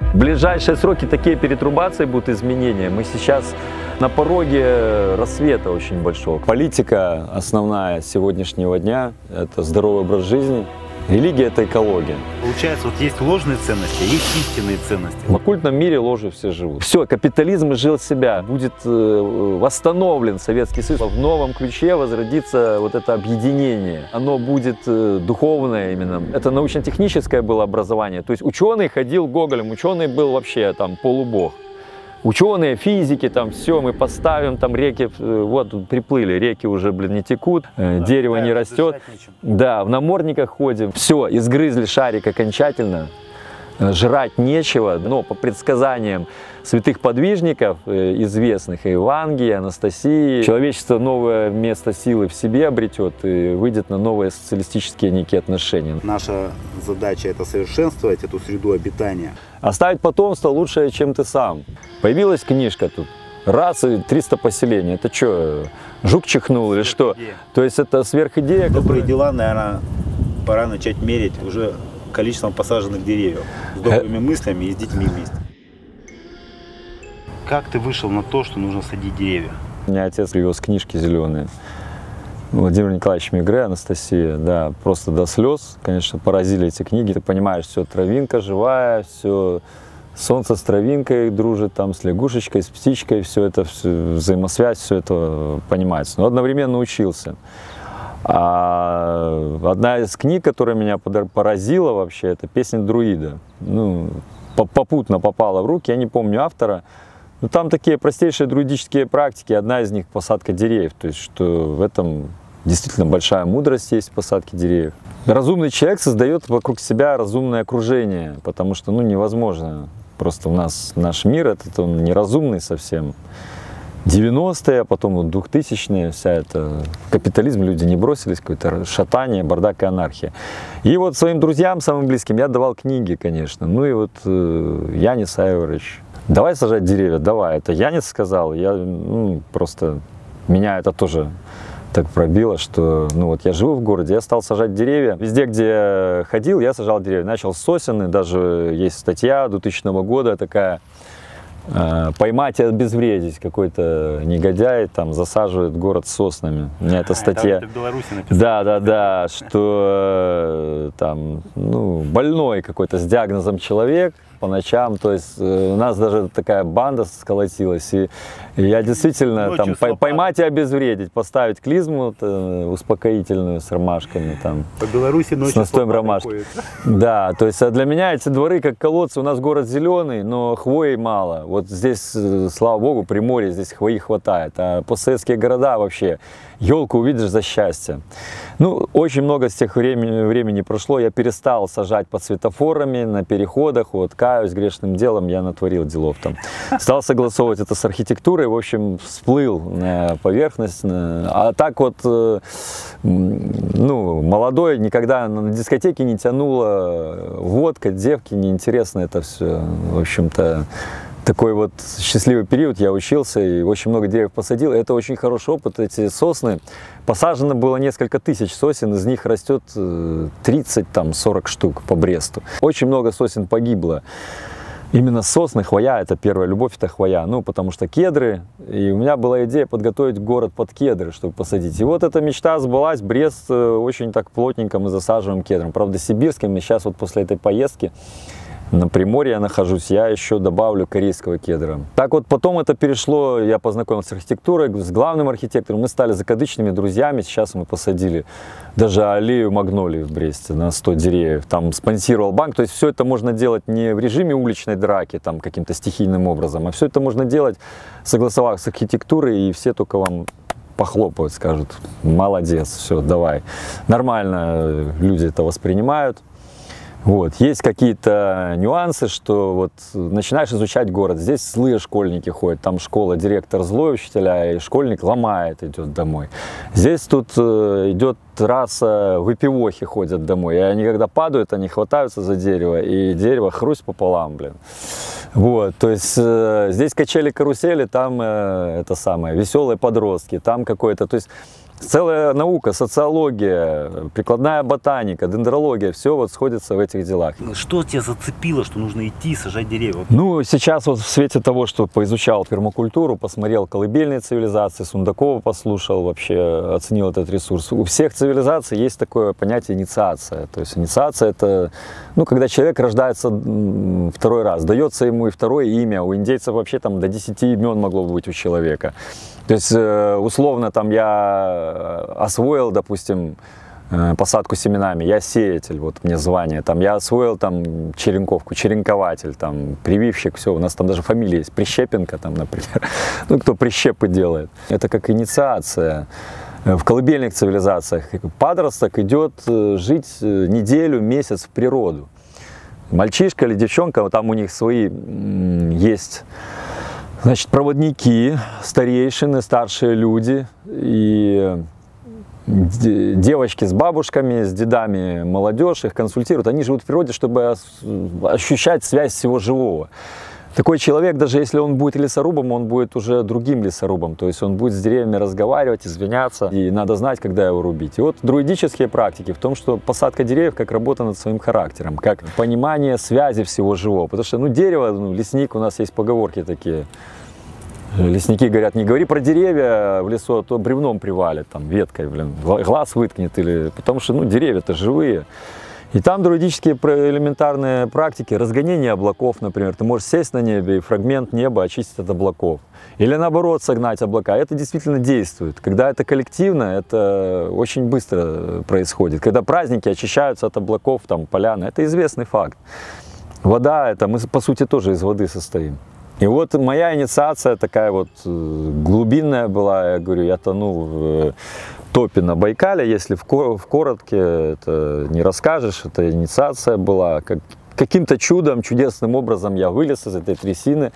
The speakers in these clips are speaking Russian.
В ближайшие сроки такие перетрубации будут, изменения. Мы сейчас на пороге рассвета очень большого. Политика основная сегодняшнего дня – это здоровый образ жизни. Религия – это экология. Получается, вот есть ложные ценности, есть истинные ценности. В оккультном мире ложью все живут. Все, капитализм изжил себя. Будет восстановлен Советский Союз. В новом ключе возродится вот это объединение. Оно будет духовное именно. Это научно-техническое было образование. То есть ученый ходил Гоголем, ученый был вообще там полубог. Ученые, физики, там все, мы поставим, там реки, вот приплыли, реки уже, блин, не текут, дерево не растет. Да, в намордниках ходим. Все, изгрызли шарик окончательно, жрать нечего, но по предсказаниям святых подвижников, известных, Евангелия, Анастасии, человечество новое место силы в себе обретет и выйдет на новые социалистические некие отношения. Наша задача – это совершенствовать эту среду обитания. Оставить потомство лучше, чем ты сам. Появилась книжка тут. Раз и 300 поселений. Это что, жук чихнул или что? То есть это сверхидея. Добрые дела, наверное, пора начать мерить уже количеством посаженных деревьев. С добрыми мыслями и с детьми вместе. Как ты вышел на то, что нужно садить деревья? У меня отец привез книжки зеленые. Владимир Николаевич Мегре, Анастасия, да, просто до слез, конечно, поразили эти книги. Ты понимаешь, все травинка живая, все солнце с травинкой дружит, там с лягушечкой, с птичкой, все это, взаимосвязь, все это понимается. Но одновременно учился. А одна из книг, которая меня поразила вообще, это «Песня друида». Ну, попутно попала в руки, я не помню автора. Но там такие простейшие друидические практики, одна из них – посадка деревьев. То есть, что в этом действительно большая мудрость есть в посадке деревьев. Разумный человек создает вокруг себя разумное окружение, потому что ну, невозможно. Просто у нас наш мир этот, он неразумный совсем. 90-е, а потом вот 2000-е, вся эта капитализм, люди не бросились, какое-то шатание, бардак и анархия. И вот своим друзьям, самым близким, я давал книги, конечно. Ну и вот Янис Айварович: давай сажать деревья, давай. Это Янис сказал, я просто, меня это тоже так пробило, что ну вот я живу в городе, я стал сажать деревья. Везде, где я ходил, я сажал деревья. Начал с сосен, и даже есть статья 2000 года такая: поймать и обезвредить. Какой-то негодяй там засаживает город соснами. У меня эта статья. Это в Беларуси написано. Да, что там больной какой-то с диагнозом человек по ночам, то есть у нас даже такая банда сколотилась, и я действительно там поймать и обезвредить, поставить клизму успокоительную с ромашками там. По Беларуси ночью с настоем ромашки. Да, то есть для меня эти дворы как колодцы. У нас город зеленый, но хвои мало. Вот здесь, слава богу, Приморье, здесь хвои хватает, а постсоветские города вообще елку увидишь за счастье. Ну, очень много с тех времени прошло, я перестал сажать под светофорами, на переходах, вот, каюсь грешным делом, я натворил делов там. Стал согласовывать это с архитектурой, в общем, всплыл на поверхность. А так вот, молодой, никогда на дискотеке не тянуло, водка, девки, неинтересно это все, в общем-то. Такой вот счастливый период, я учился и очень много деревьев посадил. Это очень хороший опыт, эти сосны. Посажено было несколько тысяч сосен, из них растет 30-40 штук по Бресту. Очень много сосен погибло. Именно сосны, хвоя, это первая любовь, это хвоя. Ну, потому что кедры, и у меня была идея подготовить город под кедры, чтобы посадить. И вот эта мечта сбылась, Брест очень так плотненько мы засаживаем кедром. Правда, сибирским, и сейчас вот после этой поездки на Приморье я нахожусь, я еще добавлю корейского кедра. Так вот, потом это перешло, я познакомился с архитектурой, с главным архитектором, мы стали закадычными друзьями, сейчас мы посадили даже аллею магнолий в Бресте на 100 деревьев, там спонсировал банк, то есть все это можно делать не в режиме уличной драки, там каким-то стихийным образом, а все это можно делать, согласовав с архитектурой, и все только вам похлопают, скажут: молодец, все, давай. Нормально люди это воспринимают. Вот. Есть какие-то нюансы, что вот начинаешь изучать город, здесь злые школьники ходят, там школа, директор злой учителя, и школьник ломает, идет домой. Здесь тут идет трасса, выпивохи ходят домой, и они когда падают, они хватаются за дерево, и дерево хрусть пополам, блин. Вот, то есть здесь качели-карусели, там это самое, веселые подростки, там какое-то, то есть Целая наука, социология, прикладная ботаника, дендрология, все вот сходится в этих делах. Что тебя зацепило, что нужно идти и сажать деревья? Ну, сейчас вот в свете того, что поизучал пермакультуру, посмотрел колыбельные цивилизации, Сундакова послушал, вообще оценил этот ресурс. У всех цивилизаций есть такое понятие инициация. То есть инициация — это, ну, когда человек рождается второй раз, дается ему и второе имя. У индейцев вообще там до 10 имен могло быть у человека. То есть, условно, там я освоил, допустим, посадку семенами, я сеятель, вот мне звание, там я освоил там черенковку, черенкователь, там прививщик, все, у нас там даже фамилия есть, Прищепенко там, например, ну, кто прищепы делает. Это как инициация. В колыбельных цивилизациях подросток идет жить неделю, месяц в природу. Мальчишка или девчонка, там у них свои есть, значит, проводники, старейшины, старшие люди и девочки с бабушками, с дедами, молодежь, их консультируют. Они живут в природе, чтобы ощущать связь всего живого. Такой человек, даже если он будет лесорубом, он будет уже другим лесорубом. То есть он будет с деревьями разговаривать, извиняться. И надо знать, когда его рубить. И вот друидические практики в том, что посадка деревьев как работа над своим характером, как понимание связи всего живого. Потому что, ну, дерево, ну, лесник, у нас есть поговорки такие. Лесники говорят, не говори про деревья в лесу, а то бревном привалит, там, веткой, блин, глаз выткнет. Или... Потому что, ну, деревья-то живые. И там друидические элементарные практики, разгонение облаков, например. Ты можешь сесть на небе и фрагмент неба очистить от облаков. Или наоборот согнать облака. Это действительно действует. Когда это коллективно, это очень быстро происходит. Когда праздники очищаются от облаков, там, поляны, это известный факт. Вода, это мы по сути тоже из воды состоим. И вот моя инициация такая вот глубинная была, я говорю, я тону в топе на Байкале, если в коротке, это не расскажешь, это инициация была. Каким-то чудом, чудесным образом я вылез из этой трясины,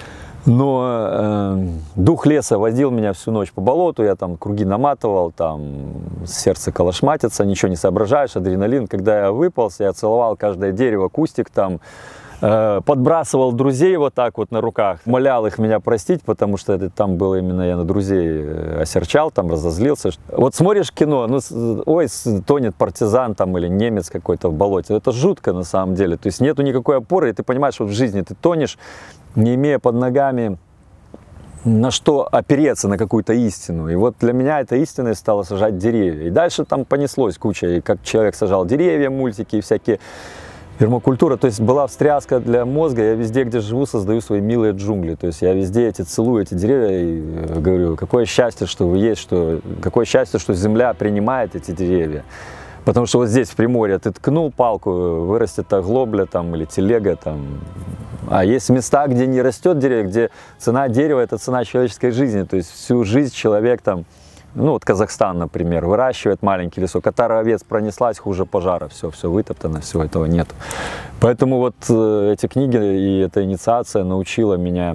но дух леса водил меня всю ночь по болоту, я там круги наматывал, там сердце колошматится, ничего не соображаешь, адреналин. Когда я выполз, я целовал каждое дерево, кустик там, подбрасывал друзей вот так вот на руках, молял их меня простить, потому что это там было именно я на друзей осерчал, там разозлился. Вот смотришь кино, ну, ой, тонет партизан там или немец какой-то в болоте, это жутко на самом деле, то есть нету никакой опоры, и ты понимаешь, что в жизни ты тонешь, не имея под ногами на что опереться, на какую-то истину. И вот для меня этой истиной стало сажать деревья. И дальше там понеслось куча, и как человек сажал деревья, мультики и всякие. Пермакультура, то есть была встряска для мозга, я везде, где живу, создаю свои милые джунгли, то есть я везде целую эти деревья и говорю, какое счастье, что вы есть, какое счастье, что земля принимает эти деревья. Потому что вот здесь, в Приморье, ты ткнул палку, вырастет оглобля там, или телега там. А есть места, где не растет дерево, где цена дерева – это цена человеческой жизни, то есть всю жизнь человек там, ну вот Казахстан, например, выращивает маленький лесок, отара овец пронеслась хуже пожара, все вытоптано, всего этого нет. Поэтому вот эти книги и эта инициация научила меня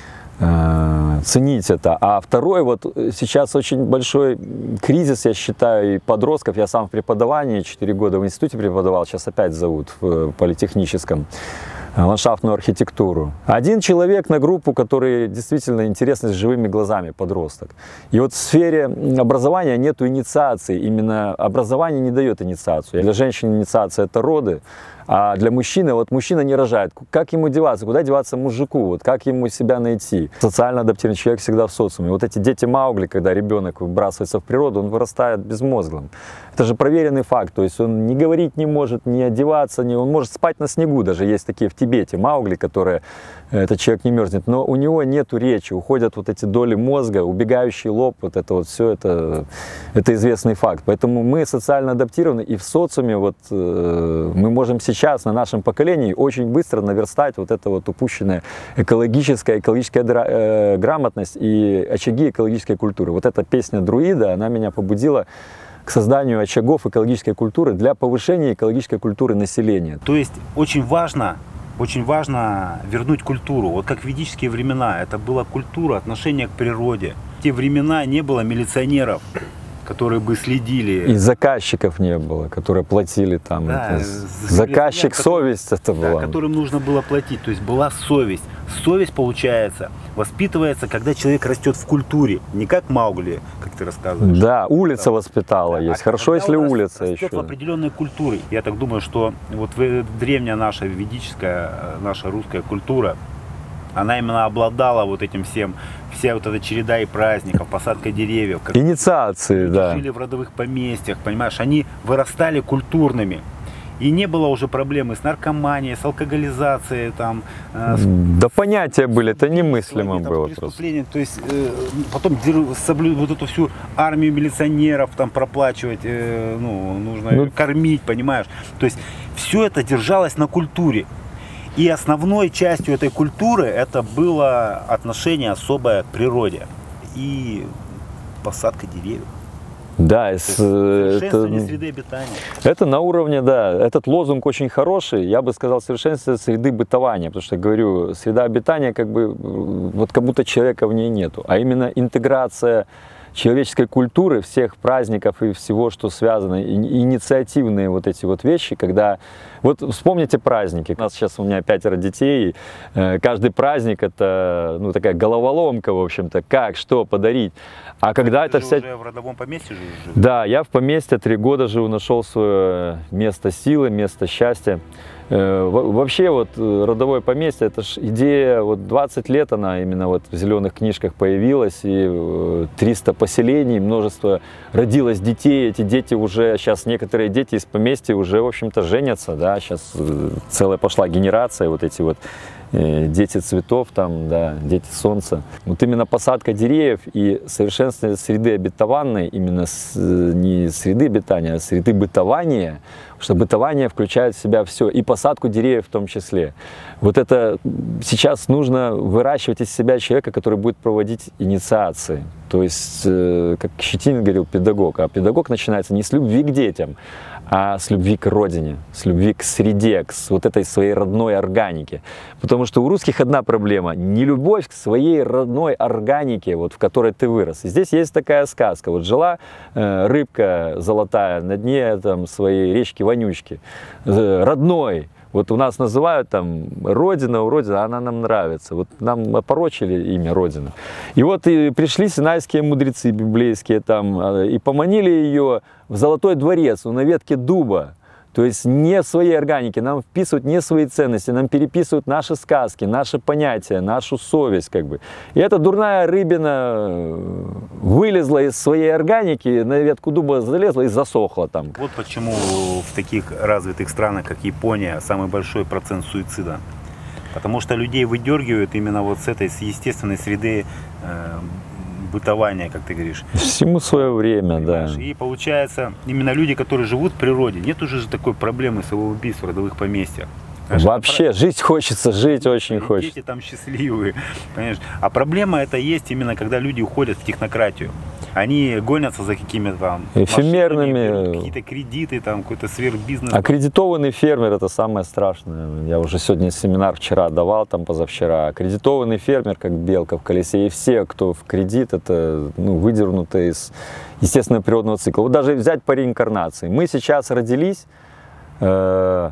ценить это. А второй, вот сейчас очень большой кризис, я считаю, и подростков, я сам в преподавании 4 года в институте преподавал, сейчас опять зовут в политехническом, ландшафтную архитектуру. Один человек на группу, который действительно интересен с живыми глазами, подросток. И вот в сфере образования нету инициации, именно образование не дает инициацию. Для женщин инициация – это роды, а для мужчины, вот мужчина не рожает. Как ему деваться? Куда деваться мужику? Вот как ему себя найти? Социально адаптированный человек всегда в социуме. Вот эти дети Маугли, когда ребенок выбрасывается в природу, он вырастает безмозглым. Это же проверенный факт. То есть он не говорить не может, не одеваться, он может спать на снегу. Даже есть такие в Тибете Маугли, которые этот человек не мерзнет. Но у него нету речи, уходят вот эти доли мозга, убегающий лоб, вот это вот все, это известный факт. Поэтому мы социально адаптированы, и в социуме вот мы можем сейчас на нашем поколении очень быстро наверстать вот это вот упущенное экологическая грамотность и очаги экологической культуры. Вот эта песня друида, она меня побудила к созданию очагов экологической культуры для повышения экологической культуры населения. То есть очень важно вернуть культуру. Вот как в ведические времена, это была культура, отношение к природе. В те времена не было милиционеров, которые бы следили. И заказчиков не было, которые платили там. Да, заказчик, совесть это была. Да, которым нужно было платить, то есть была совесть. совесть, получается, воспитывается, когда человек растет в культуре, не как Маугли, как ты рассказываешь. Да, улица воспитала есть. Хорошо, если улица еще. В определенной культуре. Я так думаю, что вот древняя наша ведическая, наша русская культура, она именно обладала вот этим всем, вся вот эта череда и праздников, посадка деревьев. Инициации, да. Жили в родовых поместьях, понимаешь, они вырастали культурными. И не было уже проблемы с наркоманией, с алкоголизацией, там. Да понятия были, это немыслимо было просто. То есть потом вот эту всю армию милиционеров там проплачивать, нужно кормить, понимаешь. То есть все это держалось на культуре. И основной частью этой культуры это было отношение особое к природе и посадка деревьев. Да, совершенствование среды обитания. Это на уровне, да, этот лозунг очень хороший, я бы сказал, совершенствование среды бытования, потому что, говорю, среда обитания, как бы, вот как будто человека в ней нету, а именно интеграция человеческой культуры, всех праздников и всего, что связано, инициативные вот эти вот вещи, когда, вот вспомните праздники, у нас сейчас у меня 5 детей, каждый праздник это, такая головоломка, в общем-то, как, что подарить, а когда это вся... уже в родовом поместье живешь? Да, я в поместье 3 года живу, нашел свое место силы, место счастья. Вообще вот родовое поместье, это ж идея, вот 20 лет она именно вот в зеленых книжках появилась, и 300 поселений, множество родилось детей, эти дети уже, сейчас некоторые дети из поместья уже, в общем-то, женятся, да, сейчас целая пошла генерация, вот эти вот дети цветов, там, да, дети солнца. Вот именно посадка деревьев и совершенствование среды обетованной, именно не среды обитания, а среды бытования, потому что бытование включает в себя все, и посадку деревьев в том числе. Вот это сейчас нужно выращивать из себя человека, который будет проводить инициации. То есть, как Щетинин говорил, педагог. А педагог начинается не с любви к детям, а с любви к родине, с любви к среде, к вот этой своей родной органике. Потому что у русских одна проблема – не любовь к своей родной органике, вот, в которой ты вырос. И здесь есть такая сказка. Вот жила рыбка золотая на дне там, своей речки-вонючки, родной. Вот у нас называют там Родина, она нам нравится. Вот нам опорочили имя Родина. И вот и пришли синайские мудрецы библейские там и поманили ее в Золотой дворец, на ветке дуба. То есть не в своей органике, нам вписывают не свои ценности, нам переписывают наши сказки, наши понятия, нашу совесть как бы. И эта дурная рыбина вылезла из своей органики, на ветку дуба залезла и засохла там. Вот почему в таких развитых странах, как Япония, самый большой процент суицида. Потому что людей выдергивают именно вот с этой, с естественной среды бытования, как ты говоришь. Всему свое время, да. И получается, именно люди, которые живут в природе, нет уже же такой проблемы самоубийств в родовых поместьях. Вообще, жить хочется, жить очень хочется. Дети там счастливые, понимаешь? А проблема это есть именно, когда люди уходят в технократию. Они гонятся за какими-то там эфемерными, какие-то кредиты, там какой-то сверхбизнес. Аккредитованный фермер – это самое страшное. Я уже сегодня семинар вчера давал, там позавчера. Аккредитованный фермер, как белка в колесе, и все, кто в кредит, это выдернуто из естественного природного цикла. Вот даже взять по реинкарнации. Мы сейчас родились, в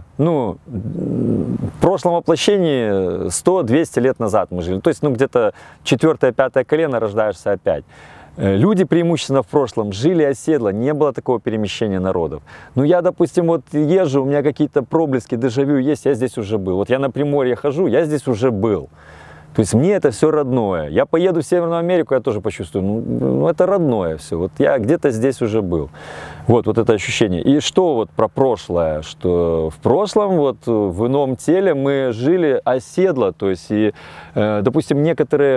прошлом воплощении 100-200 лет назад мы жили. То есть, где-то 4-5 колено рождаешься опять. Люди преимущественно в прошлом жили оседло, не было такого перемещения народов. Я, допустим, вот езжу, у меня какие-то проблески, дежавю есть, я здесь уже был. Вот я на Приморье хожу, я здесь уже был. То есть мне это все родное. Я поеду в Северную Америку, я тоже почувствую, это родное все. Вот я где-то здесь уже был. Вот это ощущение. И что вот про прошлое? Что в прошлом, вот в ином теле мы жили оседло. То есть, и, допустим, некоторые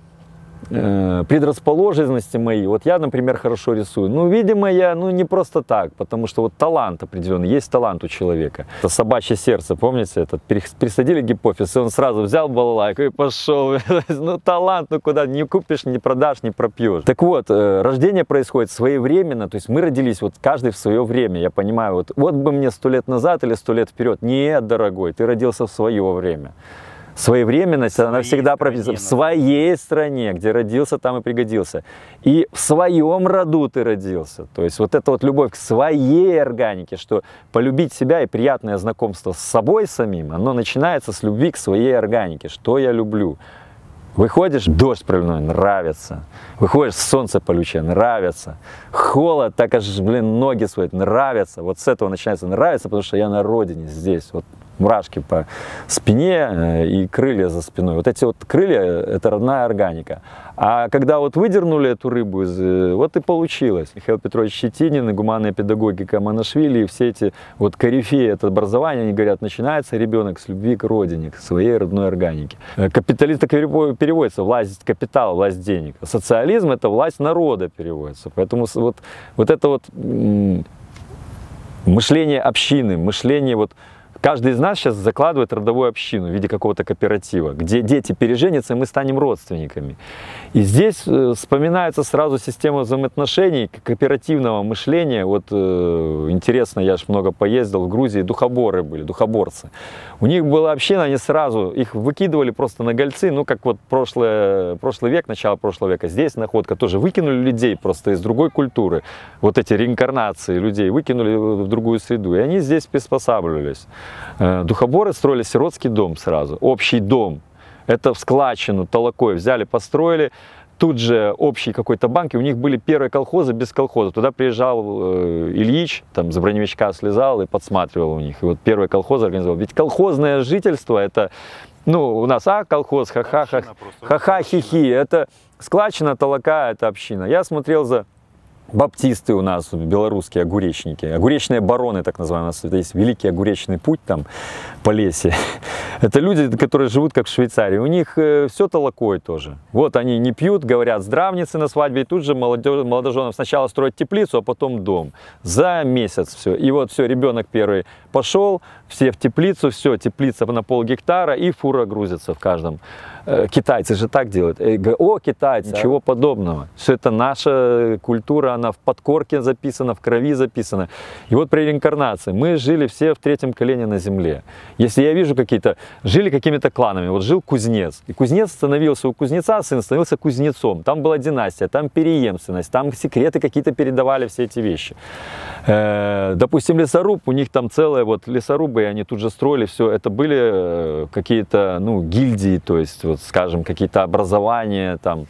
предрасположенности мои, вот я, например, хорошо рисую, видимо, я, не просто так, потому что вот талант определенный, есть талант у человека. Это собачье сердце, помните, присадили гипофиз, и он сразу взял балалайку и пошел, талант, куда, не купишь, не продашь, не пропьешь. Так вот, рождение происходит своевременно, то есть мы родились вот каждый в свое время, я понимаю, вот бы мне 100 лет назад или 100 лет вперед, нет, дорогой, ты родился в свое время. Своевременность, она всегда прописана в своей стране, где родился, там и пригодился. И в своем роду ты родился. То есть вот эта вот любовь к своей органике, что полюбить себя и приятное знакомство с собой самим, оно начинается с любви к своей органике. Что я люблю? Выходишь, дождь проливной, нравится. Выходишь, солнце колючее, нравится. Холод, так аж, ноги свои, нравится. Вот с этого начинается нравится, потому что я на родине здесь. Вот мурашки по спине и крылья за спиной. Вот эти вот крылья – это родная органика. А когда вот выдернули эту рыбу, вот и получилось. Михаил Петрович Щетинин, гуманная педагогика Манашвили, и все эти вот корифеи от образования, они говорят, начинается ребенок с любви к родине, к своей родной органике. Капитализм так переводится, власть капитала, власть денег. Социализм – это власть народа переводится. Поэтому вот это вот мышление общины, мышление вот каждый из нас сейчас закладывает родовую общину в виде какого-то кооператива, где дети переженятся, и мы станем родственниками. И здесь вспоминается сразу система взаимоотношений, кооперативного мышления. Вот интересно, я же много поездил в Грузии, духоборы были, духоборцы. У них была община, они сразу, их выкидывали просто на гольцы, ну как вот прошлый век, начало прошлого века. Здесь находка тоже выкинули людей просто из другой культуры. Вот эти реинкарнации людей выкинули в другую среду, и они здесь приспосабливались. Духоборы строили сиротский дом сразу, общий дом. Это в складчину, толокой взяли, построили. Тут же общий какой-то банк, и у них были первые колхозы без колхоза. Туда приезжал Ильич, там с броневичка слезал и подсматривал у них. И вот первые колхозы организовал. Ведь колхозное жительство, это, ну, у нас колхоз, ха-ха-хи-хи. Это складчина, толока, это община. Я смотрел за баптисты у нас, белорусские огуречники, огуречные бароны, так называемые. У нас есть великий огуречный путь там по лесе. Это люди, которые живут как в Швейцарии. У них все толокой тоже. Вот они не пьют, говорят здравницы на свадьбе, и тут же молодоженам сначала строят теплицу, а потом дом. За месяц все. И вот все, ребенок первый пошел, все в теплицу, все, теплица на полгектара, и фура грузится в каждом. Китайцы же так делают. О, китайцы, да. Ничего подобного. Все это наша культура, она в подкорке записана, в крови записана. И вот при реинкарнации мы жили все в третьем колене на земле. Если я вижу жили какими-то кланами. Вот жил кузнец. И кузнец становился у кузнеца, сын становился кузнецом. Там была династия, там переемственность, там секреты какие-то передавали, все эти вещи. Допустим, лесоруб, у них там целые вот лесорубы, и они тут же строили все. Это были какие-то, ну, гильдии, то есть, вот, скажем, какие-то образования там.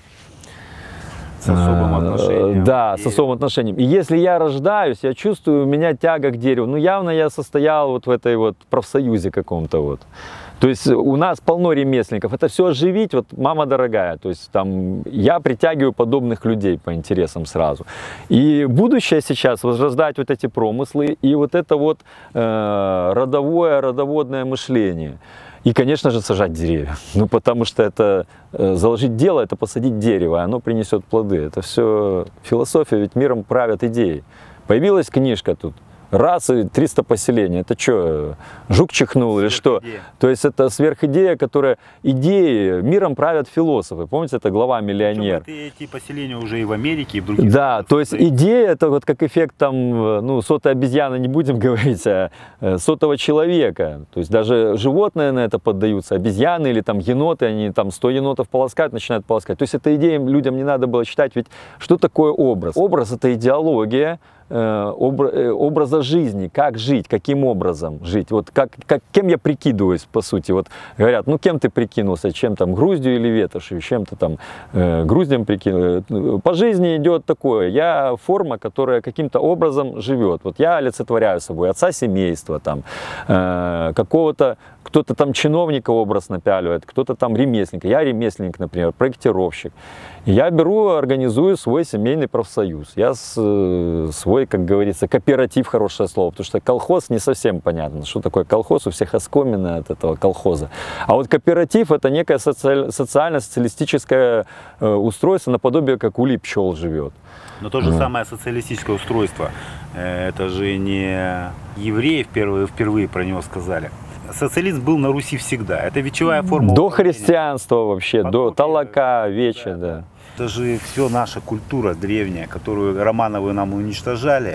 С особым отношением. Да, с особым отношением. И если я рождаюсь, я чувствую, у меня тяга к дереву. Ну, явно я состоял вот в этой вот профсоюзе каком-то вот. То есть у нас полно ремесленников. Это все оживить, вот мама дорогая. То есть там я притягиваю подобных людей по интересам сразу. И будущее сейчас возрождать вот эти промыслы и вот это вот родоводное мышление. И, конечно же, сажать деревья. Ну, потому что это заложить дело, это посадить дерево, и оно принесет плоды. Это все философия, ведь миром правят идеи. Появилась книжка тут. Раз и 300 поселений. Это что, жук чихнул или что? То есть это сверхидея, которая... Идеи миром правят философы. Помните, это глава «Миллионер». Эти поселения уже и в Америке, и в других... Да, то есть идея, это вот как эффект там, ну, сотой обезьяны не будем говорить, а сотого человека. То есть даже животные на это поддаются. Обезьяны или там еноты, они там 100 енотов полоскают, начинают полоскать. То есть эта идея людям не надо было читать. Ведь что такое образ? Образ – это идеология образа жизни, как жить, каким образом жить, вот кем я прикидываюсь, по сути, вот говорят, ну кем ты прикинулся, чем там, Груздью или Ветошью, чем-то там Груздем прикинул, по жизни идет такое, я форма, которая каким-то образом живет, вот я олицетворяю собой отца семейства, там, какого-то, кто-то там чиновника образ напяливает, кто-то там ремесленника, я ремесленник, например, проектировщик. И я беру, организую свой семейный профсоюз. Я свой, как говорится, кооператив, хорошее слово, потому что колхоз не совсем понятно, что такое колхоз, у всех оскомины от этого колхоза. А вот кооператив – это некое социально-социалистическое устройство, наподобие, как улей пчел живет. Но то же самое социалистическое устройство, это же не евреи впервые про него сказали. Социализм был на Руси всегда. Это вечевая форма. До христианства вообще, до толока, веча, да. Это же все наша культура древняя, которую Романовы нам уничтожали.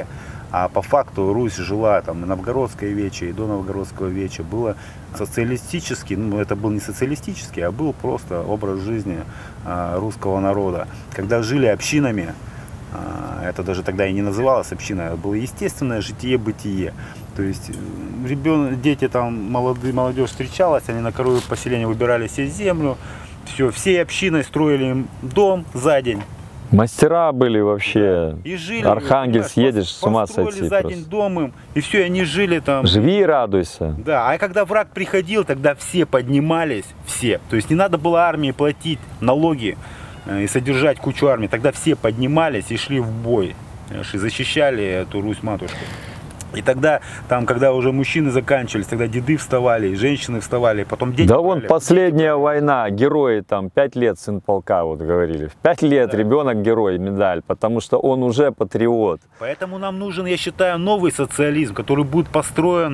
А по факту Русь жила, там, и Новгородское вече, и до Новгородского веча было социалистический, ну, это был не социалистический, а был просто образ жизни русского народа. Когда жили общинами, это даже тогда и не называлось общиной, это было естественное житие-бытие. То есть дети там, молодежь встречалась, они на коровье поселение выбирали себе землю, всей общиной строили им дом за день. Мастера были вообще. И жили, Архангельск, едешь, с ума сойти. За день дом им, и все, они жили там. Живи и радуйся. Да, а когда враг приходил, тогда все поднимались, все. То есть не надо было армии платить налоги и содержать кучу армии. Тогда все поднимались и шли в бой, и защищали эту Русь-матушку. И тогда, там, когда уже мужчины заканчивались, тогда деды вставали, женщины вставали, потом дети. Да вон последняя война, герои там, 5 лет сын полка, вот говорили. В 5 лет ребенок герой, медаль, потому что он уже патриот. Поэтому нам нужен, я считаю, новый социализм, который будет построен,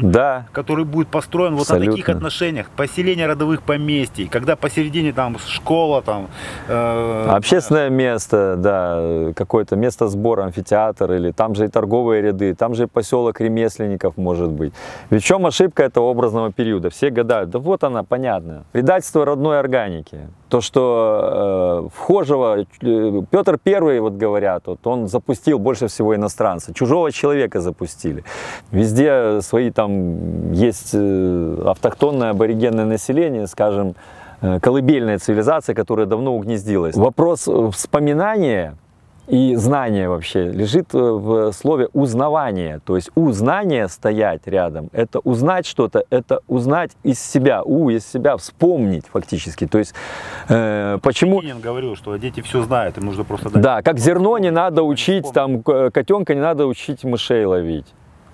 вот на таких отношениях. Поселение родовых поместий, когда посередине там школа, там... общественное место, да, какое-то место сбора, амфитеатр, или там же и торговые ряды, там же и поселок ремесленников может быть. Ведь в чем ошибка этого образного периода? Все гадают, да вот она, понятно. Предательство родной органики. То, что вхожего, Петр I, вот говорят, вот, он запустил больше всего иностранца. Чужого человека запустили. Везде свои там есть автохтонное аборигенное население, скажем, колыбельная цивилизация, которая давно угнездилась. Вопрос вспоминания и знание вообще лежит в слове узнавание. То есть узнание стоять рядом, это узнать что-то, это узнать из себя, из себя, вспомнить фактически. То есть почему... Ленин говорил, что дети все знают, им нужно просто дать. Да, как зерно не надо учить, там, котенка не надо учить мышей ловить.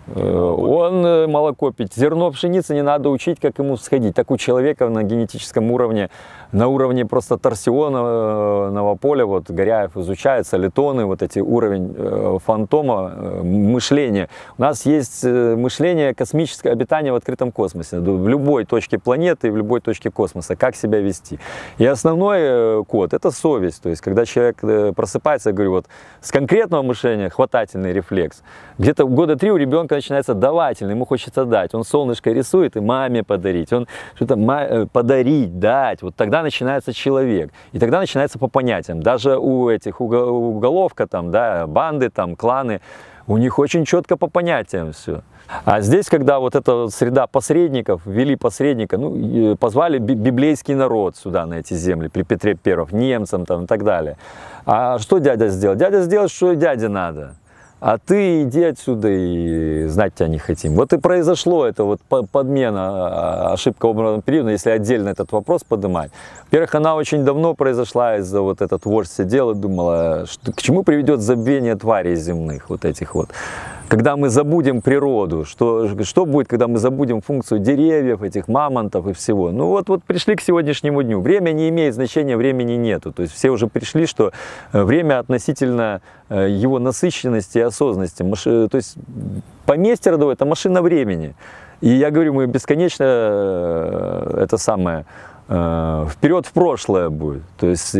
Он молоко пить. Зерно пшеницы не надо учить, как ему сходить. Так у человека на генетическом уровне, на уровне просто торсионного поля, вот Горяев изучает, солитоны, вот эти уровень фантома мышления. У нас есть мышление космическое, обитание в открытом космосе, в любой точке планеты и в любой точке космоса, как себя вести. И основной код – это совесть. То есть, когда человек просыпается, я говорю, вот с конкретного мышления хватательный рефлекс, где-то года 3 у ребенка начинается давательный, ему хочется дать. Он солнышко рисует и маме подарить. Он что-то подарить, дать. Вот тогда начинается человек. И тогда начинается по понятиям. Даже у этих уголовка, там, да, банды, там, кланы, у них очень четко по понятиям все. А здесь, когда вот эта вот среда посредников, ввели посредника, ну, позвали библейский народ сюда, на эти земли, при Петре I, немцам там, и так далее. А что дядя сделал? Дядя сделал, что дяде надо. А ты иди отсюда, и знать тебя не хотим. Вот и произошло это вот подмена, ошибка образного периода, если отдельно этот вопрос поднимать. Во-первых, она очень давно произошла из-за вот этого творчества дела, думала, к чему приведет забвение тварей земных, вот этих вот. Когда мы забудем природу, что будет, когда мы забудем функцию деревьев, этих мамонтов и всего. Ну вот пришли к сегодняшнему дню. Время не имеет значения, времени нету. То есть все уже пришли, что время относительно его насыщенности и осознанности. То есть поместье родовое – это машина времени. И я говорю, мы бесконечно это самое... вперед в прошлое будет, то есть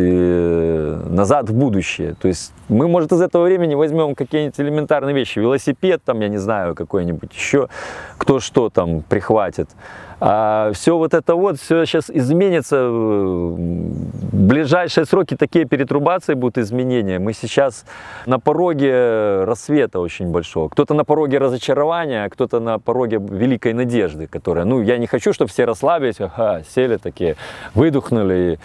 назад в будущее. То есть мы, может, из этого времени возьмем какие-нибудь элементарные вещи, велосипед, там, я не знаю, какой-нибудь еще, кто что там прихватит. А все вот это вот, все сейчас изменится, в ближайшие сроки такие перетрубации будут, изменения. Мы сейчас на пороге рассвета очень большого. Кто-то на пороге разочарования, а кто-то на пороге великой надежды, которая, ну, я не хочу, чтобы все расслабились, ага, сели такие, выдохнули,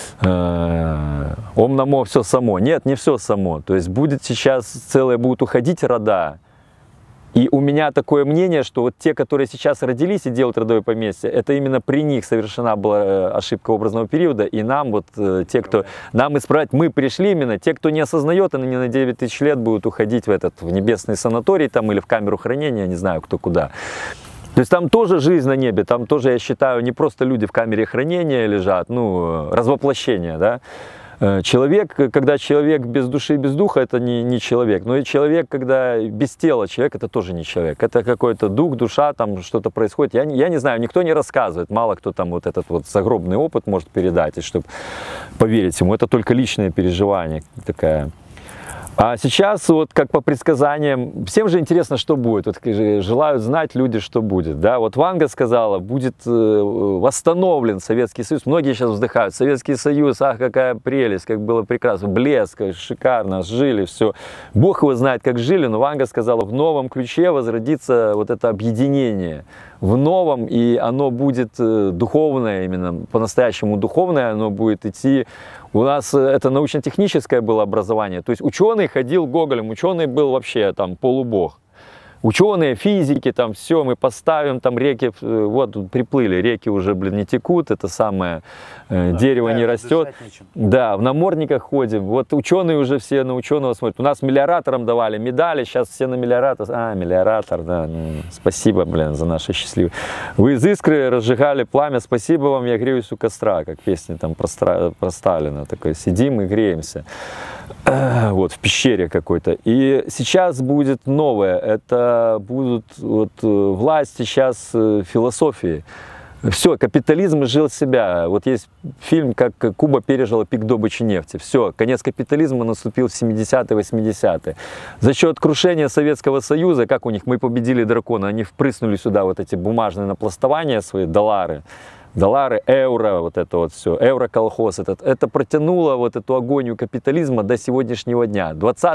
ом намо, все само. Нет, не все само. То есть будет сейчас целые, будут уходить рода. И у меня такое мнение, что вот те, которые сейчас родились и делают родовое поместье, это именно при них совершена была ошибка образного периода, и нам вот те, кто нам исправить, мы пришли именно, те, кто не осознает, они на 9000 лет будут уходить в небесный санаторий там или в камеру хранения, не знаю кто куда. То есть там тоже жизнь на небе, там тоже, я считаю, не просто люди в камере хранения лежат, ну, развоплощение, да. Человек, когда человек без души и без духа, это не человек. Но и человек, когда без тела человек, это тоже не человек. Это какой-то дух, душа, там что-то происходит. Я не знаю, никто не рассказывает. Мало кто там вот этот вот загробный опыт может передать, и чтобы поверить ему. Это только личное переживание такая. А сейчас, вот как по предсказаниям, всем же интересно, что будет. Вот желают знать люди, что будет. Да? Вот Ванга сказала, будет восстановлен Советский Союз. Многие сейчас вздыхают. Советский Союз, ах, какая прелесть, как было прекрасно, блеск, шикарно, жили, все. Бог его знает, как жили, но Ванга сказала, в новом ключе возродится вот это объединение. В новом, и оно будет духовное, именно по-настоящему духовное, оно будет идти. У нас это научно-техническое было образование, то есть ученый ходил Гоголем, ученый был вообще там полубог. Ученые, физики, там все, мы поставим, там реки, вот приплыли, реки уже, блин, не текут, это самое, да, дерево не растет. Да, в намордниках ходим, вот ученые уже все на ученого смотрят. У нас мелиораторам давали медали, сейчас все на мелиоратор. А, мелиоратор, да, ну, спасибо, блин, за наши счастливые. Вы из искры разжигали пламя, спасибо вам, я греюсь у костра, как песня там про Сталина, такой, сидим и греемся. Вот, в пещере какой-то. И сейчас будет новое, это будут вот, власть сейчас философии. Все, капитализм изжил себя. Вот есть фильм, как Куба пережила пик добычи нефти. Все, конец капитализма наступил в 70-е, 80-е. За счет крушения Советского Союза, как у них, мы победили дракона, они впрыснули сюда вот эти бумажные напластования, свои доллары, евро, вот это вот все, евро-колхоз, это протянуло вот эту агонию капитализма до сегодняшнего дня.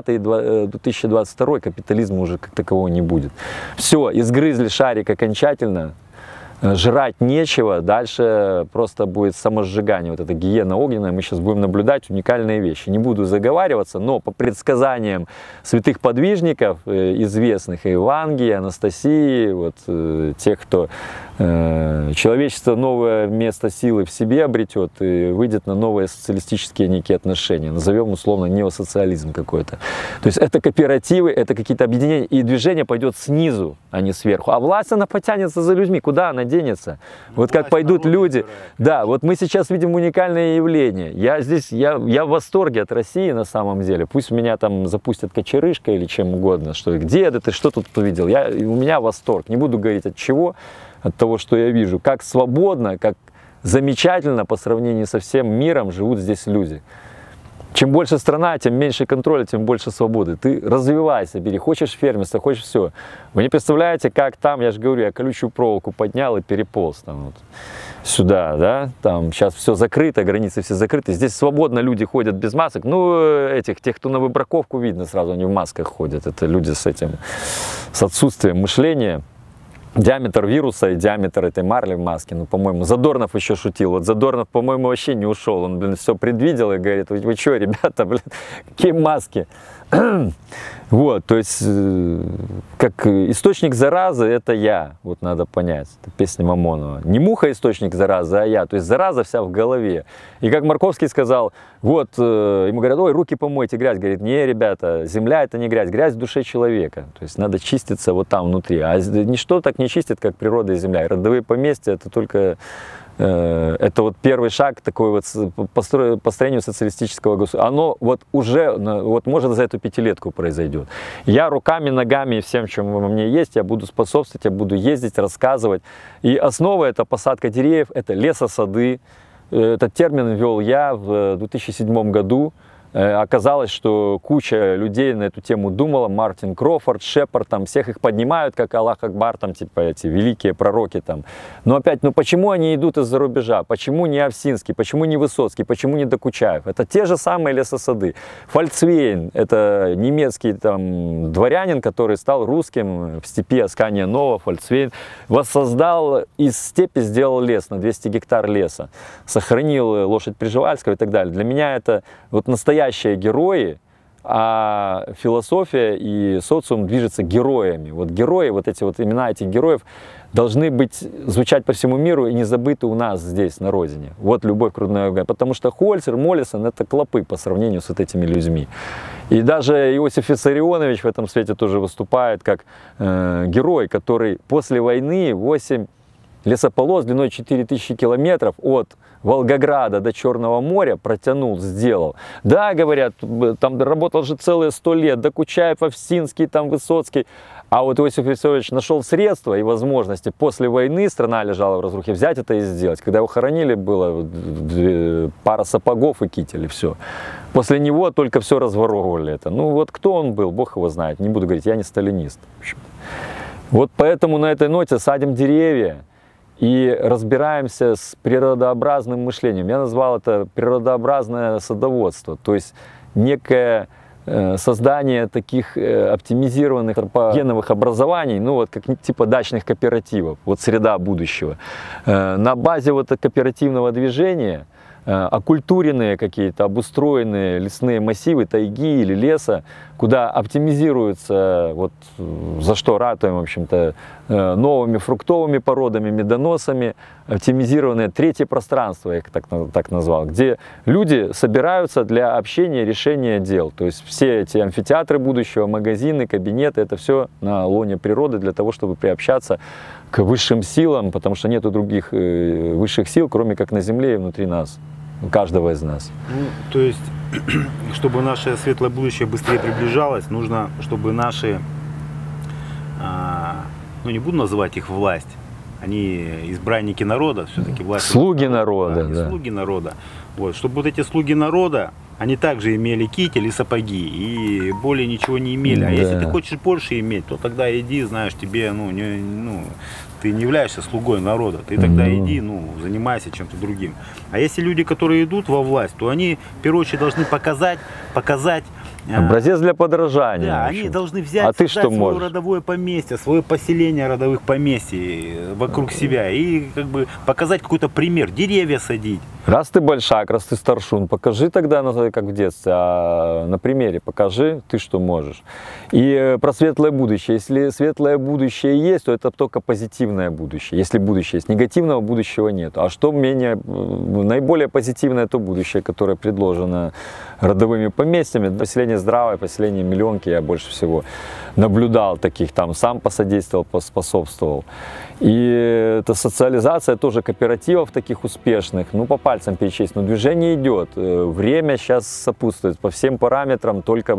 2022 капитализма уже как такового не будет. Все, изгрызли шарик окончательно, жрать нечего, дальше просто будет самосжигание, вот эта гиена огненная, мы сейчас будем наблюдать уникальные вещи. Не буду заговариваться, но по предсказаниям святых подвижников, известных, и Ванги, и Анастасии, вот тех, кто человечество новое место силы в себе обретет и выйдет на новые социалистические некие отношения, назовем условно неосоциализм какой-то. То есть это кооперативы, это какие-то объединения, и движение пойдет снизу, а не сверху. А власть, она потянется за людьми, куда она денется? Вот как пойдут люди. Да, вот мы сейчас видим уникальное явление. Я в восторге от России на самом деле. Пусть меня там запустят кочерышкой или чем угодно, что где ты что тут увидел? У меня восторг. Не буду говорить от чего, от того, что я вижу. Как свободно, как замечательно по сравнению со всем миром живут здесь люди. Чем больше страна, тем меньше контроля, тем больше свободы. Ты развивайся, бери. Хочешь фермерство, хочешь все. Вы не представляете, как там, я же говорю, я колючую проволоку поднял и переполз там вот сюда, да, там сейчас все закрыто, границы все закрыты. Здесь свободно люди ходят без масок. Ну, тех, кто на выбраковку, видно сразу, они в масках ходят. Это люди с отсутствием мышления. Диаметр вируса и диаметр этой марли в маске, ну, по-моему, Задорнов еще шутил. Вот Задорнов, по-моему, вообще не ушел. Он, блин, все предвидел и говорит, вы что, ребята, блин, какие маски? Вот, то есть, как источник заразы, это я, вот надо понять, это песня Мамонова. Не муха источник заразы, а я, то есть зараза вся в голове. И как Марковский сказал, вот, ему говорят, ой, руки помойте, грязь. Говорит, не, ребята, земля это не грязь, грязь в душе человека. То есть надо чиститься вот там внутри. А ничто так не чистит, как природа и земля. И родовые поместья это только... Это вот первый шаг такой вот построению социалистического государства. Оно вот уже, вот может за эту пятилетку произойдет. Я руками, ногами и всем, чем во мне есть, я буду способствовать, я буду ездить, рассказывать. И основа это посадка деревьев, это лесосады. Этот термин ввел я в 2007 году. Оказалось, что куча людей на эту тему думала, Мартин Кроуфорд, Шепард, там всех их поднимают, как Аллах Акбар, там типа эти великие пророки там. Но опять, ну почему они идут из-за рубежа? Почему не Овсинский? Почему не Высоцкий? Почему не Докучаев? Это те же самые лесосады. Фольцвейн, это немецкий там дворянин, который стал русским в степи Аскания Нова, Фольцвейн, воссоздал из степи, сделал лес на 200 гектар леса, сохранил лошадь Пржевальского и так далее. Для меня это вот настоящие герои, а философия и социум движется героями. Вот герои, вот эти вот имена этих героев должны звучать по всему миру и не забыты у нас здесь, на родине. Вот любовь к родной огне. Потому что Хольцер, Моллисон — это клопы по сравнению с вот этими людьми. И даже Иосиф Виссарионович в этом свете тоже выступает как герой, который после войны 8 лесополос длиной 4000 километров от Волгограда до Черного моря протянул, сделал. Да, говорят, там работал же целые 100 лет, Докучаев, Овсинский, там Высоцкий. А вот Иосиф Виссарионович нашел средства и возможности. После войны страна лежала в разрухе, взять это и сделать. Когда его хоронили, было пара сапогов и китель, и все. после него только все разворовывали это. Ну вот кто он был, Бог его знает. Не буду говорить, я не сталинист. Вот поэтому на этой ноте садим деревья и разбираемся с природообразным мышлением. Я назвал это природообразное садоводство, то есть некое создание таких оптимизированных геновых образований, ну вот как типа дачных кооперативов, вот среда будущего. На базе вот кооперативного движения окультуренные какие-то, обустроенные лесные массивы, тайги или леса, куда оптимизируются, вот за что ратуем, в общем-то, новыми фруктовыми породами, медоносами, оптимизированное третье пространство, я их так назвал, где люди собираются для общения, решения дел. То есть все эти амфитеатры будущего, магазины, кабинеты, это все на лоне природы для того, чтобы приобщаться к высшим силам, потому что нету других высших сил, кроме как на Земле и внутри нас, каждого из нас. Ну, то есть, чтобы наше светлое будущее быстрее приближалось, нужно, чтобы наши, ну не буду называть их власть, они избранники народа, все-таки власть. Слуги народа, да. Слуги народа. Вот, чтобы вот эти слуги народа, они также имели китель и сапоги, и более ничего не имели. А если ты хочешь больше иметь, то тогда иди, знаешь, тебе, ты не являешься слугой народа, ты тогда иди, занимайся чем-то другим. А если люди, которые идут во власть, то они, в первую очередь, должны показать образец для подражания. Да, они должны взять свое родовое поместье, свое поселение родовых поместий вокруг себя и как бы показать какой-то пример, деревья садить. Раз ты большак, раз ты старшун, покажи тогда, как в детстве, на примере покажи, ты что можешь. И про светлое будущее. Если светлое будущее есть, то это только позитивное будущее. Если будущее есть, негативного будущего нет. А что наиболее позитивное то будущее, которое предложено родовыми поместьями, поселение здравое, поселение миллионки, я больше всего наблюдал таких, там сам посодействовал, поспособствовал. И эта социализация тоже кооперативов таких успешных, по пальцам перечесть, но движение идет. Время сейчас сопутствует по всем параметрам, только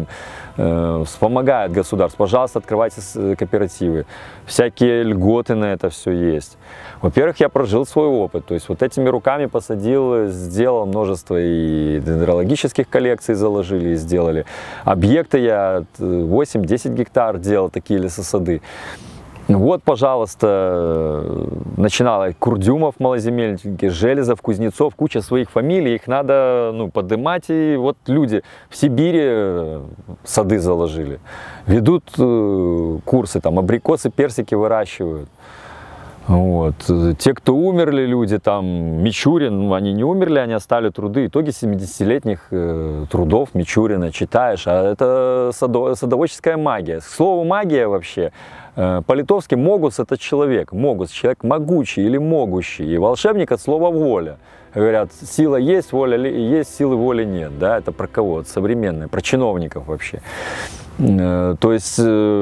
вспомогает государство. Пожалуйста, открывайте кооперативы. Всякие льготы на это все есть. Во-первых, я прожил свой опыт, то есть вот этими руками посадил, сделал множество и дендрологических коллекций заложили, и сделали. Объекты я 8-10 гектар делал, такие лесосады. Вот, пожалуйста, начинала Курдюмов, малоземельники, Железов, Кузнецов, куча своих фамилий, их надо поднимать, и вот люди в Сибири сады заложили, ведут курсы, там абрикосы, персики выращивают. Вот. Те, кто умерли люди, там Мичурин, они не умерли, они оставили труды, итоги 70-летних трудов Мичурина читаешь, а это садоводческая магия. К слову, магия вообще, по-литовски могус — это человек, человек могучий или могущий, и волшебник от слова воля. Говорят, сила есть, воля есть, силы воли нет, да, это про кого? Это современное, про чиновников вообще. То есть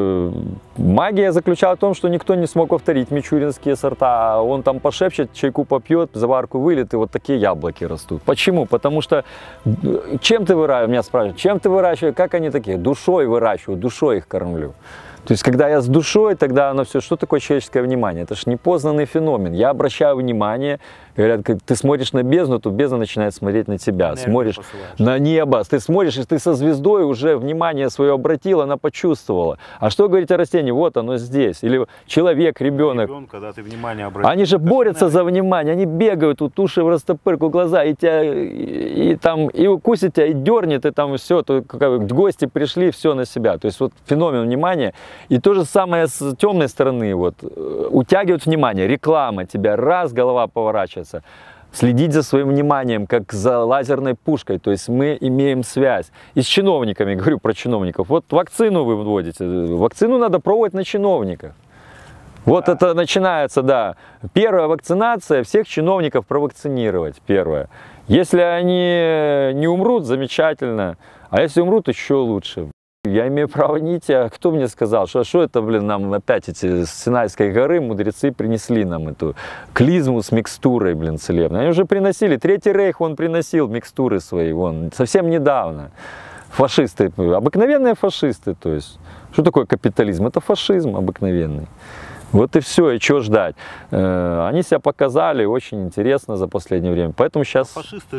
магия заключалась в том, что никто не смог повторить мичуринские сорта. Он там пошепчет, чайку попьет, заварку вылит, и вот такие яблоки растут. Почему? Потому что чем ты выращиваешь, меня спрашивают, чем ты выращиваешь, как они такие? Душой выращиваю, душой их кормлю. То есть, когда я с душой, тогда оно все, что такое человеческое внимание? Это же непознанный феномен. Я обращаю внимание, говорят, как ты смотришь на бездну, то бездна начинает смотреть на тебя. Смотришь на небо, ты смотришь, и ты со звездой уже внимание свое обратил, она почувствовала. А что говорить о растении? Вот оно здесь. Или человек, ребенок. Когда ты внимание обратил, они же борются за внимание, они бегают, тут уши в растопырку, глаза, и тебя и укусит тебя, и дернет, и там все, то, как гости пришли, все на себя. То есть вот феномен внимания. И то же самое с темной стороны, вот, утягивают внимание, реклама тебя, раз, голова поворачивается, следить за своим вниманием, как за лазерной пушкой, то есть мы имеем связь. И с чиновниками, говорю про чиновников, вот вакцину вы вводите, вакцину надо пробовать на чиновниках. Вот это начинается, да, первая вакцинация, всех чиновников провакцинировать, первое. Если они не умрут, замечательно, а если умрут, еще лучше. Я имею право не идти, а кто мне сказал, что это, нам опять эти с Синайской горы мудрецы принесли нам эту клизму с микстурой, целебной. Они уже приносили, Третий рейх, он приносил микстуры свои, совсем недавно. Фашисты, обыкновенные фашисты, то есть, что такое капитализм? Это фашизм обыкновенный. Вот и все, и что ждать. Они себя показали очень интересно за последнее время. Поэтому сейчас... Фашисты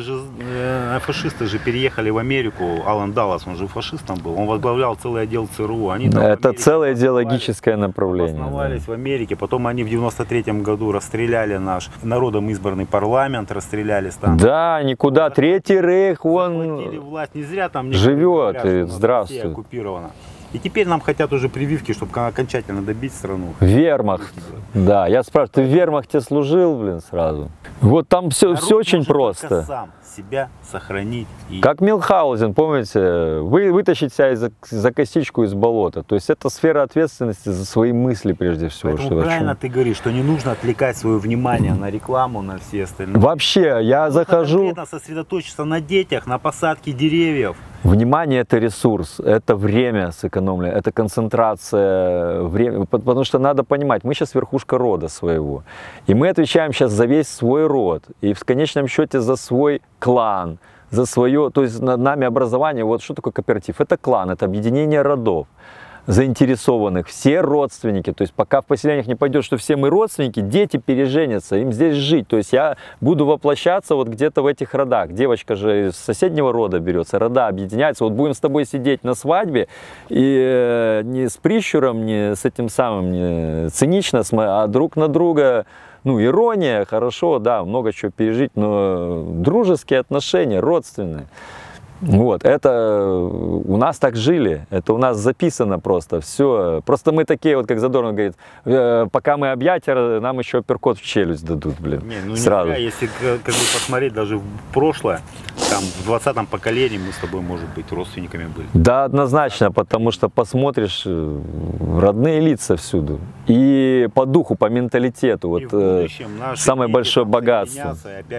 же переехали в Америку. Алан Даллас, он же фашистом был. Он возглавлял целый отдел ЦРУ. Они Это целое идеологическое направление. Основались в Америке. Потом они в 93-м году расстреляли наш народом избранный парламент, расстреляли там. Да, никуда. Третий рейх, он власть. Не зря там живет. Говорят, и здравствует. Оккупирована. И теперь нам хотят уже прививки, чтобы окончательно добить страну. Вермахт. Да, я спрашиваю, ты в вермахте служил, блин, сразу? Вот там все очень может просто. только сам себя сохранить. И... Как Мюнхгаузен, помните, вытащить себя за косичку из болота. То есть это сфера ответственности за свои мысли прежде всего. Поэтому что правильно ты говоришь, что не нужно отвлекать свое внимание на рекламу, на все остальные. Вообще, я захожу... Конкретно сосредоточиться на детях, на посадке деревьев. Внимание – это ресурс, это время сэкономлено, это концентрация времени. Потому что надо понимать, мы сейчас верхушка рода своего. И мы отвечаем сейчас за весь свой род. И в конечном счете за свой клан, за свое, то есть над нами образование. Вот что такое кооператив? Это клан, это объединение родов заинтересованных, все родственники, то есть пока в поселениях не пойдет, что все мы родственники, дети переженятся, им здесь жить, то есть я буду воплощаться вот где-то в этих родах, девочка же из соседнего рода берется, рода объединяются, вот будем с тобой сидеть на свадьбе и не с прищуром, не с этим самым, не цинично, а друг на друга, ну, ирония, хорошо, да, много чего пережить, но дружеские отношения, родственные. Вот, это у нас так жили, это у нас записано просто, все. Просто мы такие, вот как Задорнов говорит, пока мы объятия, нам еще апперкот в челюсть дадут, блин, не, ну, сразу. Нифига, если как бы посмотреть даже в прошлое, там в 20-м поколении мы с тобой, может быть, родственниками были. Да, однозначно, потому что посмотришь, родные лица всюду. И по духу, по менталитету, вот самое большое богатство.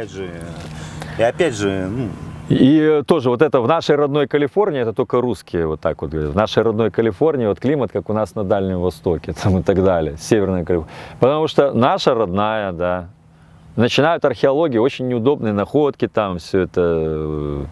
И опять же, ну, и тоже вот это в нашей родной Калифорнии, это только русские вот так вот говорят, в нашей родной Калифорнии вот климат, как у нас на Дальнем Востоке там и так далее, Северная Калифорния. Потому что наша родная, да, начинают археологии, очень неудобные находки там, все это.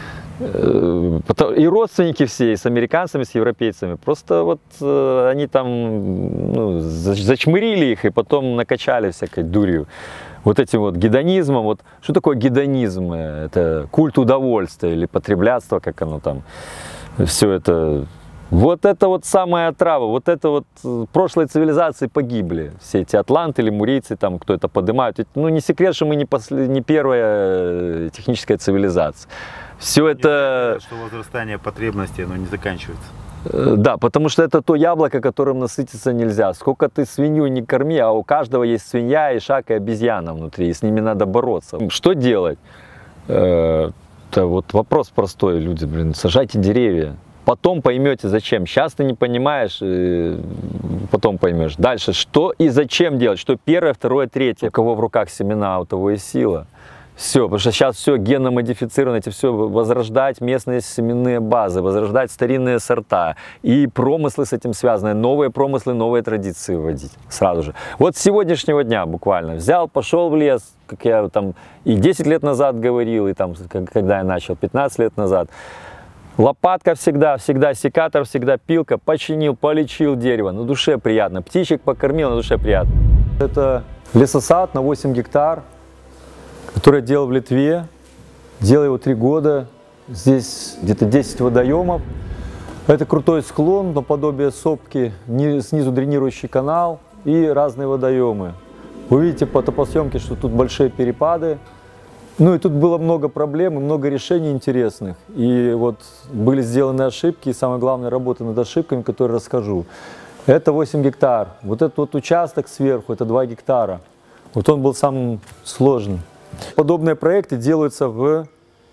И родственники все, и с американцами, с европейцами, просто вот они там ну, зачмырили их и потом накачали всякой дурью. Вот этим вот гедонизмом, вот что такое гедонизм? Это культ удовольствия или потреблятство, как оно там, все это. Вот это вот самая отрава, вот это вот прошлые цивилизации погибли, все эти атланты, лемурийцы, там кто это поднимают. Ну не секрет, что мы не первая техническая цивилизация. Все это... Что возрастание потребностей, оно не заканчивается. Да, потому что это то яблоко, которым насытиться нельзя. Сколько ты свинью не корми, а у каждого есть свинья, ишак и обезьяна внутри, и с ними надо бороться. Что делать? Это вот вопрос простой, люди, блин, сажайте деревья. Потом поймете зачем. Сейчас ты не понимаешь, потом поймешь. Дальше, что и зачем делать, что первое, второе, третье. У кого в руках семена, у того и сила. Все, потому что сейчас все генно-модифицировано, эти все возрождать местные семенные базы, возрождать старинные сорта и промыслы с этим связаны, новые промыслы, новые традиции вводить сразу же. Вот с сегодняшнего дня буквально взял, пошел в лес, как я там и 10 лет назад говорил, и там, когда я начал, 15 лет назад. Лопатка всегда, всегда секатор, всегда пилка, починил, полечил дерево, на душе приятно, птичек покормил, на душе приятно. Это лесосад на 8 гектар. Который я делал в Литве, делал его 3 года, здесь где-то 10 водоемов. Это крутой склон, наподобие сопки, снизу дренирующий канал и разные водоемы. Вы видите по топосъемке, что тут большие перепады. Ну и тут было много проблем и много решений интересных. И вот были сделаны ошибки, и самое главное, работа над ошибками, которые расскажу. Это 8 гектар. Вот этот вот участок сверху, это 2 гектара. Вот он был самым сложным. Подобные проекты делаются в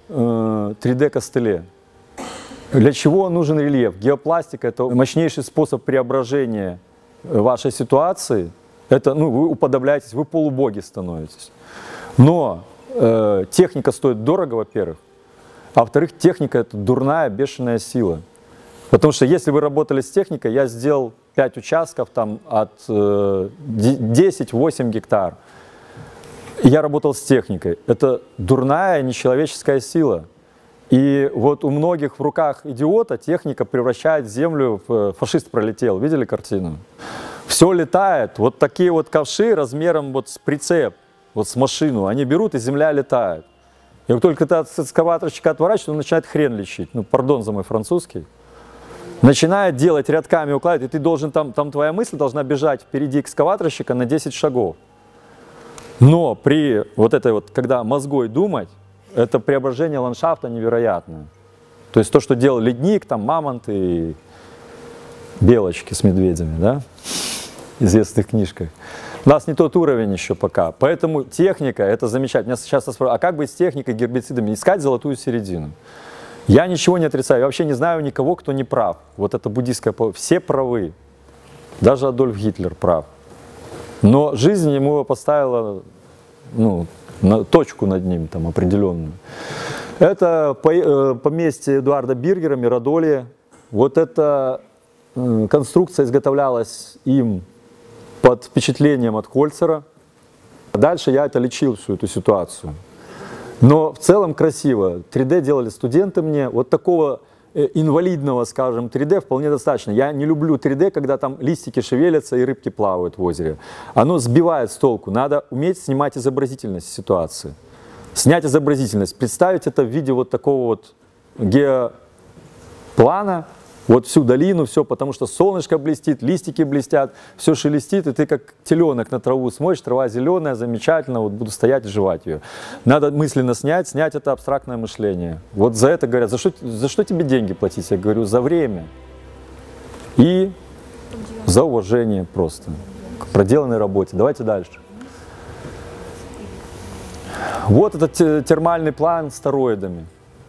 3D-костыле. Для чего нужен рельеф? Геопластика – это мощнейший способ преображения вашей ситуации. Это, ну, вы уподобляетесь, вы полубоги становитесь. Но техника стоит дорого, во-первых. А во-вторых, техника – это дурная, бешеная сила. Потому что если вы работали с техникой, я сделал 5 участков там, от 10-8 гектар. Я работал с техникой. Это дурная, нечеловеческая сила. И вот у многих в руках идиота техника превращает землю в... Фашист пролетел. Видели картину? Все летает. Вот такие вот ковши размером вот с прицеп, вот с машину, они берут, и земля летает. И как только ты от экскаваторщика отворачиваешь, он начинает хрен лечить. Ну, пардон за мой французский. Начинает делать рядками, укладывать, и ты должен, там твоя мысль должна бежать впереди экскаваторщика на 10 шагов. Но при вот этой вот, когда мозгой думать, это преображение ландшафта невероятное. То есть то, что делал ледник, там мамонты и белочки с медведями, да, в известных книжках. У нас не тот уровень еще пока, поэтому техника, это замечательно. Меня сейчас спрашивают, а как быть с техникой, гербицидами? Искать золотую середину. Я ничего не отрицаю, я вообще не знаю никого, кто не прав. Вот это буддийское, все правы, даже Адольф Гитлер прав. Но жизнь ему поставила, ну, точку над ним там определенную. Это поместье Эдуарда Биргера, Мирадолье. Вот эта конструкция изготовлялась им под впечатлением от Хольцера. Дальше я это лечил, всю эту ситуацию. Но в целом красиво. 3D делали студенты мне. Вот такого инвалидного, скажем, 3D вполне достаточно. Я не люблю 3D, когда там листики шевелятся и рыбки плавают в озере. Оно сбивает с толку. Надо уметь снимать изобразительность ситуации. Снять изобразительность, представить это в виде вот такого вот геоплана, вот всю долину, все, потому что солнышко блестит, листики блестят, все шелестит, и ты как теленок на траву смотришь, трава зеленая, замечательно, вот буду стоять и жевать ее. Надо мысленно снять это абстрактное мышление. Вот за это говорят, за что тебе деньги платить? Я говорю, за время и за уважение просто к проделанной работе. Давайте дальше. Вот этот термальный план с тороидами.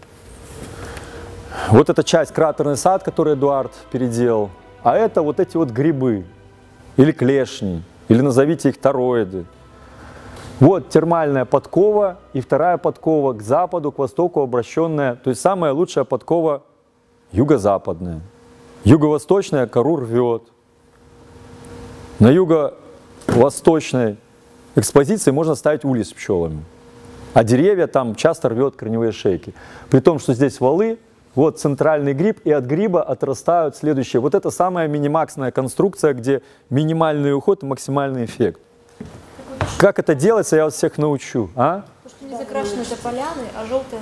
Вот эта часть кратерный сад, который Эдуард переделал. А это вот эти вот грибы, или клешни, или назовите их тороиды. Вот термальная подкова и вторая подкова к западу, к востоку обращенная. То есть самая лучшая подкова юго-западная. Юго-восточная кору рвет. На юго-восточной экспозиции можно ставить улей с пчелами. А деревья там часто рвет корневые шейки. При том, что здесь валы, вот центральный гриб, и от гриба отрастают следующие. Вот это самая минимаксная конструкция, где минимальный уход и максимальный эффект. Как это делается, я вас всех научу. А? То, что не закрашены, это поляны, а желтые...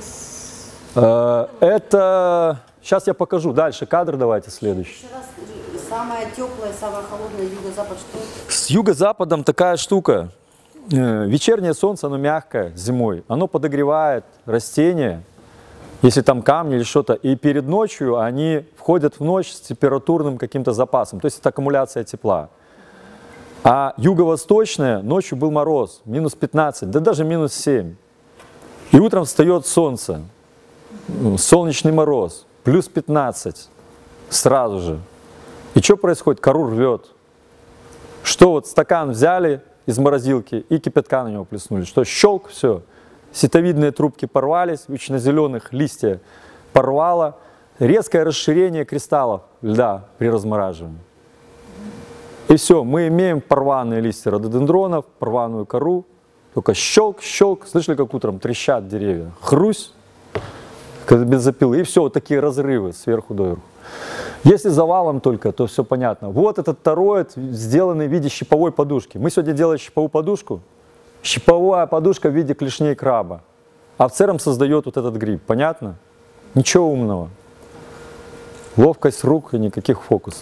Это... Сейчас я покажу. Дальше кадр давайте следующий. Самая теплая, самая холодная юго-запад, что? С юго-западом такая штука. Вечернее солнце, оно мягкое зимой, оно подогревает растения, если там камни или что-то, и перед ночью они входят в ночь с температурным каким-то запасом, то есть это аккумуляция тепла. А юго-восточная, ночью был мороз, минус 15, да даже минус 7. И утром встает солнце, солнечный мороз, плюс 15 сразу же. И что происходит? Кору рвет. Что вот стакан взяли из морозилки и кипятка на него плеснули. Что щелк, все. Ситовидные трубки порвались, вечно зеленых листья порвало. Резкое расширение кристаллов льда при размораживании. И все, мы имеем порванные листья рододендронов, порванную кору. Только щелк, щелк. Слышали, как утром трещат деревья? Хрусь, как бензопилы. И все, вот такие разрывы сверху доверху. Если завалом только, то все понятно. Вот этот тороид, сделанный в виде щиповой подушки. Мы сегодня делаем щиповую подушку. Щиповая подушка в виде клешней краба. А в целом создает вот этот гриб. Понятно? Ничего умного. Ловкость рук и никаких фокусов.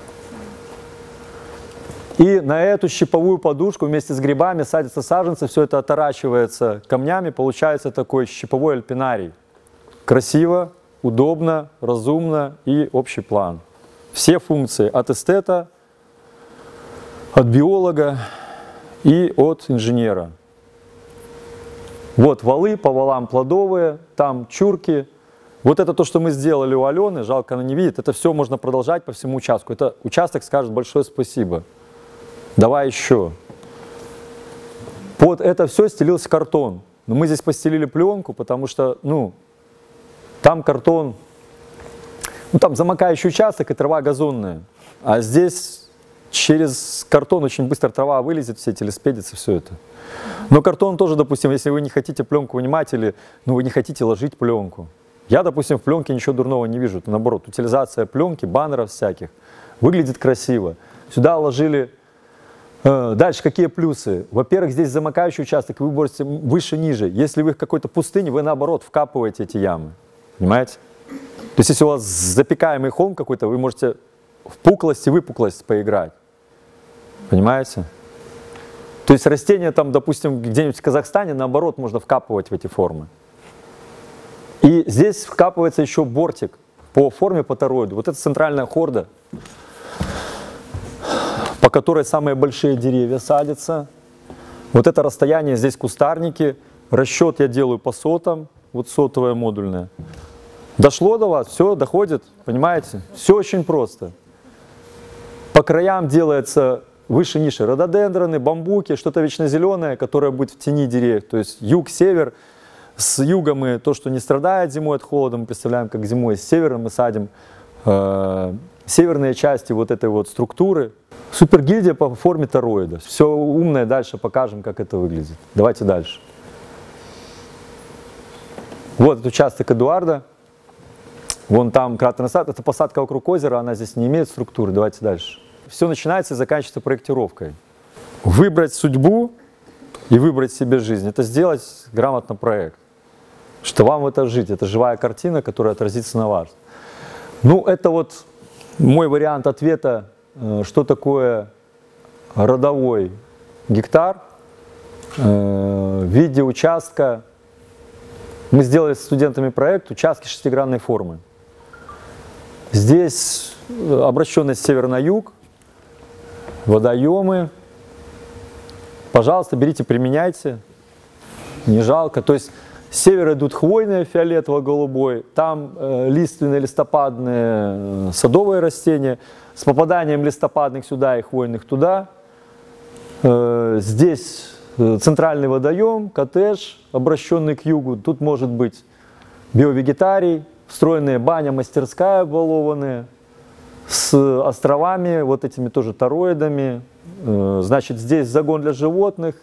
И на эту щиповую подушку вместе с грибами садятся саженцы, все это оторачивается камнями, получается такой щиповой альпинарий. Красиво, удобно, разумно и общий план. Все функции от эстета, от биолога и от инженера. Вот валы, по валам плодовые, там чурки. Вот это то, что мы сделали у Алены, жалко, она не видит. Это все можно продолжать по всему участку. Это участок скажет большое спасибо. Давай еще. Под это все стелился картон. Но мы здесь постелили пленку, потому что, там картон, там замокающий участок и трава газонная. А здесь через картон очень быстро трава вылезет, все телеспедицы, все это. Но картон тоже, допустим, если вы не хотите пленку вынимать или вы не хотите ложить пленку. Я, допустим, в пленке ничего дурного не вижу. Наоборот, утилизация пленки, баннеров всяких выглядит красиво. Сюда ложили Дальше, какие плюсы? Во-первых, здесь замыкающий участок, вы можете выше-ниже. Если вы в какой-то пустыне, вы наоборот вкапываете эти ямы. Понимаете? То есть, если у вас запекаемый холм какой-то, вы можете в пуклость и выпуклость поиграть. Понимаете? То есть, растения там, допустим, где-нибудь в Казахстане, наоборот, можно вкапывать в эти формы. И здесь вкапывается еще бортик по форме, по тороиду. Вот это центральная хорда, по которой самые большие деревья садятся. Вот это расстояние, здесь кустарники. Расчет я делаю по сотам, вот сотовая модульная. Дошло до вас, все, доходит, понимаете? Все очень просто. По краям делается выше-ниже рододендроны, бамбуки, что-то вечно зеленое, которое будет в тени деревьев. То есть юг-север. С юга мы то, что не страдает зимой от холода, мы представляем, как зимой. С севера мы садим северные части вот этой вот структуры. Супергильдия по форме тороида. Все умное, дальше покажем, как это выглядит. Давайте дальше. Вот этот участок Эдуарда. Вон там кратерный сад. Это посадка вокруг озера, она здесь не имеет структуры. Давайте дальше. Все начинается и заканчивается проектировкой. Выбрать судьбу и выбрать себе жизнь. Это сделать грамотно проект. Что вам в это жить. Это живая картина, которая отразится на вас. Ну, это вот мой вариант ответа, что такое родовой гектар в виде участка. Мы сделали с студентами проект участки шестигранной формы. Здесь обращенность с севера на юг, водоемы. Пожалуйста, берите, применяйте, не жалко. То есть с севера идут хвойные, фиолетово-голубой, там лиственные, листопадные, садовые растения, с попаданием листопадных сюда и хвойных туда. Здесь центральный водоем, коттедж, обращенный к югу. Тут может быть биовегетарий, встроенная баня, мастерская обвалованная, с островами, вот этими тоже тороидами. Значит, здесь загон для животных,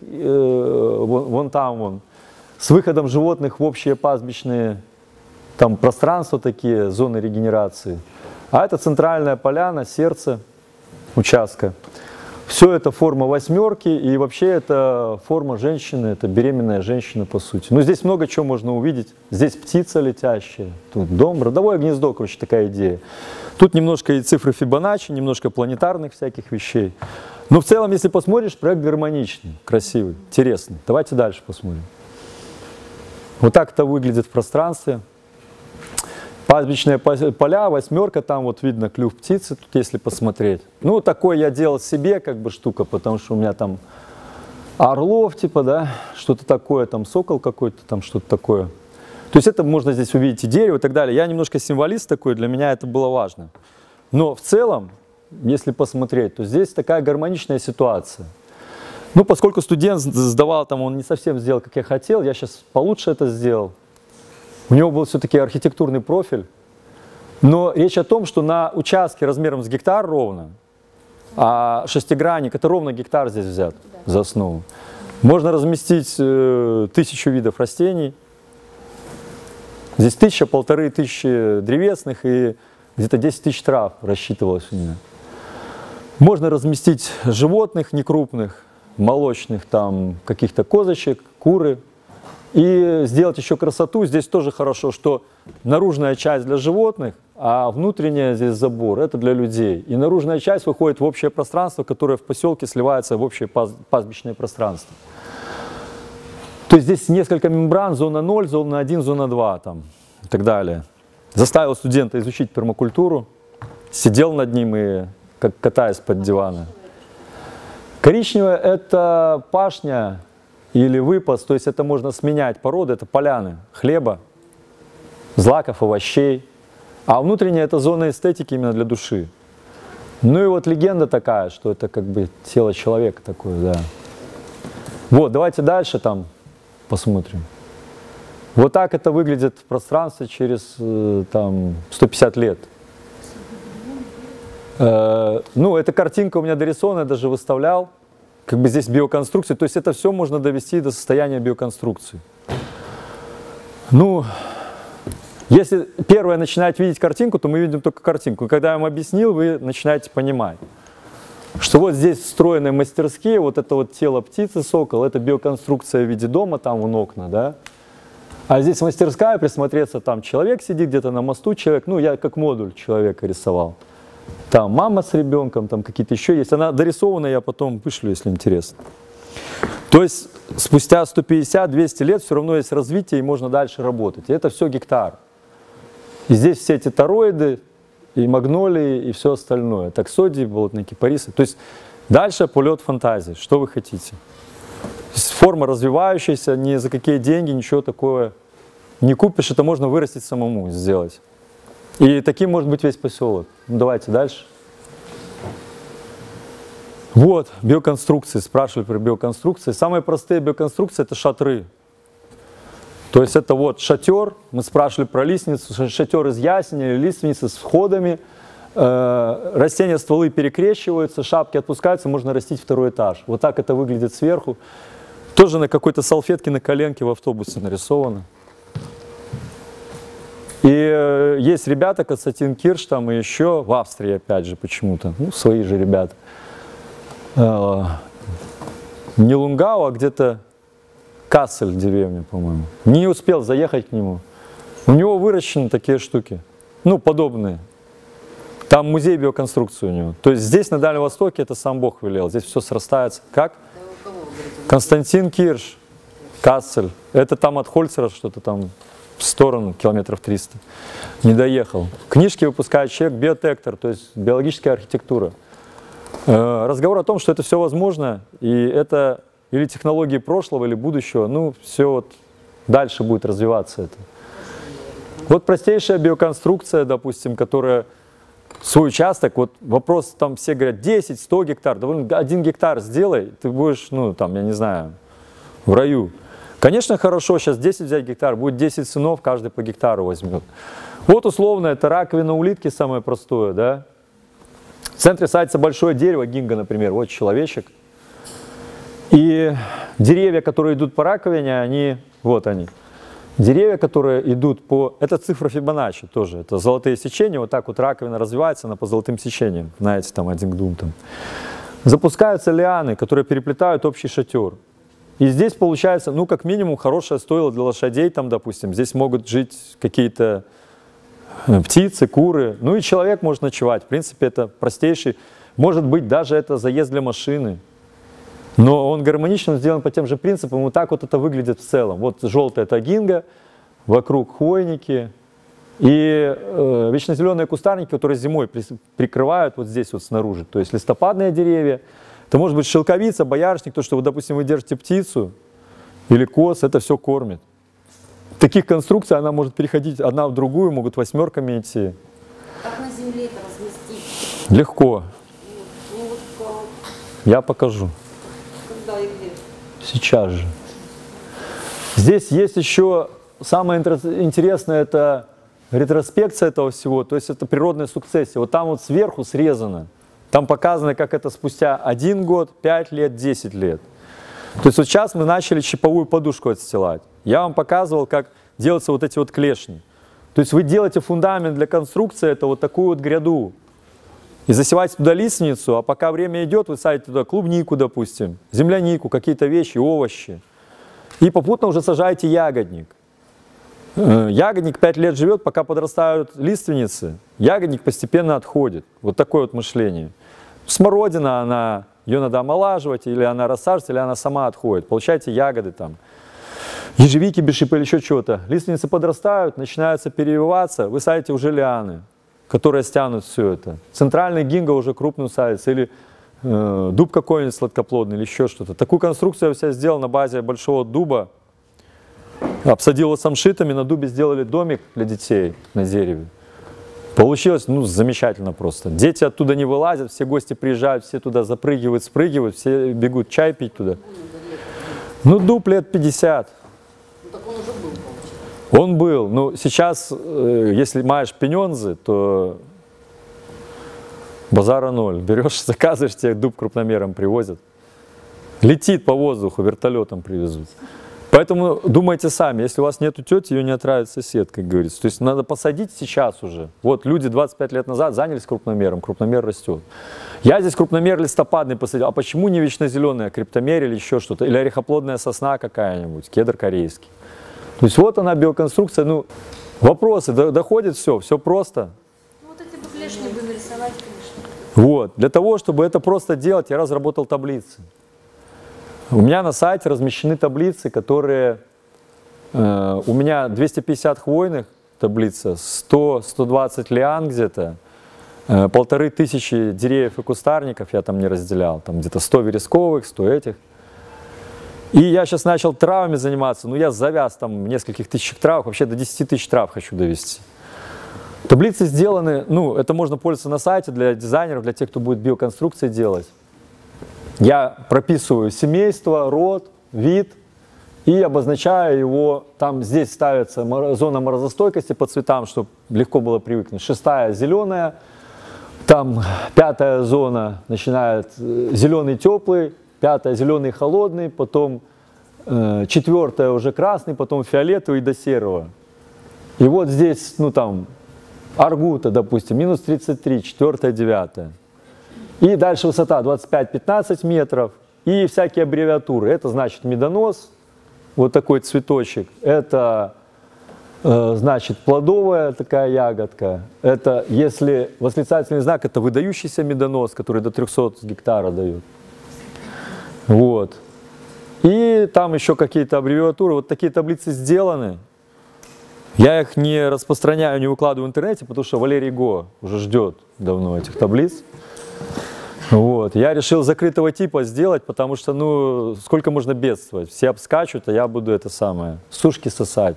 вон там вон, с выходом животных в общие пастбищные там пространства такие, зоны регенерации. А это центральная поляна, сердце участка. Все это форма восьмерки, и вообще это форма женщины, это беременная женщина по сути. Ну, здесь много чего можно увидеть. Здесь птица летящая, тут дом, родовое гнездо, короче, такая идея. Тут немножко и цифры Фибоначчи, немножко планетарных всяких вещей. Но в целом, если посмотришь, проект гармоничный, красивый, интересный. Давайте дальше посмотрим. Вот так это выглядит в пространстве. Пастбищные поля, восьмерка, там вот видно клюв птицы, тут если посмотреть. Ну, такой я делал себе, как бы, штука, потому что у меня там орлов, типа, да, что-то такое, там сокол какой-то, там что-то такое. То есть это можно здесь увидеть и дерево и так далее. Я немножко символист такой, для меня это было важно. Но в целом, если посмотреть, то здесь такая гармоничная ситуация. Ну, поскольку студент сдавал, там он не совсем сделал, как я хотел, я сейчас получше это сделал. У него был все-таки архитектурный профиль. Но речь о том, что на участке размером с гектар ровно, а шестигранник, это ровно гектар здесь взят за основу, можно разместить 1000 видов растений. Здесь 1000–1500 древесных и где-то 10 000 трав рассчитывалось у меня. Можно разместить животных некрупных, молочных, там каких-то козочек, куры. И сделать еще красоту. Здесь тоже хорошо, что наружная часть для животных, а внутренняя здесь забор, это для людей. И наружная часть выходит в общее пространство, которое в поселке сливается в общее пастбищное пространство. То есть здесь несколько мембран, зона 0, зона 1, зона 2 там, и так далее. Заставил студента изучить пермакультуру, сидел над ним и как катаясь под дивана. Коричневая – это пашня или выпас, то есть это можно сменять породы, это поляны хлеба, злаков, овощей. А внутренняя – это зона эстетики именно для души. Ну и вот легенда такая, что это как бы тело человека такое, да. Вот, давайте дальше там посмотрим. Вот так это выглядит в пространстве через там 150 лет. Ну, эта картинка у меня дорисована, я даже выставлял. Как бы здесь биоконструкция, то есть это все можно довести до состояния биоконструкции. Ну, если первое начинать видеть картинку, то мы видим только картинку. И когда я вам объяснил, вы начинаете понимать. что вот здесь встроенные мастерские, вот это вот тело птицы сокол, это биоконструкция в виде дома, там вон окна, да. А здесь мастерская, присмотреться, там человек сидит где-то на мосту, человек, ну я как модуль человека рисовал. Там мама с ребенком, там какие-то еще есть. Она дорисована, я потом вышлю, если интересно. То есть спустя 150-200 лет все равно есть развитие и можно дальше работать. И это все гектар. И здесь все эти тороиды, и магнолии, и все остальное. Таксодии, болотные кипарисы. То есть дальше полет фантазии. Что вы хотите? Форма развивающаяся, ни за какие деньги, ничего такое не купишь. Это можно вырастить самому, сделать. И таким может быть весь поселок. Ну, давайте дальше. Вот, биоконструкции. Спрашивали про биоконструкции. Самые простые биоконструкции – это шатры. То есть это вот шатер, мы спрашивали про лиственницу, шатер из ясеня или лиственницы с входами. Растения, стволы перекрещиваются, шапки отпускаются, можно растить второй этаж. Вот так это выглядит сверху. Тоже на какой-то салфетке на коленке в автобусе нарисовано. И есть ребята, Константин Кирш там и еще, в Австрии опять же почему-то, ну свои же ребята. Не Лунгау, а где-то Кассель деревня, по-моему. Не успел заехать к нему. У него выращены такие штуки, ну подобные. Там музей биоконструкции у него. То есть здесь на Дальнем Востоке это сам Бог велел, здесь все срастается. Как? Константин Кирш, Кассель. Это там от Хольцера что-то там в сторону, километров 300. Не доехал. Книжки выпускает человек, биотектор, то есть биологическая архитектура. Разговор о том, что это все возможно, и это или технологии прошлого, или будущего, ну, все вот дальше будет развиваться это. Вот простейшая биоконструкция, допустим, которая свой участок, вот вопрос, там все говорят 10-100 гектар, довольно 1 гектар сделай, ты будешь, ну, там, я не знаю, в раю. Конечно, хорошо, сейчас 10 взять гектар, будет 10 сынов, каждый по гектару возьмет. Вот условно, это раковина улитки самое простое, да. В центре садится большое дерево, гинго, например, вот человечек. И деревья, которые идут по раковине, они, вот они. Деревья, которые идут по, это цифра Фибоначчи тоже, это золотые сечения, вот так вот раковина развивается, она по золотым сечениям, знаете, там один к двум там. Запускаются лианы, которые переплетают общий шатер. И здесь получается, ну, как минимум, хорошее стойло для лошадей, там, допустим, здесь могут жить какие-то птицы, куры, ну и человек может ночевать, в принципе, это простейший, может быть, даже это заезд для машины. Но он гармонично сделан по тем же принципам, вот так вот это выглядит в целом. Вот желтая это гинго, вокруг хвойники и вечно зеленые кустарники, которые зимой прикрывают вот здесь вот снаружи. То есть листопадные деревья, это может быть шелковица, боярышник, то, что, вот, допустим, вы держите птицу или коз, это все кормит. Таких конструкций она может переходить одна в другую, могут восьмерками идти. Как на земле это разместить? Легко. Ну, вот, Я покажу. когда и где? Сейчас же. Здесь есть еще самое интересное, это ретроспекция этого всего, то есть это природная сукцессия. Вот там вот сверху срезано, там показано, как это спустя 1 год, 5 лет, 10 лет. То есть вот сейчас мы начали щиповую подушку отстилать. Я вам показывал, как делаются вот эти вот клешни. То есть вы делаете фундамент для конструкции, это вот такую вот гряду. И засеваете туда лиственницу, а пока время идет, вы садите туда клубнику, допустим, землянику, какие-то вещи, овощи. И попутно уже сажаете ягодник. Ягодник 5 лет живет, пока подрастают лиственницы. Ягодник постепенно отходит. Вот такое вот мышление. Смородина, ее надо омолаживать, или она рассаживается, или она сама отходит. Получаете ягоды там. Ежевики, бешипы или еще чего-то. Лиственницы подрастают, начинаются перевиваться, вы садите уже лианы, которые стянут все это. Центральный гинго уже крупную садится, или дуб какой-нибудь сладкоплодный, или еще что-то. Такую конструкцию я вся сделал на базе большого дуба. Обсадил его самшитами, на дубе сделали домик для детей на дереве. Получилось, ну, замечательно просто. Дети оттуда не вылазят, все гости приезжают, все туда запрыгивают, спрыгивают, все бегут чай пить туда. Ну, дуб лет 50. Ну, так он уже был, получается. Он был. Ну, сейчас, если маешь пенензы, то базара ноль. Берешь, заказываешь, тебе дуб крупномером привозят. Летит по воздуху, вертолетом привезут. Поэтому думайте сами, если у вас нету тети, ее не отравит сосед, как говорится. То есть надо посадить сейчас уже. Вот люди 25 лет назад занялись крупномером, крупномер растет. Я здесь крупномер листопадный посадил, а почему не вечно зеленая, криптомер или еще что-то, или орехоплодная сосна какая-нибудь, кедр корейский. То есть вот она биоконструкция, ну, вопросы, доходит все просто. Ну вот эти бы клешни бы нарисовать, конечно. Вот, для того, чтобы это просто делать, я разработал таблицы. У меня на сайте размещены таблицы, которые, у меня 250 хвойных таблица, 100-120 лиан где-то, 1500 деревьев и кустарников я там не разделял, там где-то 100 вересковых, 100 этих. И я сейчас начал травами заниматься, но я завяз там в нескольких тысячах трав, вообще до 10 тысяч трав хочу довести. Таблицы сделаны, ну, это можно пользоваться на сайте для дизайнеров, для тех, кто будет биоконструкции делать. Я прописываю семейство, род, вид и обозначаю его, там здесь ставится зона морозостойкости по цветам, чтобы легко было привыкнуть. 6-я зеленая, там 5-я зона начинает зеленый теплый, 5-я зеленый холодный, потом 4-я уже красный, потом фиолетовый до серого. И вот здесь, ну там, Аргута, допустим, минус 33, 4-я, 9-я. И дальше высота 25-15 метров и всякие аббревиатуры. Это значит медонос, вот такой цветочек. Это значит плодовая такая ягодка. Это если восклицательный знак, это выдающийся медонос, который до 300 гектара дает. Вот. И там еще какие-то аббревиатуры. Вот такие таблицы сделаны. Я их не распространяю, не выкладываю в интернете, потому что Валерий Го уже ждет давно этих таблиц. Вот. Я решил закрытого типа сделать, потому что, ну, сколько можно бедствовать. Все обскачут, а я буду это самое, сушки сосать.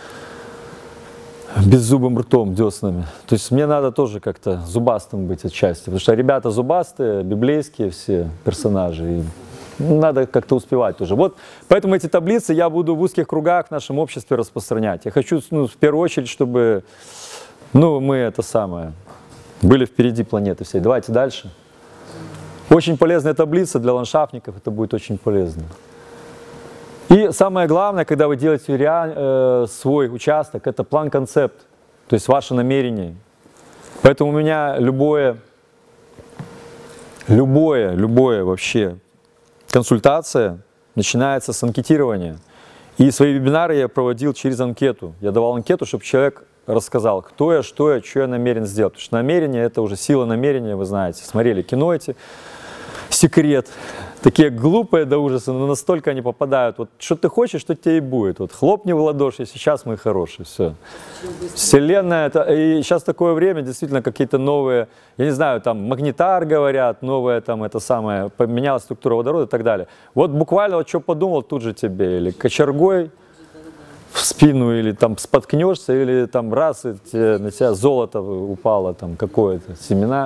Беззубым ртом, деснами. То есть мне надо тоже как-то зубастым быть отчасти. Потому что ребята зубастые, библейские все персонажи. И надо как-то успевать тоже. Вот поэтому эти таблицы я буду в узких кругах в нашем обществе распространять. Я хочу, ну, в первую очередь, чтобы, ну, мы это самое, были впереди планеты всей. Давайте дальше. Очень полезная таблица для ландшафтников, это будет очень полезно. И самое главное, когда вы делаете свой участок, это план-концепт, то есть ваше намерение. Поэтому у меня любое вообще консультация начинается с анкетирования. И свои вебинары я проводил через анкету. Я давал анкету, чтобы человек рассказал, кто я, что я намерен сделать. Потому что намерение – это уже сила намерения, вы знаете. Смотрели кино эти, «Секрет». Такие глупые до ужаса, но настолько они попадают. Вот что ты хочешь, что тебе и будет. Вот хлопни в ладоши, сейчас мы хорошие, все. Вселенная, это, и сейчас такое время, действительно, какие-то новые, я не знаю, там, магнитар говорят, новая там, это самое, поменялась структура водорода и так далее. Вот буквально, вот что подумал, тут же тебе, или кочергой в спину, или там споткнешься, или там раз, и на тебя золото упало, там, какое-то, семена.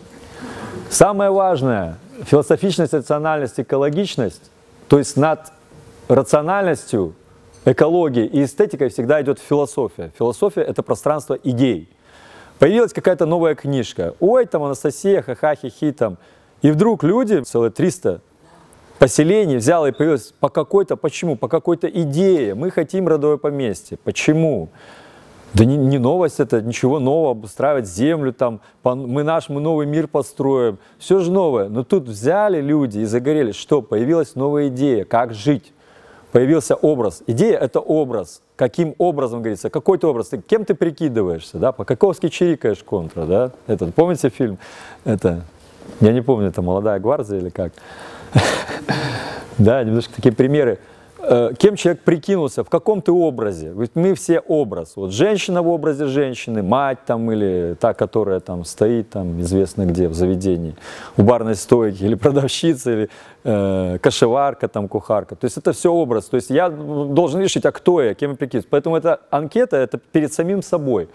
Самое важное, философичность, рациональность, экологичность, то есть над рациональностью, экологией и эстетикой всегда идет философия. Философия – это пространство идей. Появилась какая-то новая книжка. Ой, там Анастасия, ха-ха, хи-хи, там. И вдруг люди, целые 300 поселений взяло и появилось по какой-то, почему? По какой-то идее. Мы хотим родовое поместье. Почему? Да не новость это, ничего нового, обустраивать землю, там, мы новый мир построим, все же новое. Но тут взяли люди и загорелись, что появилась новая идея, как жить. Появился образ. Идея – это образ. Каким образом, говорится, какой ты образ, кем ты прикидываешься, да, по-каковски чирикаешь контра, да. Это, помните фильм, это, я не помню, это «Молодая гвардия» или как. Да, немножко такие примеры. Кем человек прикинулся, в каком ты образе. Ведь мы все образ. Вот женщина в образе женщины, мать там или та, которая там стоит там известно где в заведении, у барной стойки, или продавщица, или кошеварка, там кухарка. То есть это все образ. То есть я должен решить, а кто я, кем я прикидываюсь. Поэтому эта анкета, это перед самим собой.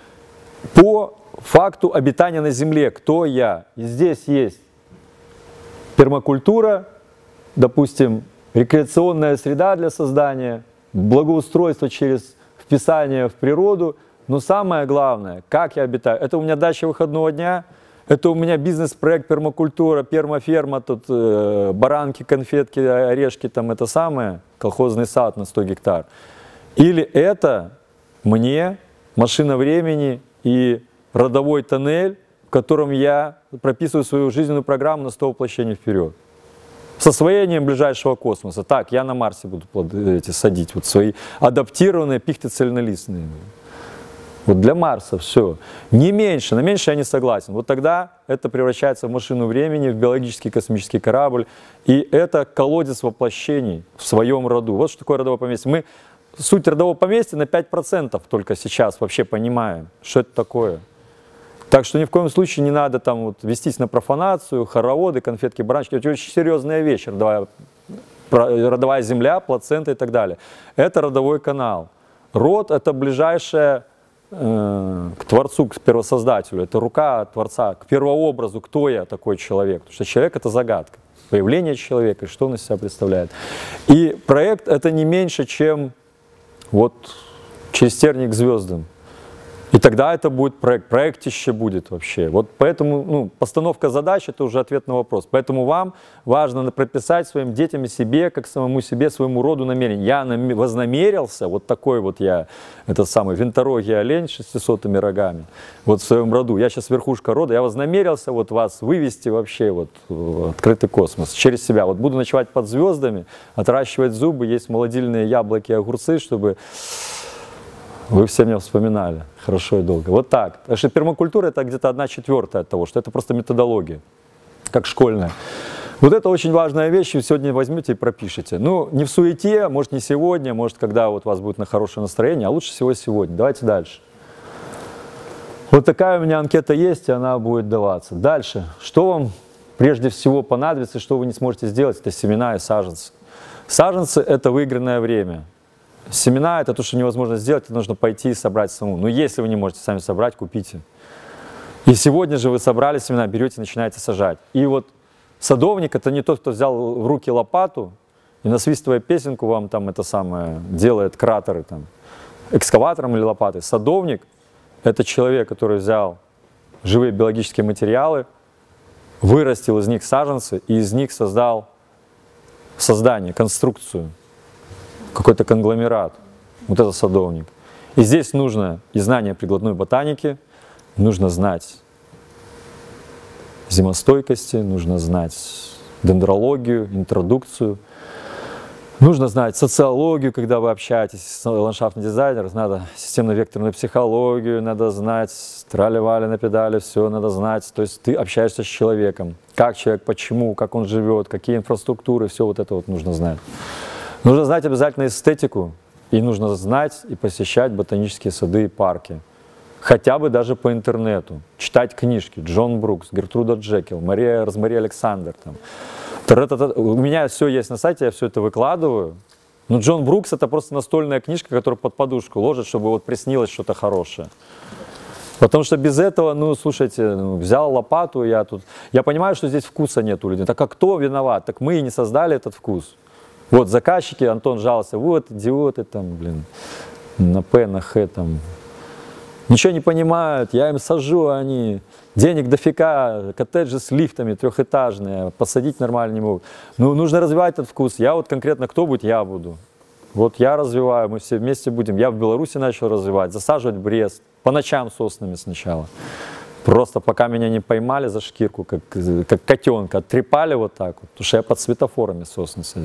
По факту обитания на Земле, кто я. И здесь есть пермакультура, допустим, рекреационная среда для создания, благоустройство через вписание в природу. Но самое главное, как я обитаю. Это у меня дача выходного дня, Это у меня бизнес-проект пермакультура, пермаферма, тут баранки, конфетки, орешки, там это самое, колхозный сад на 100 гектар. Или это мне машина времени и родовой тоннель, в котором я прописываю свою жизненную программу на 100 воплощений вперед. С освоением ближайшего космоса. Так, я на Марсе буду садить вот свои адаптированные пихты цельнолистные. Вот для Марса все. Не меньше, на меньше я не согласен. Вот тогда это превращается в машину времени, в биологический космический корабль. И это колодец воплощений в своем роду. Вот что такое родовое поместье. Мы суть родового поместья на 5% только сейчас вообще понимаем, что это такое. Так что ни в коем случае не надо там вот вестись на профанацию, хороводы, конфетки, баранчики. Это очень серьезная вещь, родовая земля, плацента и так далее. Это родовой канал. Род – это ближайшее к Творцу, к первосоздателю. Это рука Творца, к первообразу, кто я такой человек. Потому что человек – это загадка. Появление человека, что он из себя представляет. И проект – это не меньше, чем вот через терник к звездам. И тогда это будет проект, проектище будет вообще. Вот поэтому постановка задач – это уже ответ на вопрос. Поэтому вам важно прописать своим детям и себе, как самому себе, своему роду намерение. Я вознамерился, вот такой вот я, этот самый винторогий олень с 600 рогами, вот в своем роду. Я сейчас верхушка рода, я вознамерился вот вас вывести вообще вот в открытый космос через себя. Вот буду ночевать под звездами, отращивать зубы, есть молодильные яблоки, огурцы, чтобы вы все меня вспоминали хорошо и долго. Вот так. Потому что пермакультура – это где-то 1/4 от того, что это просто методология, как школьная. Вот это очень важная вещь, вы сегодня возьмете и пропишите. Ну, не в суете, может не сегодня, может когда вот у вас будет на хорошее настроение, а лучше всего сегодня. Давайте дальше. Вот такая у меня анкета есть, и она будет даваться. Дальше. Что вам прежде всего понадобится, что вы не сможете сделать, это семена и саженцы. Саженцы – это выигранное время. Семена – это то, что невозможно сделать, это нужно пойти и собрать самому. Но если вы не можете сами собрать, купите. И сегодня же вы собрали семена, берете и начинаете сажать. И вот садовник – это не тот, кто взял в руки лопату и, насвистывая песенку, вам там это самое делает кратеры там, экскаватором или лопатой. Садовник – это человек, который взял живые биологические материалы, вырастил из них саженцы и из них создал создание, конструкцию. Какой-то конгломерат. Вот это садовник. И здесь нужно и знание прикладной ботаники, нужно знать зимостойкости, нужно знать дендрологию, интродукцию, нужно знать социологию, когда вы общаетесь с ландшафтным дизайнером, надо системно-векторную психологию, надо знать трали-вали на педали, все надо знать. То есть ты общаешься с человеком, как человек, почему, как он живет, какие инфраструктуры, все вот это вот нужно знать. Нужно знать обязательно эстетику, и нужно знать и посещать ботанические сады и парки. Хотя бы даже по интернету. Читать книжки. Джон Брукс, Гертруда Джекил, Розмари Александр. Там. У меня все есть на сайте, я все это выкладываю. Но Джон Брукс — это просто настольная книжка, которую под подушку ложат, чтобы вот приснилось что-то хорошее. Потому что без этого, ну, слушайте, взял лопату, я понимаю, что здесь вкуса нет у людей. Так а кто виноват? Так мы и не создали этот вкус. Вот заказчики, Антон жаловался, вот идиоты там, блин, на П, на Х там. Ничего не понимают, я им сажу, они денег дофига, коттеджи с лифтами трехэтажные, посадить нормально не могут. Ну, нужно развивать этот вкус. Я вот конкретно кто будет, я буду. Вот я развиваю, мы все вместе будем. Я в Беларуси начал развивать, засаживать Брест, по ночам соснами сначала. Просто пока меня не поймали за шкирку, как котенка, оттрепали вот так вот, потому что я под светофорами сосны садил.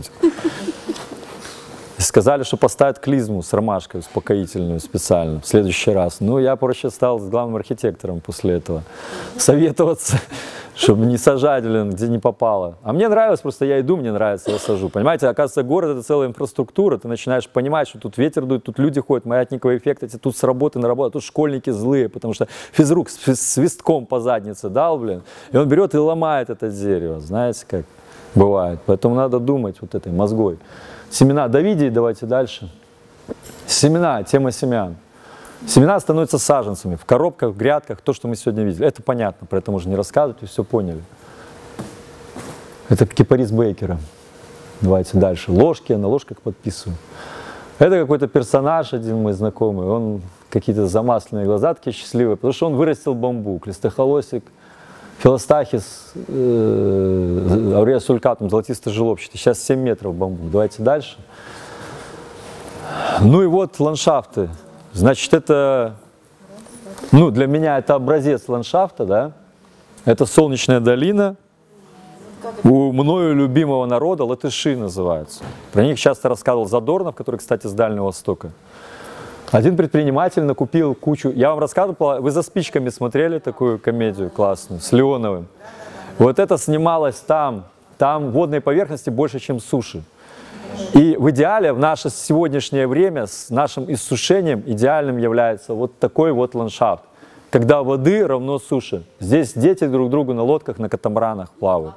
И сказали, что поставят клизму с ромашкой успокоительную специально в следующий раз. Ну, я проще стал с главным архитектором после этого советоваться, чтобы не сажать, блин, где не попало. А мне нравилось, просто я иду, мне нравится, я сажу. Понимаете, оказывается, город — это целая инфраструктура, ты начинаешь понимать, что тут ветер дует, тут люди ходят, маятниковый эффект, эти тут с работы на работу, тут школьники злые, потому что физрук с свистком по заднице дал, блин, и он берет и ломает это дерево, знаете, как бывает. Поэтому надо думать вот этой мозгой. Семена Давидии, давайте дальше. Семена, тема семян. Семена становятся саженцами в коробках, в грядках, то, что мы сегодня видели. Это понятно, про это можно не рассказывать, вы все поняли. Это кипарис Бейкера. Давайте дальше. Ложки, я на ложках подписываю. Это какой-то персонаж, один мой знакомый, он какие-то замасленные глаза такие счастливые, потому что он вырастил бамбук, листохолосик, Филостахис аурея сулькатум, золотисто-желобчатый. Сейчас 7 метров бамбук. Давайте дальше. Ну и вот ландшафты. Значит, это, ну, для меня это образец ландшафта, да. Это Солнечная долина. У мною любимого народа латыши называются. Про них часто рассказывал Задорнов, который, кстати, с Дальнего Востока. Один предприниматель накупил кучу... Я вам рассказывал, вы за спичками смотрели такую комедию классную, с Леоновым. Вот это снималось там. Там водной поверхности больше, чем суши. И в идеале, в наше сегодняшнее время, с нашим иссушением, идеальным является вот такой вот ландшафт. Когда воды равно суше. Здесь дети друг другу на лодках, на катамаранах плавают.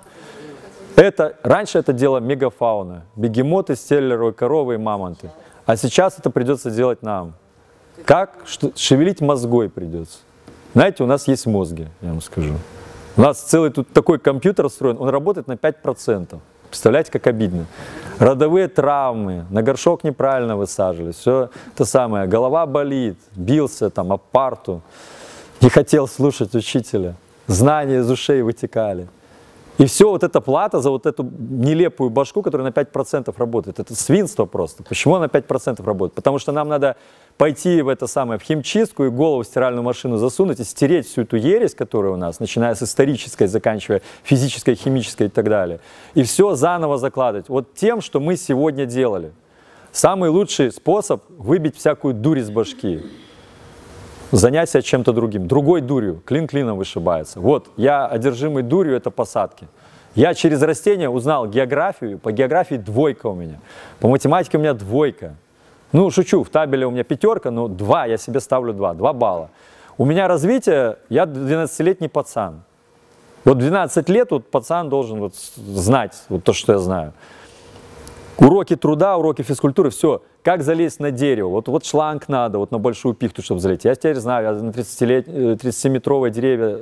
Раньше это делала мегафауна. Бегемоты, стеллеровые коровы и мамонты. А сейчас это придется делать нам. Как? Шевелить мозгой придется. Знаете, у нас есть мозги, я вам скажу. У нас целый тут такой компьютер устроен, он работает на 5%. Представляете, как обидно. Родовые травмы, на горшок неправильно высаживали, все то самое. Голова болит, бился там об парту, не хотел слушать учителя. Знания из ушей вытекали. И все, вот эта плата за вот эту нелепую башку, которая на 5% работает, это свинство просто. Почему она на 5% работает? Потому что нам надо пойти в в химчистку и голову в стиральную машину засунуть и стереть всю эту ересь, которая у нас, начиная с исторической, заканчивая физической, химической и так далее. И все заново закладывать. Вот тем, что мы сегодня делали. Самый лучший способ выбить всякую дурь из башки. Занять себя чем-то другим, другой дурью, клин клином вышибается. Вот, я одержимый дурью, это посадки. Я через растения узнал географию, по географии 2 у меня, по математике у меня 2. Ну, шучу, в табеле у меня 5, но 2, я себе ставлю 2 балла. У меня развитие, я 12-летний пацан. Вот 12 лет вот пацан должен вот знать вот то, что я знаю. Уроки труда, уроки физкультуры, все. Как залезть на дерево? Вот шланг надо, вот на большую пихту, чтобы залезть. Я теперь знаю, я на 30-метровые деревья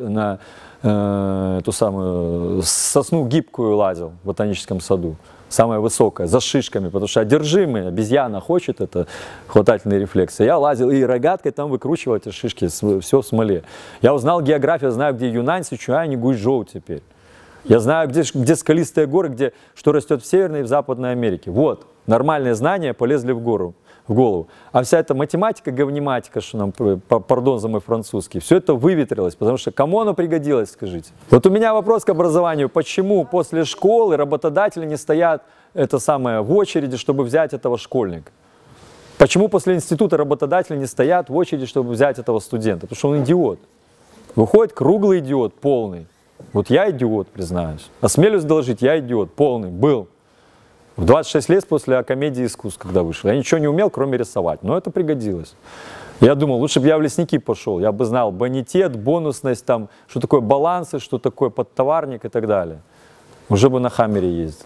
на эту самую сосну гибкую лазил в ботаническом саду. Самая высокая, за шишками, потому что одержимый, обезьяна хочет, это хватательные рефлексы. Я лазил и рогаткой там выкручивал эти шишки, все в смоле. Я узнал географию, знаю, где Юнань, Сычуань и Гуйчжоу теперь. Я знаю, где скалистые горы, что растет в Северной и в Западной Америке. Вот, нормальные знания полезли в голову. А вся эта математика, говнематика, что нам, пардон за мой французский, все это выветрилось, потому что кому оно пригодилось, скажите? Вот у меня вопрос к образованию. Почему после школы работодатели не стоят в очереди, чтобы взять этого школьника? Почему после института работодатели не стоят в очереди, чтобы взять этого студента? Потому что он идиот. Выходит круглый идиот, полный. Вот я идиот, признаюсь. Осмелюсь доложить, я идиот, полный, был. В 26 лет после Академии искусств, когда вышел. Я ничего не умел, кроме рисовать, но это пригодилось. Я думал, лучше бы я в лесники пошел, я бы знал бонитет, бонусность, там, что такое балансы, что такое подтоварник и так далее. Уже бы на Хаммере ездил.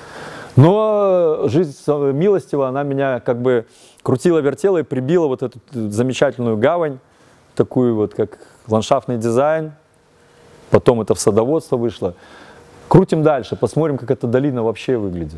Но жизнь милостива, она меня как бы крутила-вертела и прибила вот эту замечательную гавань, такую вот, как ландшафтный дизайн. Потом это в садоводство вышло. Крутим дальше, посмотрим, как эта долина вообще выглядит.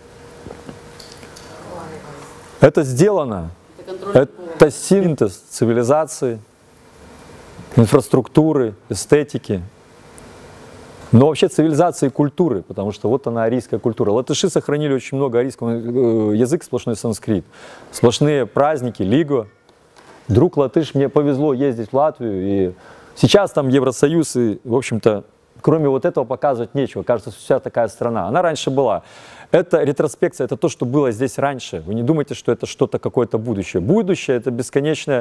Это сделано. Это синтез цивилизации, инфраструктуры, эстетики. Но вообще цивилизации и культуры, потому что вот она, арийская культура. Латыши сохранили очень много арийского, язык сплошной санскрит. Сплошные праздники, лиго. Друг латыш, мне повезло ездить в Латвию, и сейчас там Евросоюз, и, в общем-то, кроме вот этого показывать нечего. Кажется, вся такая страна. Она раньше была. Это ретроспекция, это то, что было здесь раньше. Вы не думайте, что это что-то, какое-то будущее. Будущее — это бесконечное,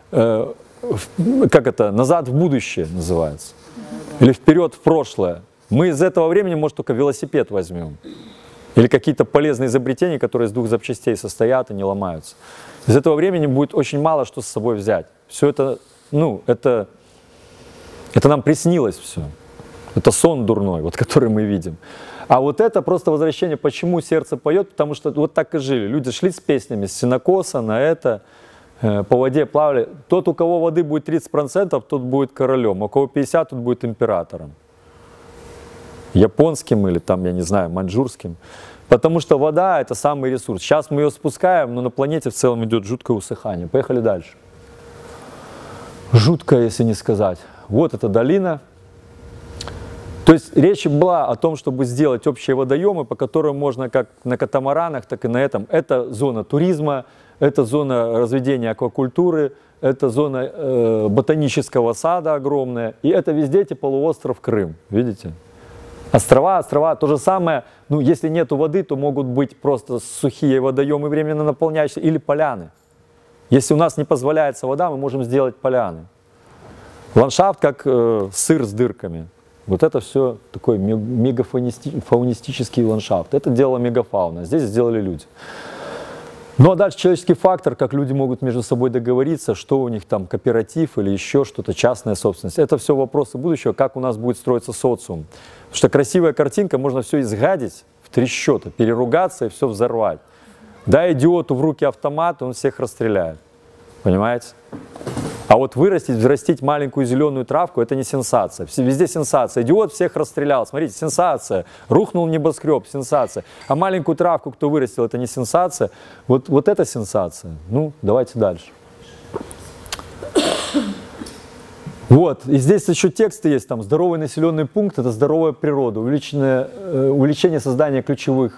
назад в будущее называется. Или вперед в прошлое. Мы из этого времени, может, только велосипед возьмем. Или какие-то полезные изобретения, которые из 2 запчастей состоят и не ломаются. Из этого времени будет очень мало что с собой взять. Все это, это нам приснилось все. Это сон дурной, вот, который мы видим. А вот это просто возвращение, почему сердце поет, потому что вот так и жили. Люди шли с песнями, с сенокоса на это, по воде плавали. Тот, у кого воды будет 30%, тот будет королем, у кого 50%, тот будет императором. Японским или там, я не знаю, маньчжурским. Потому что вода — это самый ресурс. Сейчас мы ее спускаем, но на планете в целом идет жуткое усыхание. Поехали дальше. Жуткое, если не сказать. Вот эта долина. То есть речь была о том, чтобы сделать общие водоемы, по которым можно как на катамаранах, так и на этом. Это зона туризма, это зона разведения аквакультуры, это зона ботанического сада огромная. И это везде эти полуостров Крым, видите? Острова, то же самое, ну если нету воды, то могут быть просто сухие водоемы, временно наполняющиеся, или поляны. Если у нас не позволяется вода, мы можем сделать поляны. Ландшафт как сыр с дырками. Вот это все такой мегафаунистический ландшафт. Это делала мегафауна, здесь сделали люди. Ну а дальше человеческий фактор, как люди могут между собой договориться, что у них там кооператив или еще что-то, частная собственность. Это все вопросы будущего, как у нас будет строиться социум. Потому что красивая картинка, можно все изгадить в 3 счета, переругаться и все взорвать. Дай идиоту в руки автомат, он всех расстреляет. Понимаете? А вот взрастить маленькую зеленую травку, это не сенсация. Везде сенсация. Идиот всех расстрелял. Смотрите, сенсация. Рухнул небоскреб, сенсация. А маленькую травку, кто вырастил, это не сенсация. Вот это сенсация. Ну, давайте дальше. Вот, и здесь еще тексты есть, там, здоровый населенный пункт, это здоровая природа, увеличение создания ключевых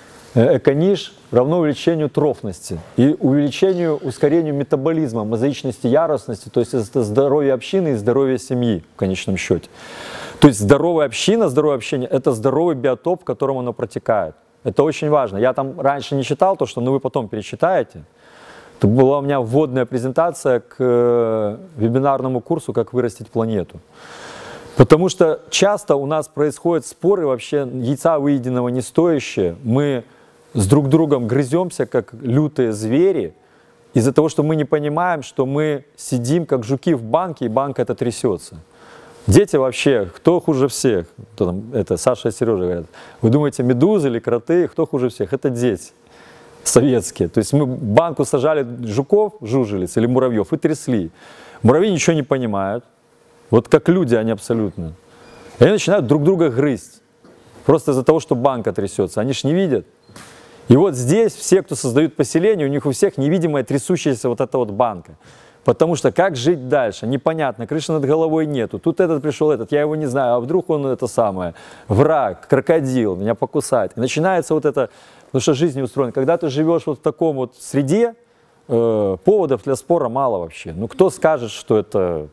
экониш равно увеличению трофности и ускорению метаболизма, мозаичности, яростности, то есть это здоровье общины и здоровье семьи в конечном счете. То есть здоровая община, здоровое общение – это здоровый биотоп, в котором оно протекает. Это очень важно. Я там раньше не читал то, что вы потом перечитаете. Это была у меня вводная презентация к вебинарному курсу «Как вырастить планету». Потому что часто у нас происходят споры вообще яйца выеденного не стоящие. Мы с друг другом грыземся, как лютые звери, из-за того, что мы не понимаем, что мы сидим, как жуки в банке, и банка это трясется. Дети вообще, кто хуже всех? Это Саша и Сережа говорят. Вы думаете, медузы или кроты, кто хуже всех? Это дети советские. То есть мы в банку сажали жуков, жужелиц или муравьев и трясли. Муравьи ничего не понимают. Вот как люди они абсолютно. И они начинают друг друга грызть. Просто из-за того, что банка трясется. Они ж не видят. И вот здесь все, кто создают поселение, у них у всех невидимая трясущаяся вот эта вот банка. Потому что как жить дальше? Непонятно, крыши над головой нету. Тут этот пришел, этот, я его не знаю, а вдруг он это самое, враг, крокодил, меня покусает. И начинается вот это, потому что жизнь не устроена. Когда ты живешь вот в таком вот среде, поводов для спора мало вообще. Ну кто скажет, что это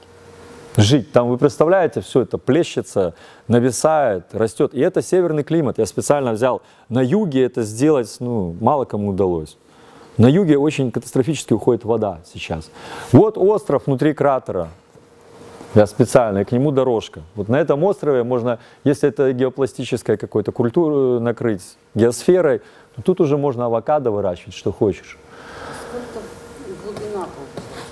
жить? Там вы представляете, все это плещется, нависает, растет. И это северный климат. Я специально взял на юге это сделать, ну, мало кому удалось. На юге очень катастрофически уходит вода сейчас. Вот остров внутри кратера. Я специально, и к нему дорожка. Вот на этом острове можно, если это геопластической какой-то культуру накрыть геосферой, то тут уже можно авокадо выращивать, что хочешь. Сколько глубина получается?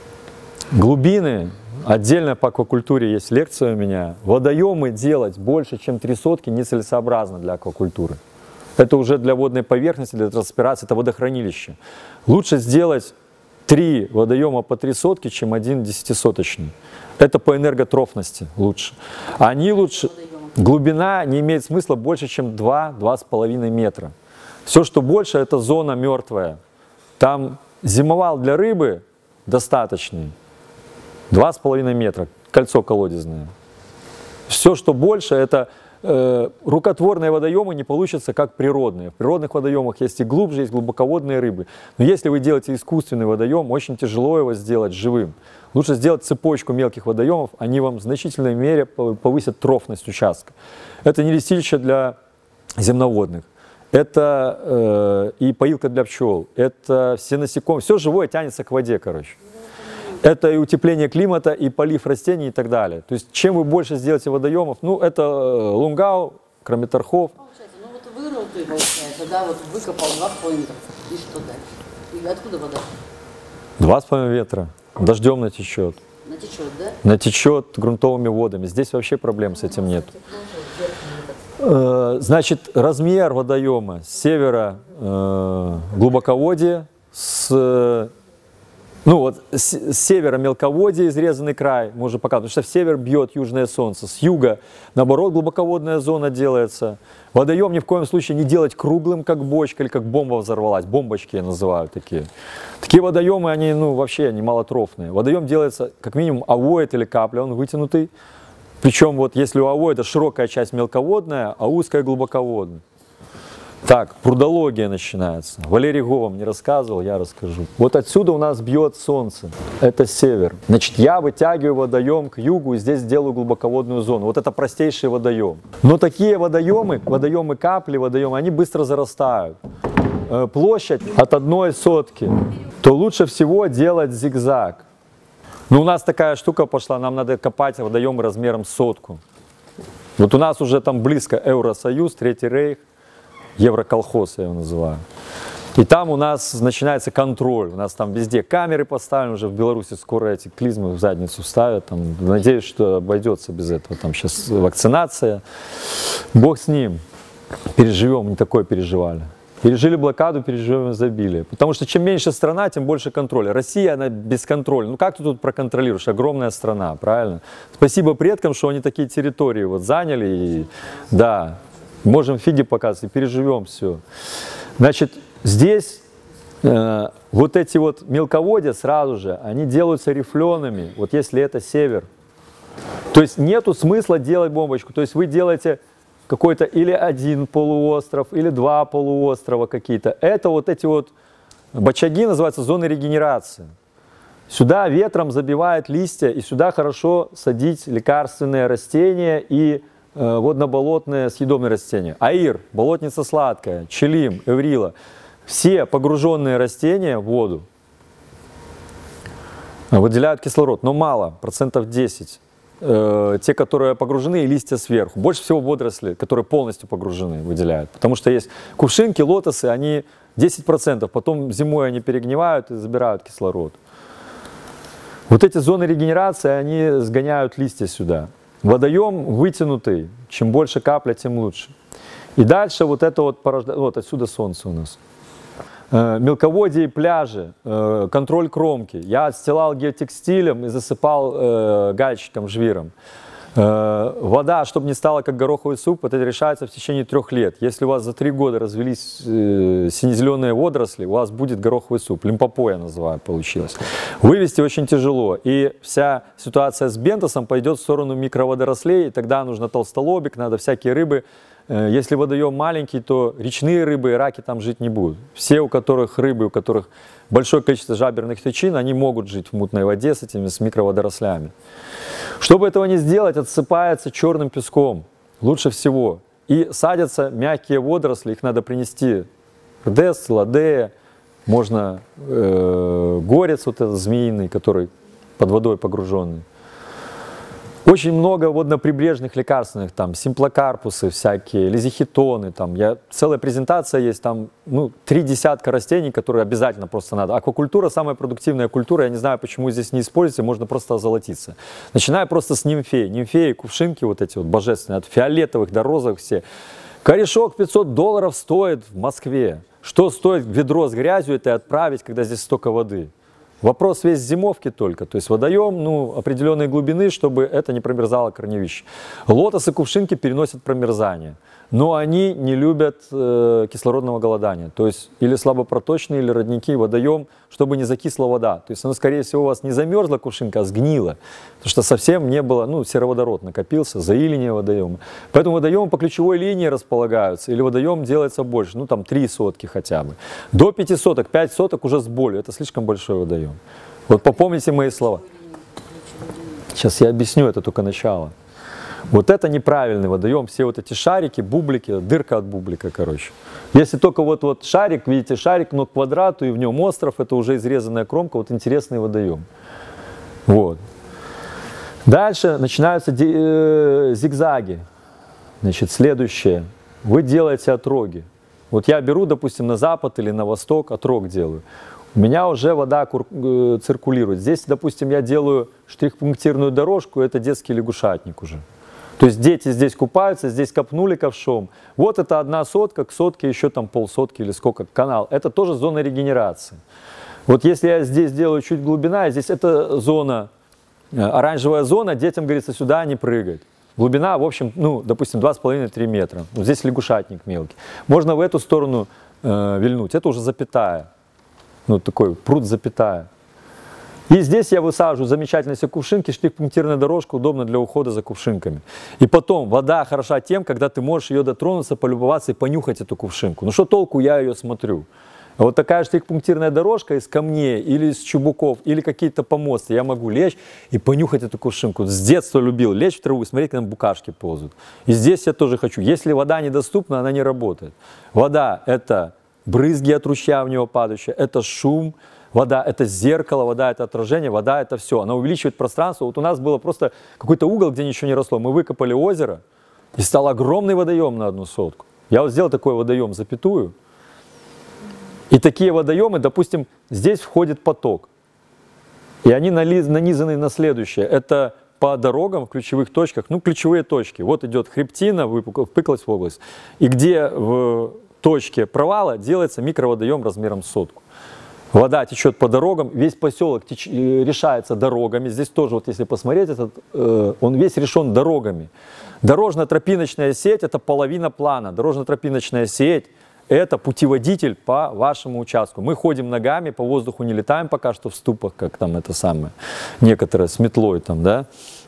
Глубины. Отдельно по аквакультуре есть лекция у меня. Водоемы делать больше, чем 3 сотки нецелесообразно для аквакультуры. Это уже для водной поверхности, для транспирации, это водохранилище. Лучше сделать 3 водоема по 3 сотки, чем 1 10-соточный. Это по энерготрофности лучше. Они лучше, глубина не имеет смысла больше, чем 2-2,5 метра. Все, что больше, это зона мертвая. Там зимовал для рыбы достаточный. 2,5 метра, кольцо колодезное. Все, что больше, это рукотворные водоемы не получатся как природные. В природных водоемах есть и глубже, есть глубоководные рыбы. Но если вы делаете искусственный водоем, очень тяжело его сделать живым. Лучше сделать цепочку мелких водоемов, они вам в значительной мере повысят трофность участка. Это не листилище для земноводных. Это и поилка для пчел, это все насекомые, все живое тянется к воде, короче. Это и утепление климата, и полив растений и так далее. То есть, чем вы больше сделаете водоемов, ну, это Лунгау, Краматорхов. Получается, ну вот вырыл ты, получается, да, вот выкопал 2,5 метра. И что дальше? И откуда вода? 2,5 метра. Дождем натечет. Натечет, да? Натечет грунтовыми водами. Здесь вообще проблем с этим нет. Значит, размер водоема с севера глубоководье, с севера мелководье, изрезанный край, мы уже показывали, потому что в север бьет южное солнце, с юга, наоборот, глубоководная зона делается. Водоем ни в коем случае не делать круглым, как бочка, или как бомба взорвалась, бомбочки я называю такие. Такие водоемы, они, вообще, они малотрофные. Водоем делается, как минимум, авоид или капля, он вытянутый, Причем вот если у АО это широкая часть мелководная, а узкая глубоководная. Так, прудология начинается. Валерий Го вам не рассказывал, я расскажу. Вот отсюда у нас бьет солнце. Это север. Значит, я вытягиваю водоем к югу и здесь делаю глубоководную зону. Вот это простейший водоем. Но такие водоемы капли, водоемы, они быстро зарастают. Площадь от 1 сотки. То лучше всего делать зигзаг. Но у нас такая штука пошла, нам надо копать водоемы размером с сотку. Вот у нас уже там близко Евросоюз, Третий Рейх. Евроколхоз я его называю. И там у нас начинается контроль. У нас там везде камеры поставлены, уже в Беларуси скоро эти клизмы в задницу ставят. Там, надеюсь, что обойдется без этого. Там сейчас вакцинация. Бог с ним. Переживем, не такое переживали. Пережили блокаду, переживем изобилие. Потому что чем меньше страна, тем больше контроля. Россия, она без контроля. Ну как ты тут проконтролируешь? Огромная страна, правильно? Спасибо предкам, что они такие территории вот заняли. И, да. Можем фиги показывать, переживем все. Значит, здесь вот эти вот мелководья сразу же, они делаются рифлеными, вот если это север. То есть нету смысла делать бомбочку. То есть вы делаете какой-то или один полуостров, или 2 полуострова какие-то. Это вот эти вот бочаги называются зоны регенерации. Сюда ветром забивает листья, и сюда хорошо садить лекарственные растения и водно-болотные съедобные растения. Аир, болотница сладкая, пчелим, эврила. Все погруженные растения в воду выделяют кислород, но мало, процентов 10. Те, которые погружены, и листья сверху. Больше всего водоросли, которые полностью погружены, выделяют. Потому что есть кувшинки, лотосы, они 10%, потом зимой они перегнивают и забирают кислород. Вот эти зоны регенерации, они сгоняют листья сюда. Водоем вытянутый, чем больше капля, тем лучше. И дальше вот это вот порождает, вот отсюда солнце у нас. Мелководье и пляжи, контроль кромки. Я отстилал геотекстилем и засыпал гальчиком, жвиром. Вода, чтобы не стала как гороховый суп, это решается в течение 3 лет. Если у вас за 3 года развелись сине-зеленые водоросли, у вас будет гороховый суп. Лимпопо я называю, получилось. Вывести очень тяжело. И вся ситуация с бентосом пойдет в сторону микроводорослей, и тогда нужно толстолобик, надо всякие рыбы. Если водоем маленький, то речные рыбы и раки там жить не будут. Все, у которых рыбы, у которых большое количество жаберных тичин, они могут жить в мутной воде с микроводорослями. Чтобы этого не сделать, отсыпается черным песком, лучше всего. И садятся мягкие водоросли, их надо принести рдес, ладея, можно горец вот этот змеиный, который под водой погруженный. Очень много водно-прибрежных лекарственных, там, симплокарпусы всякие, лизихитоны, там, целая презентация есть, там, 3 десятка растений, которые обязательно просто надо. Аквакультура самая продуктивная культура, я не знаю, почему здесь не используете, можно просто озолотиться. Начиная просто с нимфеи. Нимфеи, кувшинки вот эти вот божественные, от фиолетовых до розовых все. Корешок $500 стоит в Москве. Что стоит ведро с грязью это отправить, когда здесь столько воды? Вопрос весь зимовки только, то есть водоем определенной глубины, чтобы это не промерзало корневище. Лотосы, кувшинки переносят промерзание, но они не любят кислородного голодания. То есть или слабопроточные, или родники, водоем, чтобы не закисла вода. То есть она, скорее всего, у вас не замерзла кувшинка, а сгнила, потому что совсем не было, сероводород накопился, заиление водоема. Поэтому водоемы по ключевой линии располагаются, или водоем делается больше, там 3 сотки хотя бы. До 5 соток, 5 соток уже с болью, это слишком большой водоем. Вот попомните мои слова. Сейчас я объясню, это только начало. Вот это неправильный водоем, все вот эти шарики, бублики, дырка от бублика, короче. Если только вот шарик, видите, шарик, но к квадрату, и в нем остров, это уже изрезанная кромка, вот интересный водоем. Вот. Дальше начинаются зигзаги. Значит, следующее. Вы делаете отроги. Вот я беру, допустим, на запад или на восток, отрог делаю. У меня уже вода циркулирует. Здесь, допустим, я делаю штрих-пунктирную дорожку, это детский лягушатник уже. То есть дети здесь купаются, здесь копнули ковшом. Вот это 1 сотка, к сотке еще там полсотки или сколько, канал. Это тоже зона регенерации. Вот если я здесь делаю чуть глубина, здесь это зона, оранжевая зона, детям говорится сюда не прыгать. Глубина, в общем, допустим, 2,5-3 метра. Вот здесь лягушатник мелкий. Можно в эту сторону вильнуть. Это уже запятая. Такой пруд запятая. И здесь я высаживаю замечательные все кувшинки, штрих-пунктирная дорожка, удобна для ухода за кувшинками. И потом, вода хороша тем, когда ты можешь ее дотронуться, полюбоваться и понюхать эту кувшинку. Ну что толку, я ее смотрю. А вот такая штрих-пунктирная дорожка из камней или из чубуков, или какие-то помосты, я могу лечь и понюхать эту кувшинку. С детства любил лечь в траву и смотреть, как там букашки ползают. И здесь я тоже хочу. Если вода недоступна, она не работает. Вода – это брызги от ручья в него падающие, это шум. Вода – это зеркало, вода – это отражение, вода – это все. Она увеличивает пространство. Вот у нас было просто какой-то угол, где ничего не росло. Мы выкопали озеро, и стал огромный водоем на 1 сотку. Я вот сделал такой водоем, запятую. И такие водоемы, допустим, здесь входит поток. И они нанизаны на следующее. Это по дорогам в ключевых точках, ну, ключевые точки. Вот идет хребтина, впыклась в область. И где в точке провала делается микроводоем размером с сотку. Вода течет по дорогам, весь поселок решается дорогами. Здесь тоже, вот если посмотреть, он весь решен дорогами. Дорожно-тропиночная сеть – это половина плана. Дорожно-тропиночная сеть – это путеводитель по вашему участку. Мы ходим ногами, по воздуху не летаем пока что в ступах, как там это самое, некоторые с метлой там, да,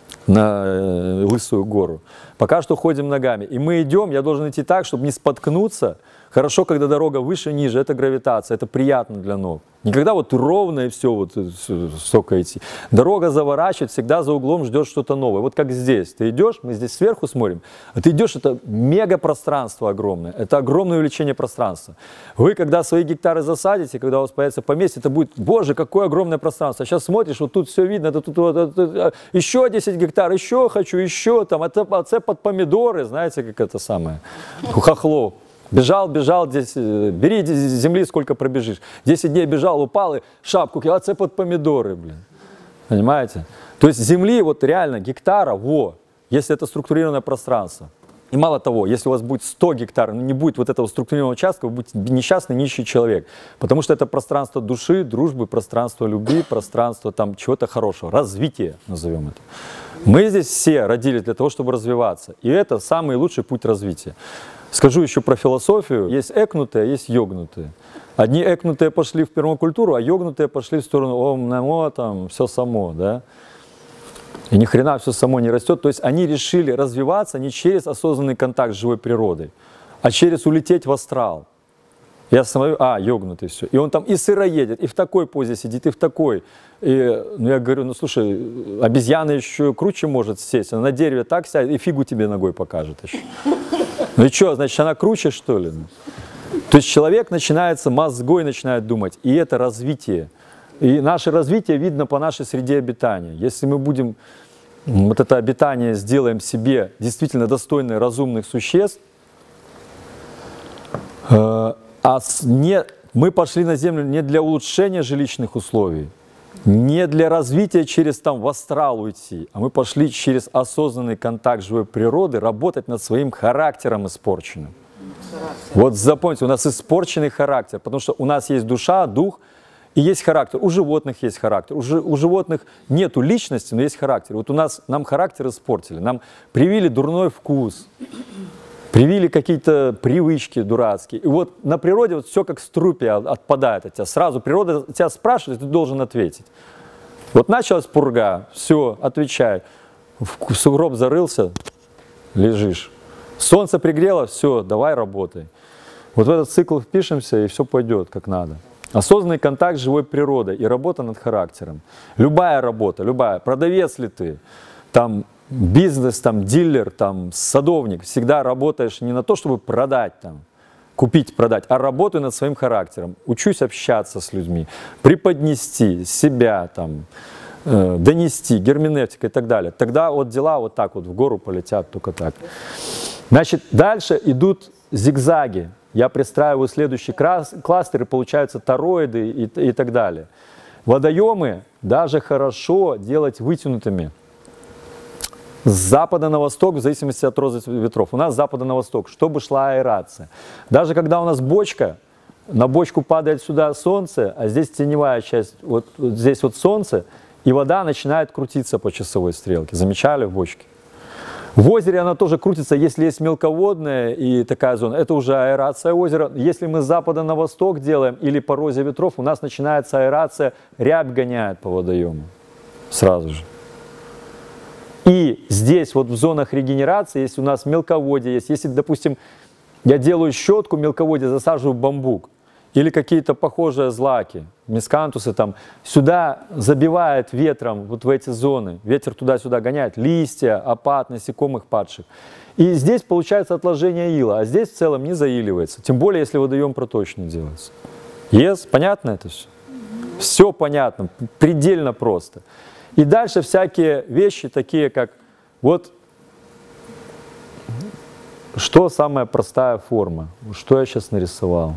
на Лысую гору. Пока что ходим ногами. И мы идем, я должен идти так, чтобы не споткнуться. Хорошо, когда дорога выше, ниже, это гравитация, это приятно для ног. Никогда вот ровно и все, вот столько идти. Дорога заворачивает, всегда за углом ждет что-то новое. Вот как здесь. Ты идешь, мы здесь сверху смотрим, а ты идешь, это мега пространство огромное. Это огромное увеличение пространства. Вы, когда свои гектары засадите, когда у вас появится поместье, это будет, боже, какое огромное пространство. А сейчас смотришь, вот тут все видно, это тут вот, еще 10 гектар, еще хочу, еще там, это под помидоры, знаете, как это самое, у хохлов. Бежал, здесь, бери земли, сколько пробежишь. 10 дней бежал, упал и шапку, а це под помидоры, блин. Понимаете? То есть земли вот реально гектара, если это структурированное пространство. И мало того, если у вас будет 100 гектаров, не будет вот этого структурированного участка, вы будете несчастный, нищий человек. Потому что это пространство души, дружбы, пространство любви, пространство там чего-то хорошего, развития, назовем это. Мы здесь все родились для того, чтобы развиваться. И это самый лучший путь развития. Скажу еще про философию. Есть экнутые, есть йогнутые. Одни экнутые пошли в пермакультуру, а йогнутые пошли в сторону ом, намо, там, все само, да. И ни хрена все само не растет. То есть они решили развиваться не через осознанный контакт с живой природой, а через улететь в астрал. Я смотрю, йогнутый все. И он там и сыроедет, и в такой позе сидит, и в такой. И, я говорю, ну слушай, обезьяна еще круче может сесть. Она на дереве так сядет, и фигу тебе ногой покажет еще. Ну и что, значит, она круче, что ли? То есть человек начинается, мозгой начинает думать, и это развитие. И наше развитие видно по нашей среде обитания. Если мы будем вот это обитание сделаем себе действительно достойное разумных существ, мы пошли на Землю не для улучшения жилищных условий, не для развития через там в астрал уйти, а мы пошли через осознанный контакт с живой природой работать над своим характером испорченным. Вот запомните, у нас испорченный характер, потому что у нас есть душа, дух и есть характер. У животных есть характер. У животных нету личности, но есть характер. Вот нам характер испортили, нам привили дурной вкус, привили какие-то привычки дурацкие. И вот на природе вот все как струпья отпадает от тебя. Сразу природа тебя спрашивает, и ты должен ответить. Вот началась пурга, все, отвечай. В сугроб зарылся, лежишь. Солнце пригрело, все, давай работай. Вот в этот цикл впишемся, и все пойдет как надо. Осознанный контакт с живой природой и работа над характером. Любая работа, любая. Продавец ли ты, там, бизнес, там, дилер, там, садовник, всегда работаешь не на то, чтобы продать, там, купить, продать, а работаю над своим характером. Учусь общаться с людьми, преподнести себя, там, донести, герменевтика и так далее. Тогда вот дела вот так вот в гору полетят, только так. Значит, дальше идут зигзаги. Я пристраиваю следующий кластер, и получаются тороиды и так далее. Водоемы даже хорошо делать вытянутыми. С запада на восток, в зависимости от розы ветров. У нас с запада на восток, чтобы шла аэрация. Даже когда у нас бочка, на бочку падает сюда солнце, а здесь теневая часть, вот здесь вот солнце, и вода начинает крутиться по часовой стрелке. Замечали в бочке? В озере она тоже крутится, если есть мелководная и такая зона. Это уже аэрация озера. Если мы с запада на восток делаем или по розе ветров, у нас начинается аэрация, рябь гоняет по водоему сразу же. И здесь вот в зонах регенерации, если у нас мелководье есть, если, допустим, я делаю щетку мелководья, засаживаю бамбук или какие-то похожие злаки, мискантусы там, сюда забивает ветром вот в эти зоны, ветер туда-сюда гоняет, листья, опад, насекомых падших. И здесь получается отложение ила, а здесь в целом не заиливается, тем более если водоем проточный делается. Понятно это все? Все понятно, предельно просто. И дальше всякие вещи такие, как вот, что самая простая форма, что я сейчас нарисовал.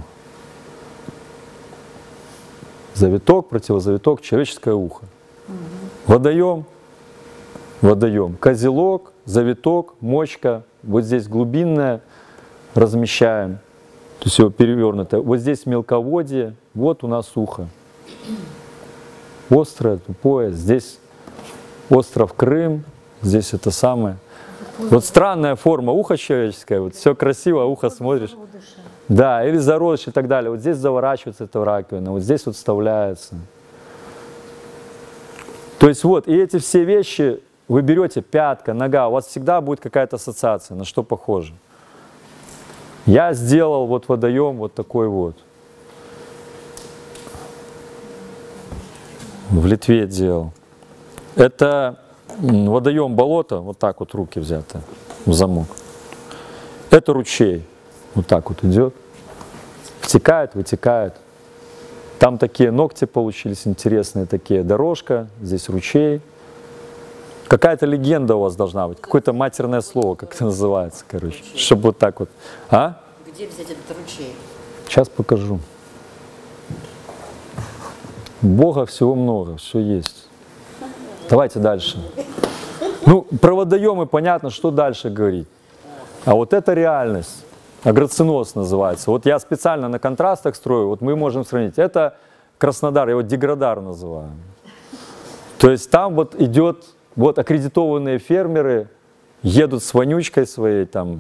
Завиток, противозавиток, человеческое ухо. Водоем, козелок, завиток, мочка. Вот здесь глубинное размещаем, то есть его перевернуто. Вот здесь мелководье, вот у нас ухо. Острое, тупое, здесь остров Крым, здесь это самое. Вот странная форма уха человеческое, вот все красиво, ухо смотришь. Да, или зародыш и так далее. Вот здесь заворачивается эта раковина, вот здесь вот вставляется. То есть вот, и эти все вещи вы берете, пятка, нога, у вас всегда будет какая-то ассоциация, на что похоже. Я сделал вот водоем вот такой вот. В Литве делал. Это водоем болото, вот так вот руки взяты в замок. Это ручей. Вот так вот идет, втекает, вытекает. Там такие ногти получились интересные, такие дорожка, здесь ручей. Какая-то легенда у вас должна быть, какое-то матерное слово, как это называется, короче, ручей. Чтобы вот так вот. А? Где взять этот ручей? Сейчас покажу. Бога всего много, все есть. Давайте дальше. Ну, про водоемы понятно, что дальше говорить. А вот это реальность. Агроциноз называется. Вот я специально на контрастах строю, вот мы можем сравнить. Это Краснодар, я его деградар называю. То есть там вот идет, вот аккредитованные фермеры едут с вонючкой своей там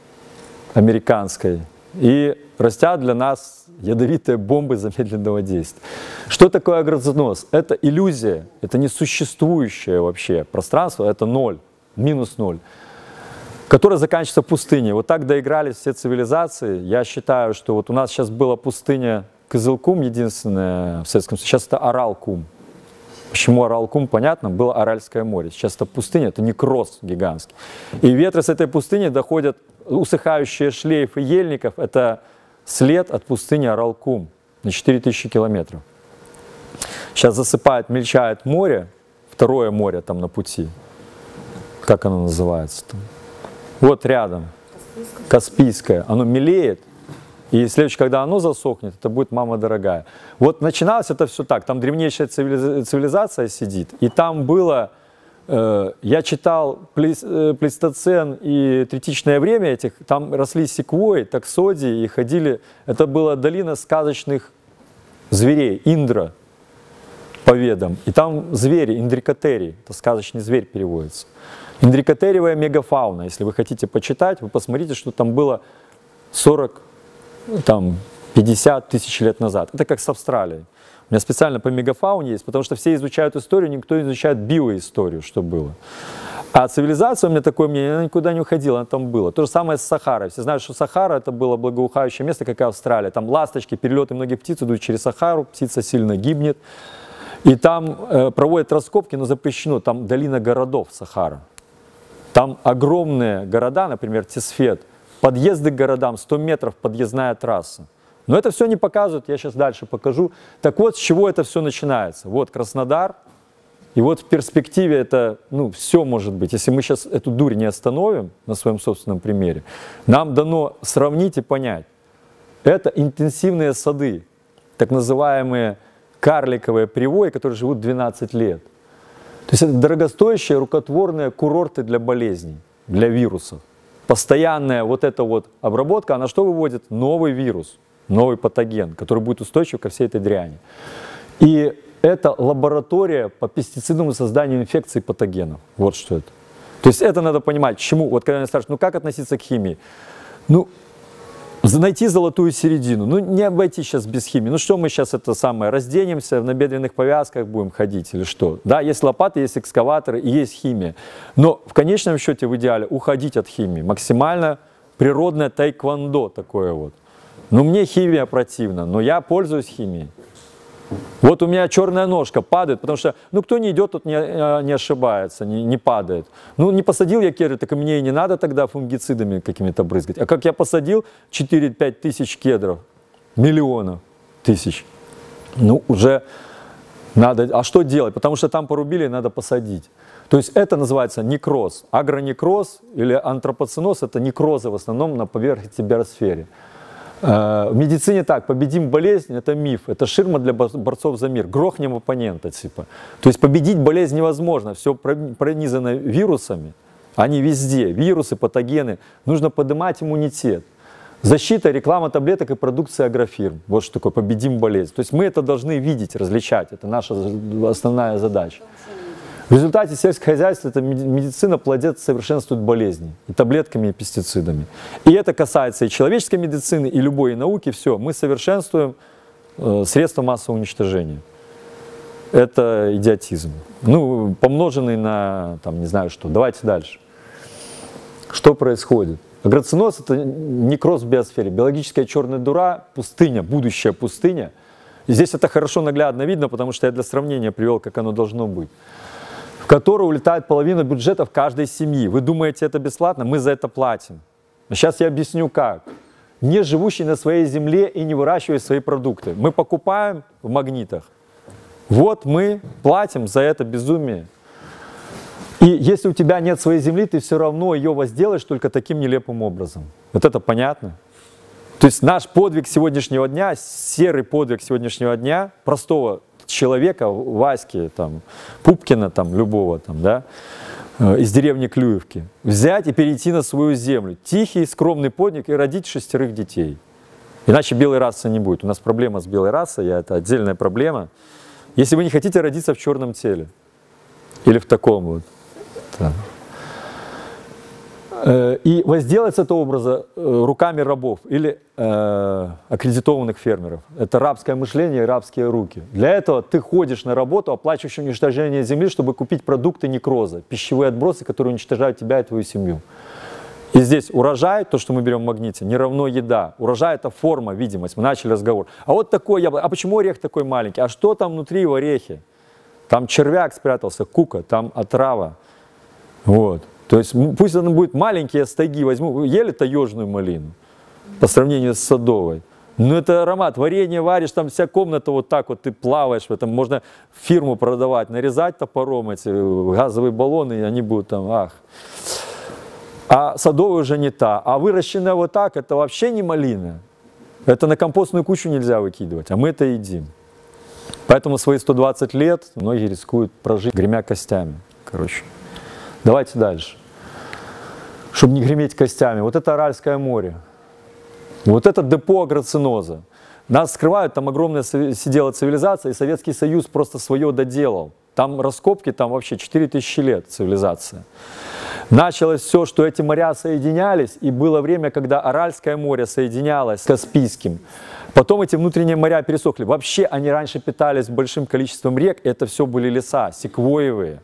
американской и растят для нас ядовитые бомбы замедленного действия. Что такое агроциноз? Это иллюзия, это несуществующее вообще пространство, это ноль, минус ноль, которая заканчивается пустыней. Вот так доигрались все цивилизации. Я считаю, что вот у нас сейчас была пустыня Кызылкум, единственная в Советском Союзе, сейчас это Арал-Кум. Почему Арал-Кум? Понятно, было Аральское море. Сейчас это пустыня, это некроз гигантский. И ветры с этой пустыни доходят, усыхающие шлейфы ельников, это след от пустыни Арал-Кум на 4000 километров. Сейчас засыпает, мельчает море, второе море там на пути. Как оно называется там? Вот рядом, Каспийское, оно мелеет, и следующее, когда оно засохнет, это будет мама дорогая. Вот начиналось это все так, там древнейшая цивилизация сидит, и там было, я читал плейстоцен и третичное время этих, там росли секвойи, таксодии, и ходили, это была долина сказочных зверей, Индра, по ведам, и там звери, индрикотерий, это сказочный зверь переводится. Индрикотериевая мегафауна, если вы хотите почитать, вы посмотрите, что там было 40, там, 50 тысяч лет назад. Это как с Австралией. У меня специально по мегафауне есть, потому что все изучают историю, никто не изучает биоисторию, что было. А цивилизация, у меня такое мнение, она никуда не уходила, она там была. То же самое с Сахарой. Все знают, что Сахара это было благоухающее место, как и Австралия. Там ласточки, перелеты многих птиц идут через Сахару, птица сильно гибнет. И там проводят раскопки, но запрещено, там долина городов Сахара. Там огромные города, например, Тесфет, подъезды к городам, 100 метров подъездная трасса. Но это все не показывают, я сейчас дальше покажу. Так вот, с чего это все начинается. Вот Краснодар, и вот в перспективе это, ну, все может быть. Если мы сейчас эту дурь не остановим на своем собственном примере, нам дано сравнить и понять. Это интенсивные сады, так называемые карликовые привои, которые живут 12 лет. То есть это дорогостоящие рукотворные курорты для болезней, для вирусов. Постоянная вот эта вот обработка, она что выводит? Новый вирус, новый патоген, который будет устойчив ко всей этой дряни. И это лаборатория по пестицидному созданию инфекций патогенов. Вот что это. То есть это надо понимать, к чему. Вот когда меня спрашивают, ну как относиться к химии? Ну, найти золотую середину. Ну, не обойтись сейчас без химии. Ну, что мы сейчас это самое, разденемся, в набедренных повязках будем ходить или что? Да, есть лопаты, есть экскаваторы и есть химия. Но в конечном счете, в идеале, уходить от химии. Максимально природное тайквондо такое вот. Ну, мне химия противна, но я пользуюсь химией. Вот у меня черная ножка падает, потому что, ну, кто не идет, тот не ошибается, не падает. Ну, не посадил я кедры, так и мне и не надо тогда фунгицидами какими-то брызгать. А как я посадил 4-5 тысяч кедров, миллионов тысяч, ну, уже надо, а что делать? Потому что там порубили, надо посадить. То есть это называется некроз. Агронекроз или антропоценоз – это некрозы в основном на поверхности биосферы. В медицине так, победим болезнь – это миф, это ширма для борцов за мир, грохнем оппонента типа. То есть победить болезнь невозможно, все пронизано вирусами, они везде, вирусы, патогены, нужно поднимать иммунитет. Защита, реклама таблеток и продукция агрофирм, вот что такое победим болезнь. То есть мы это должны видеть, различать, это наша основная задача. В результате сельское хозяйство, это медицина плодит, совершенствует болезни и таблетками, и пестицидами. И это касается и человеческой медицины, и любой науки. Все, мы совершенствуем средства массового уничтожения. Это идиотизм. Ну, помноженный на, там, не знаю что. Давайте дальше. Что происходит? Агроценоз – это некроз в биосфере. Биологическая черная дыра, пустыня, будущая пустыня. И здесь это хорошо наглядно видно, потому что я для сравнения привел, как оно должно быть. В которую улетает половина бюджетов каждой семьи. Вы думаете, это бесплатно? Мы за это платим. Но сейчас я объясню как. Не живущий на своей земле и не выращивая свои продукты. Мы покупаем в магнитах. Вот мы платим за это безумие. И если у тебя нет своей земли, ты все равно ее возделаешь только таким нелепым образом. Вот это понятно? То есть наш подвиг сегодняшнего дня, серый подвиг сегодняшнего дня, простого человека, Васьки, там, Пупкина, там, любого, там, да, из деревни Клюевки, взять и перейти на свою землю. Тихий, скромный подвиг и родить 6 детей. Иначе белой расы не будет. У нас проблема с белой расой, это отдельная проблема. Если вы не хотите родиться в черном теле или в таком вот. Да. И возделать с этого образа руками рабов или аккредитованных фермеров. Это рабское мышление и рабские руки. Для этого ты ходишь на работу, оплачиваешь уничтожение земли, чтобы купить продукты некроза, пищевые отбросы, которые уничтожают тебя и твою семью. И здесь урожай, то, что мы берем в магните, не равно еда. Урожай – это форма, видимость. Мы начали разговор. А вот такое яблоко. А почему орех такой маленький? А что там внутри в орехе? Там червяк спрятался, кука, там отрава. Вот. То есть пусть это будет маленькие стаги, возьму, вы ели таежную малину по сравнению с садовой. Но это аромат, варенье варишь, там вся комната вот так вот, ты плаваешь в этом, можно фирму продавать, нарезать топором эти газовые баллоны, и они будут там, ах. А садовая уже не та, а выращенная вот так, это вообще не малина. Это на компостную кучу нельзя выкидывать, а мы это едим. Поэтому свои 120 лет многие рискуют прожить, гремя костями, короче. Давайте дальше. Чтобы не греметь костями. Вот это Аральское море. Вот это депо агроценоза. Нас скрывают, там огромная сидела цивилизация, и Советский Союз просто свое доделал. Там раскопки, там вообще 4000 лет цивилизация. Началось все, что эти моря соединялись, и было время, когда Аральское море соединялось с Каспийским. Потом эти внутренние моря пересохли. Вообще они раньше питались большим количеством рек, это все были леса, секвоевые.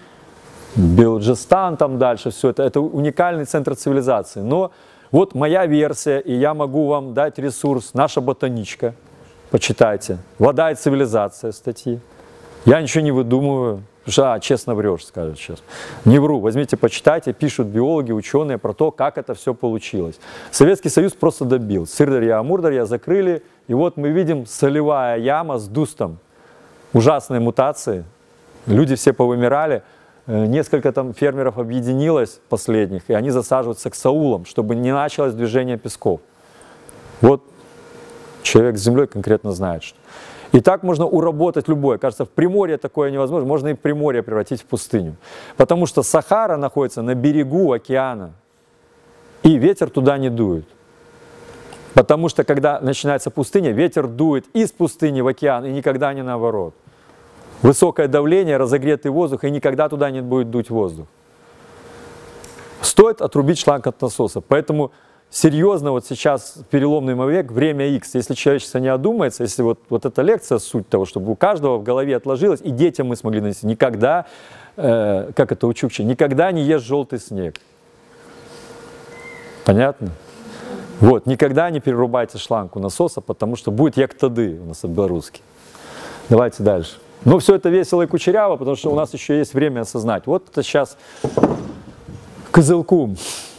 Белуджистан там дальше, все это уникальный центр цивилизации. Но вот моя версия, и я могу вам дать ресурс, наша ботаничка, почитайте. «Вода и цивилизация» статьи. Я ничего не выдумываю, потому что, честно врешь, скажут сейчас. Не вру, возьмите, почитайте, пишут биологи, ученые про то, как это все получилось. Советский Союз просто добил. Сырдарья, Амурдарья закрыли, и вот мы видим солевая яма с дустом. Ужасные мутации, люди все повымирали. Несколько там фермеров объединилось последних, и они засаживаются к саулам, чтобы не началось движение песков. Вот человек с землей конкретно знает, что. И так можно уработать любое. Кажется, в Приморье такое невозможно, можно и Приморье превратить в пустыню. Потому что Сахара находится на берегу океана, и ветер туда не дует. Потому что когда начинается пустыня, ветер дует из пустыни в океан, и никогда не наоборот. Высокое давление, разогретый воздух, и никогда туда не будет дуть воздух. Стоит отрубить шланг от насоса. Поэтому серьезно вот сейчас переломный момент, время X. Если человечество не одумается, если вот эта лекция, суть того, чтобы у каждого в голове отложилось, и детям мы смогли нанести, никогда, как это у Чукчи, никогда не ешь желтый снег. Понятно? Вот, никогда не перерубайте шланг у насоса, потому что будет як тады у нас по-белорусски. Давайте дальше. Но все это весело и кучеряво, потому что у нас еще есть время осознать. Вот это сейчас козылку.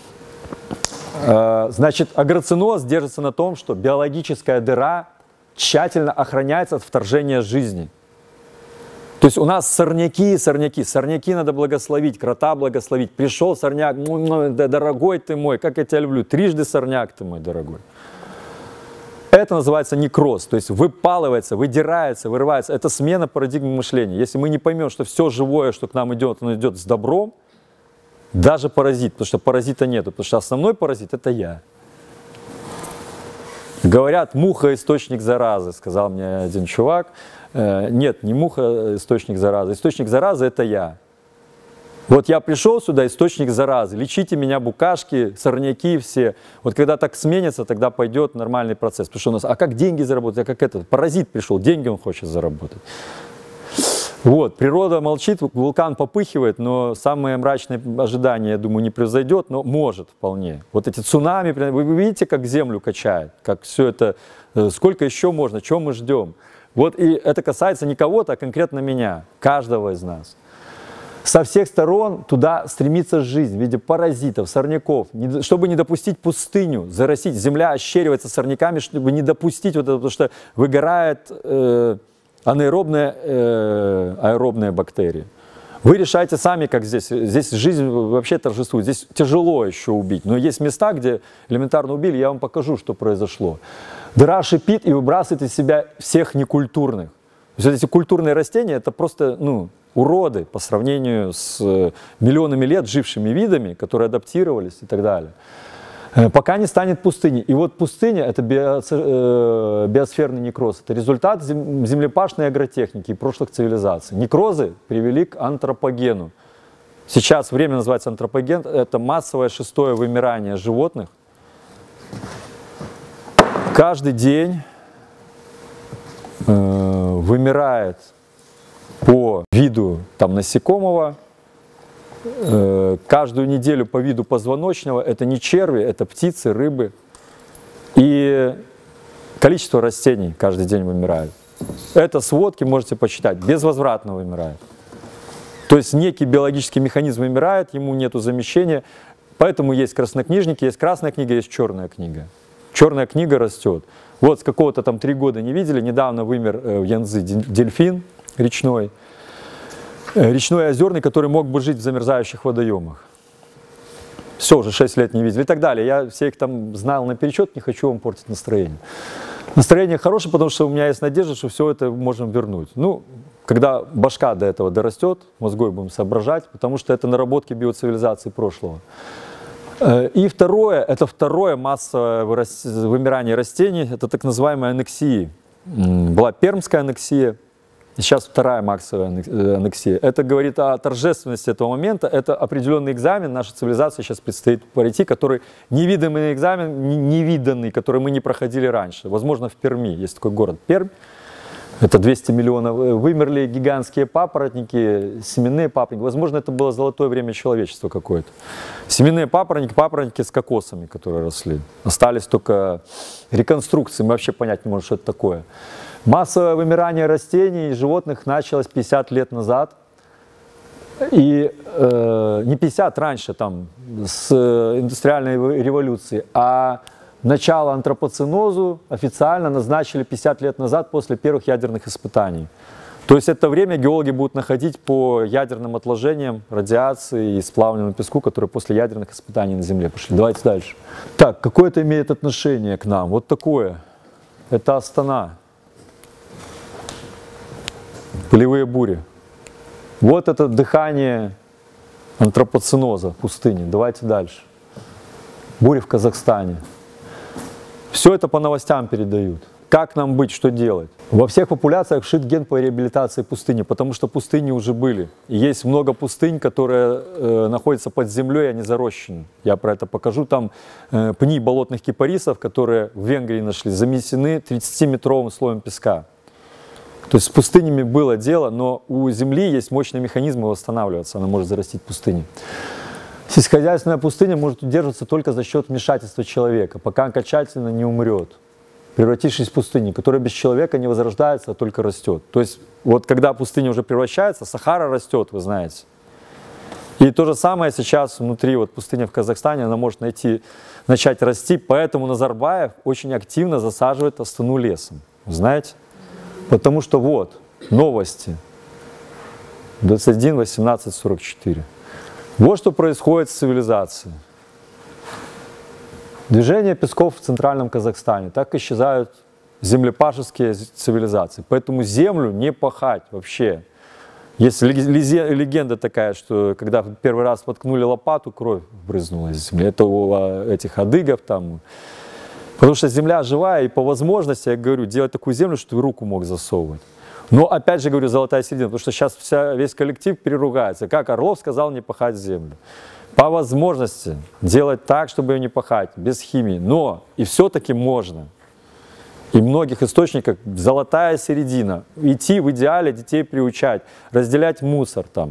Значит, агроциноз держится на том, что биологическая дыра тщательно охраняется от вторжения жизни. То есть у нас сорняки надо благословить, крота благословить. Пришел сорняк, дорогой ты мой, как я тебя люблю, трижды сорняк ты мой дорогой. Это называется некроз, то есть выпалывается, выдирается, вырывается. Это смена парадигмы мышления. Если мы не поймем, что все живое, что к нам идет, оно идет с добром, даже паразит, потому что паразита нету, потому что основной паразит – это я. Говорят, муха – источник заразы, сказал мне один чувак. Нет, не муха – источник заразы. Источник заразы – это я. Вот я пришел сюда, источник заразы. Лечите меня, букашки, сорняки все. Вот когда так сменится, тогда пойдет нормальный процесс. Потому что у нас, а как деньги заработать? А как этот паразит пришел, деньги он хочет заработать. Вот, природа молчит, вулкан попыхивает, но самые мрачные ожидания, я думаю, не произойдет, но может вполне. Вот эти цунами, вы видите, как землю качает, как все это, сколько еще можно, чего мы ждем. Вот и это касается не кого-то, а конкретно меня, каждого из нас. Со всех сторон туда стремится жизнь в виде паразитов, сорняков, чтобы не допустить пустыню, зарастить. Земля ощеривается сорняками, чтобы не допустить вот это, потому что выгорает анаэробные, аэробные бактерии. Вы решаете сами, как здесь. Здесь жизнь вообще торжествует. Здесь тяжело еще убить. Но есть места, где элементарно убили. Я вам покажу, что произошло. Дыра шипит и выбрасывает из себя всех некультурных. То есть эти культурные растения – это просто уроды по сравнению с миллионами лет жившими видами, которые адаптировались и так далее. Пока не станет пустыней. И вот пустыня – это биосферный некроз. Это результат землепашной агротехники и прошлых цивилизаций. Некрозы привели к антропогену. Сейчас время называется антропоген. Это массовое шестое вымирание животных. Каждый день вымирает по виду насекомого, каждую неделю по виду позвоночного. Это не черви, это птицы, рыбы. И количество растений каждый день вымирает. Это сводки можете почитать, безвозвратно вымирает. То есть некий биологический механизм вымирает, ему нету замещения. Поэтому есть краснокнижники, есть красная книга, есть черная книга. Черная книга растет. Вот с какого-то 3 года не видели, недавно вымер в Янцзы дельфин речной. Речной озерный, который мог бы жить в замерзающих водоемах. Все, уже 6 лет не видели и так далее. Я все их знал наперечет, не хочу вам портить настроение. Настроение хорошее, потому что у меня есть надежда, что все это можем вернуть. Когда башка до этого дорастет, мозгой будем соображать, потому что это наработки биоцивилизации прошлого. И второе массовое вымирание растений, это так называемые аннексии. Была пермская аннексия, сейчас вторая массовая аннексия. Это говорит о торжественности этого момента, это определенный экзамен, наша цивилизация сейчас предстоит пройти, который невиданный экзамен, невиданный, который мы не проходили раньше. Возможно, в Перми, есть такой город Пермь. Это 200 миллионов. Вымерли гигантские папоротники, семенные папоротники. Возможно, это было золотое время человечества какое-то. Семенные папоротники с кокосами, которые росли. Остались только реконструкции. Мы вообще понять не можем, что это такое. Массовое вымирание растений и животных началось 50 лет назад. И не 50, раньше, с индустриальной революции, а начало антропоценозу официально назначили 50 лет назад после первых ядерных испытаний. То есть это время геологи будут находить по ядерным отложениям, радиации и сплавленному песку, которые после ядерных испытаний на Земле пошли. Давайте дальше. Так, какое это имеет отношение к нам? Вот такое. Это Астана. Пылевые бури. Вот это дыхание антропоценоза, пустыни. Давайте дальше. Бури в Казахстане. Все это по новостям передают. как нам быть, что делать? Во всех популяциях вшит ген по реабилитации пустыни, потому что пустыни уже были. И есть много пустынь, которые находятся под землей, они зарощены. Я про это покажу. Там пни болотных кипарисов, которые в Венгрии нашли, заметены 30-метровым слоем песка. То есть с пустынями было дело, но у земли есть мощные механизмы восстанавливаться, она может зарастить пустыни. Сельскохозяйственная пустыня может удерживаться только за счет вмешательства человека, пока окончательно не умрет, превратившись в пустыню, которая без человека не возрождается, а только растет. То есть вот когда пустыня уже превращается, Сахара растет, вы знаете. И то же самое сейчас внутри вот пустыни в Казахстане, она может начать расти, поэтому Назарбаев очень активно засаживает Астану лесом, знаете. Потому что вот новости 21:18:44. Вот что происходит с цивилизацией. Движение песков в центральном Казахстане. Так исчезают землепашеские цивилизации. Поэтому землю не пахать вообще. Есть легенда такая, что когда первый раз воткнули лопату, кровь брызнула из земли. Это у этих адыгов там. Потому что земля живая, и по возможности, я говорю, делать такую землю, что ты руку мог засовывать. Но опять же говорю, золотая середина, потому что сейчас весь коллектив переругается. Как Орлов сказал, не пахать землю. По возможности делать так, чтобы ее не пахать, без химии. Но и все-таки можно. И в многих источниках золотая середина. Идти в идеале, детей приучать, разделять мусор, там,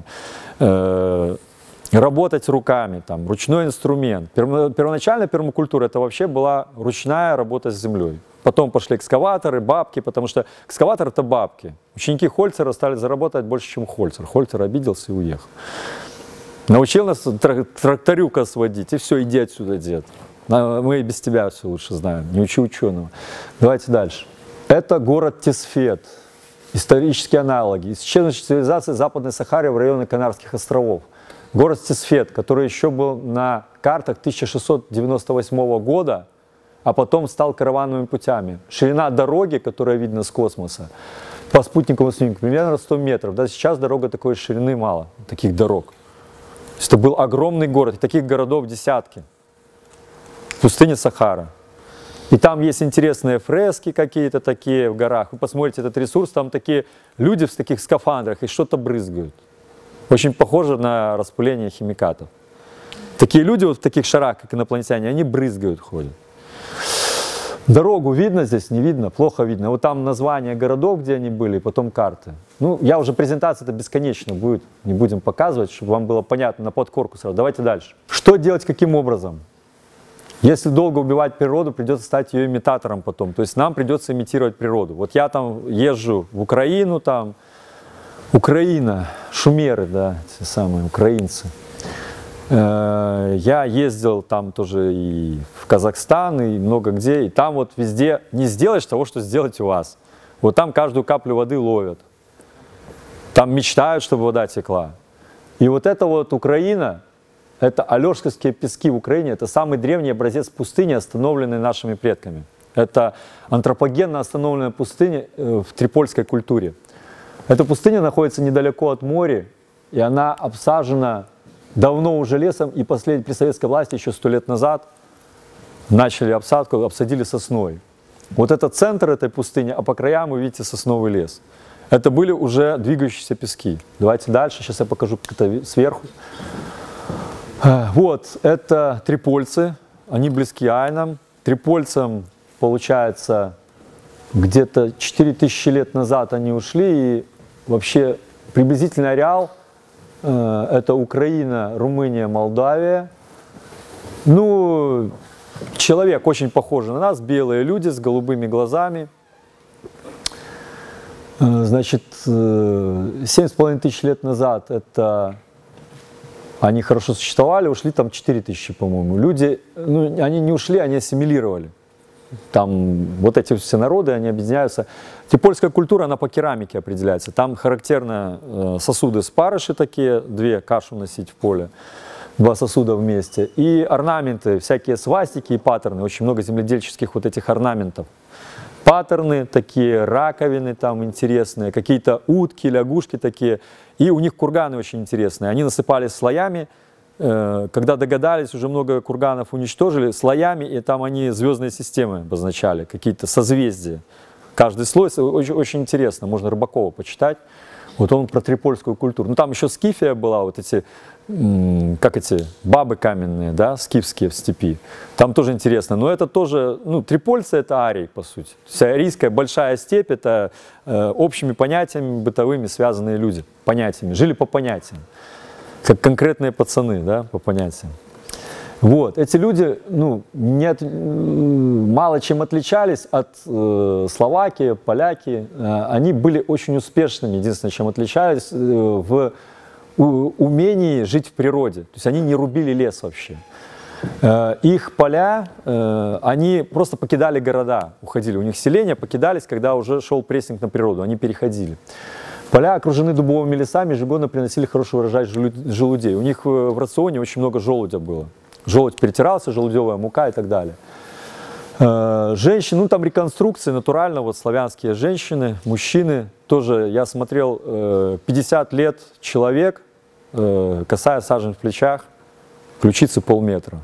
работать руками, там, ручной инструмент. Первоначально пермакультура это вообще была ручная работа с землей. Потом пошли экскаваторы, бабки, потому что экскаватор это бабки. Ученики Хольцера стали зарабатывать больше, чем Хольцер. Хольцер обиделся и уехал. Научил нас тракторюка сводить, и все, иди отсюда, дед. Мы и без тебя все лучше знаем, не учи ученого. Давайте дальше. Это город Тесфет. Исторические аналоги. Исчезнувшая цивилизация Западной Сахары в районе Канарских островов. Город Тесфет, который еще был на картах 1698 года, а потом стал караванными путями. Ширина дороги, которая видна с космоса, по спутниковому снимку, примерно 100 метров. Да, сейчас дорога такой ширины мало, таких дорог. Это был огромный город, и таких городов десятки. Пустыня Сахара. И там есть интересные фрески какие-то такие в горах. Вы посмотрите этот ресурс, там такие люди в таких скафандрах и что-то брызгают. Очень похоже на распыление химикатов. Такие люди вот в таких шарах, как инопланетяне, они брызгают, ходят. Дорогу видно здесь, не видно, плохо видно. Вот там названия городов, где они были, потом карты. Ну, я уже презентация-то бесконечно будет, не будем показывать, чтобы вам было понятно на подкорку сразу. Давайте дальше. Что делать, каким образом? Если долго убивать природу, придется стать ее имитатором потом. То есть нам придется имитировать природу. Вот я там езжу в Украину, там, Украина, шумеры, да, те самые украинцы. Я ездил там тоже и в Казахстан, и много где, и там вот везде не сделаешь того, что сделать у вас. Вот там каждую каплю воды ловят. Там мечтают, чтобы вода текла. И вот это вот Украина, это Алешковские пески в Украине, это самый древний образец пустыни, остановленный нашими предками. Это антропогенно остановленная пустыня в трипольской культуре. Эта пустыня находится недалеко от моря, и она обсажена давно уже лесом, и при советской власти еще 100 лет назад начали обсадку, обсадили сосной. Вот это центр этой пустыни, а по краям вы видите сосновый лес. Это были уже двигающиеся пески. Давайте дальше, сейчас я покажу это сверху. Вот, это трипольцы, они близки айнам. Трипольцам, получается, где-то 4000 лет назад они ушли, и вообще приблизительный ареал это Украина, Румыния, Молдавия. Ну, человек очень похож на нас, белые люди с голубыми глазами. Значит, 7,5 тысяч лет назад это они хорошо существовали, ушли там 4000, по-моему. Люди, ну, они не ушли, они ассимилировали. Там вот эти все народы, они объединяются. Трипольская культура, она по керамике определяется. Там характерно сосуды спарыши такие, две, кашу носить в поле, два сосуда вместе. И орнаменты, всякие свастики и паттерны, очень много земледельческих вот этих орнаментов. Паттерны такие, раковины там интересные, какие-то утки, лягушки такие. И у них курганы очень интересные. Они насыпались слоями когда догадались, уже много курганов уничтожили, слоями, и там они звездные системы обозначали, какие-то созвездия. Каждый слой очень, очень интересно, можно Рыбакова почитать. Вот он про трипольскую культуру. Ну там еще скифия была, вот эти, как эти бабы каменные, да, скифские в степи. Там тоже интересно. Но это тоже, ну, трипольцы это арий, по сути. То есть арийская большая степь это общими понятиями бытовыми связанные люди, понятиями, жили по понятиям. Как конкретные пацаны, да, по понятиям. Вот, эти люди, ну, мало чем отличались от Словакии, поляки. Они были очень успешными, единственное, чем отличались, в умении жить в природе. То есть они не рубили лес вообще. Их поля, они просто покидали города, уходили. У них селения покидались, когда уже шел прессинг на природу, они переходили. Поля окружены дубовыми лесами, ежегодно приносили хороший урожай желудей. У них в рационе очень много желудя было. Желудь перетирался, желудевая мука и так далее. Женщины, ну там реконструкции натурально, вот славянские женщины, мужчины. Тоже я смотрел 50 лет человек, косая сажень в плечах, ключицы полметра.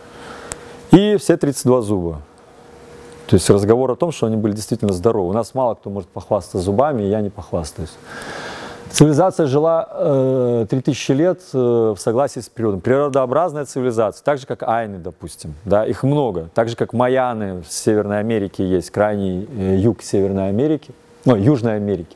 И все 32 зуба. То есть разговор о том, что они были действительно здоровы. У нас мало кто может похвастаться зубами, и я не похвастаюсь. Цивилизация жила 3000 лет в согласии с природой. Природообразная цивилизация, так же как айны, допустим. Да, их много. Так же как майяны в Северной Америке есть, крайний юг Северной Америки, ну, Южной Америки.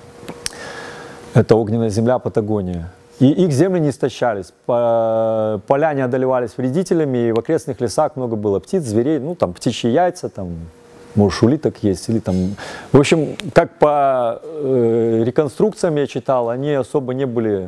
Это огненная земля, Патагония. И их земли не истощались. Поля не одолевались вредителями, и в окрестных лесах много было птиц, зверей, ну там птичьи яйца, там, может, улиток есть, или там... В общем, как по реконструкциям я читал, они особо не были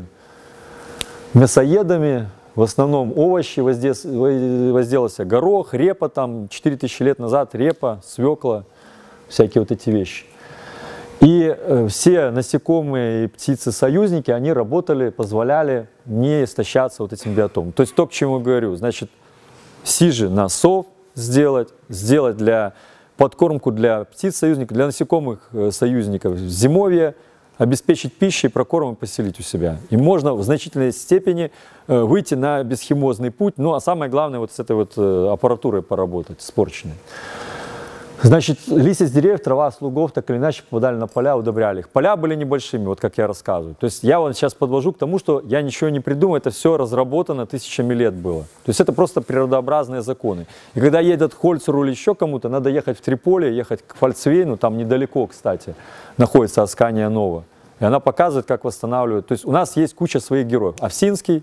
мясоедами, в основном овощи, возделался горох, репа, там 4000 лет назад репа, свекла, всякие вот эти вещи. И все насекомые и птицы-союзники, они работали, позволяли не истощаться вот этим биотомом. То есть то, к чему я говорю, значит, сижи на сов сделать для подкормку для птиц-союзников, для насекомых-союзников зимовье, обеспечить пищей, прокормом и поселить у себя. И можно в значительной степени выйти на бесхимозный путь, ну а самое главное вот с этой вот аппаратурой поработать, спорченной. Значит, листья с деревьев, трава с лугов так или иначе попадали на поля, удобряли их. Поля были небольшими, вот как я рассказываю. То есть я вот сейчас подвожу к тому, что я ничего не придумал, это все разработано тысячами лет было. То есть это просто природообразные законы. И когда едет Хольцеру или еще кому-то, надо ехать в Триполи, ехать к Фальцвейну, там недалеко, кстати, находится Аскания Нова. И она показывает, как восстанавливают. То есть у нас есть куча своих героев. Овсинский,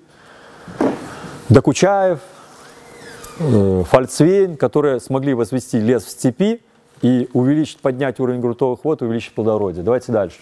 Докучаев, Фальцвейн, которые смогли возвести лес в степи и увеличить, поднять уровень грунтовых вод, увеличить плодородие. Давайте дальше.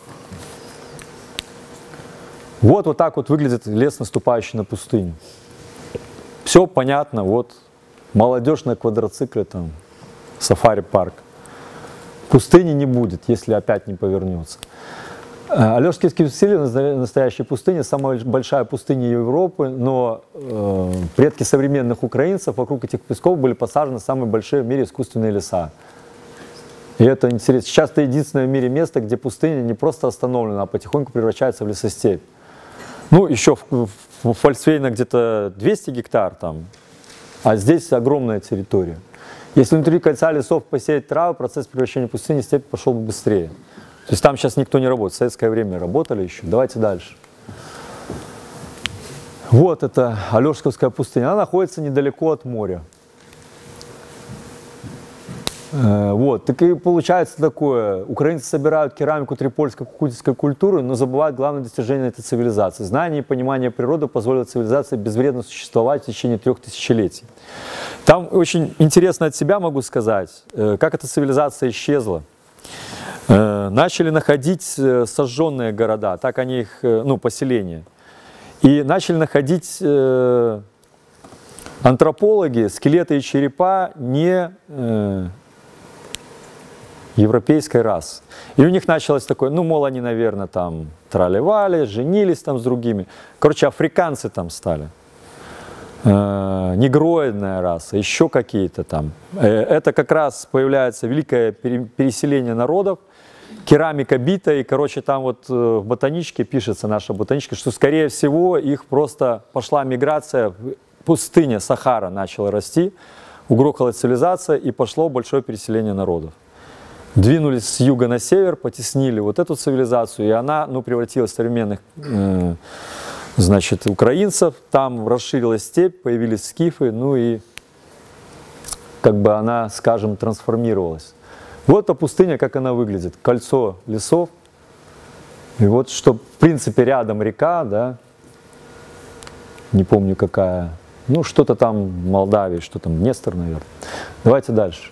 Вот так вот выглядит лес, наступающий на пустыню. Все понятно, вот молодежь на квадроцикле, там, сафари-парк. Пустыни не будет, если опять не повернется. Алешские пустыни, настоящая пустыня, самая большая пустыня Европы, но предки современных украинцев вокруг этих песков были посажены самые большие в мире искусственные леса. И это интересно. Сейчас это единственное в мире место, где пустыня не просто остановлена, а потихоньку превращается в лесостепь. Ну, еще в Фальцвейне где-то 200 гектар там, а здесь огромная территория. Если внутри кольца лесов посеять травы, процесс превращения пустыни в степь пошел бы быстрее. То есть там сейчас никто не работает, в советское время работали еще. Давайте дальше. Вот это Алешковская пустыня, она находится недалеко от моря. Вот, так и получается такое, украинцы собирают керамику трипольской кукутинской культуры, но забывают главное достижение этой цивилизации. Знание и понимание природы позволило цивилизации безвредно существовать в течение 3 тысячелетий. Там очень интересно от себя могу сказать, как эта цивилизация исчезла. Начали находить сожженные города, так они их, ну, поселения. И начали находить антропологи скелеты и черепа не европейской расы. И у них началось такое, ну, мол, они, наверное, там тролливали, женились там с другими. Короче, африканцы там стали. Негроидная раса, еще какие-то там. Это как раз появляется великое переселение народов. керамика бита, и, короче, там вот в ботаничке пишется, наша ботаничка, что, скорее всего, их просто пошла миграция, пустыня Сахара начала расти, угрохалась цивилизация, и пошло большое переселение народов. Двинулись с юга на север, потеснили вот эту цивилизацию, и она, ну, превратилась в современных, значит, украинцев, там расширилась степь, появились скифы, ну и как бы она, скажем, трансформировалась. Вот эта пустыня, как она выглядит. Кольцо лесов. И вот что, в принципе, рядом река, да, не помню какая, ну что-то там в Молдавии, что там, Днестр, наверное. Давайте дальше.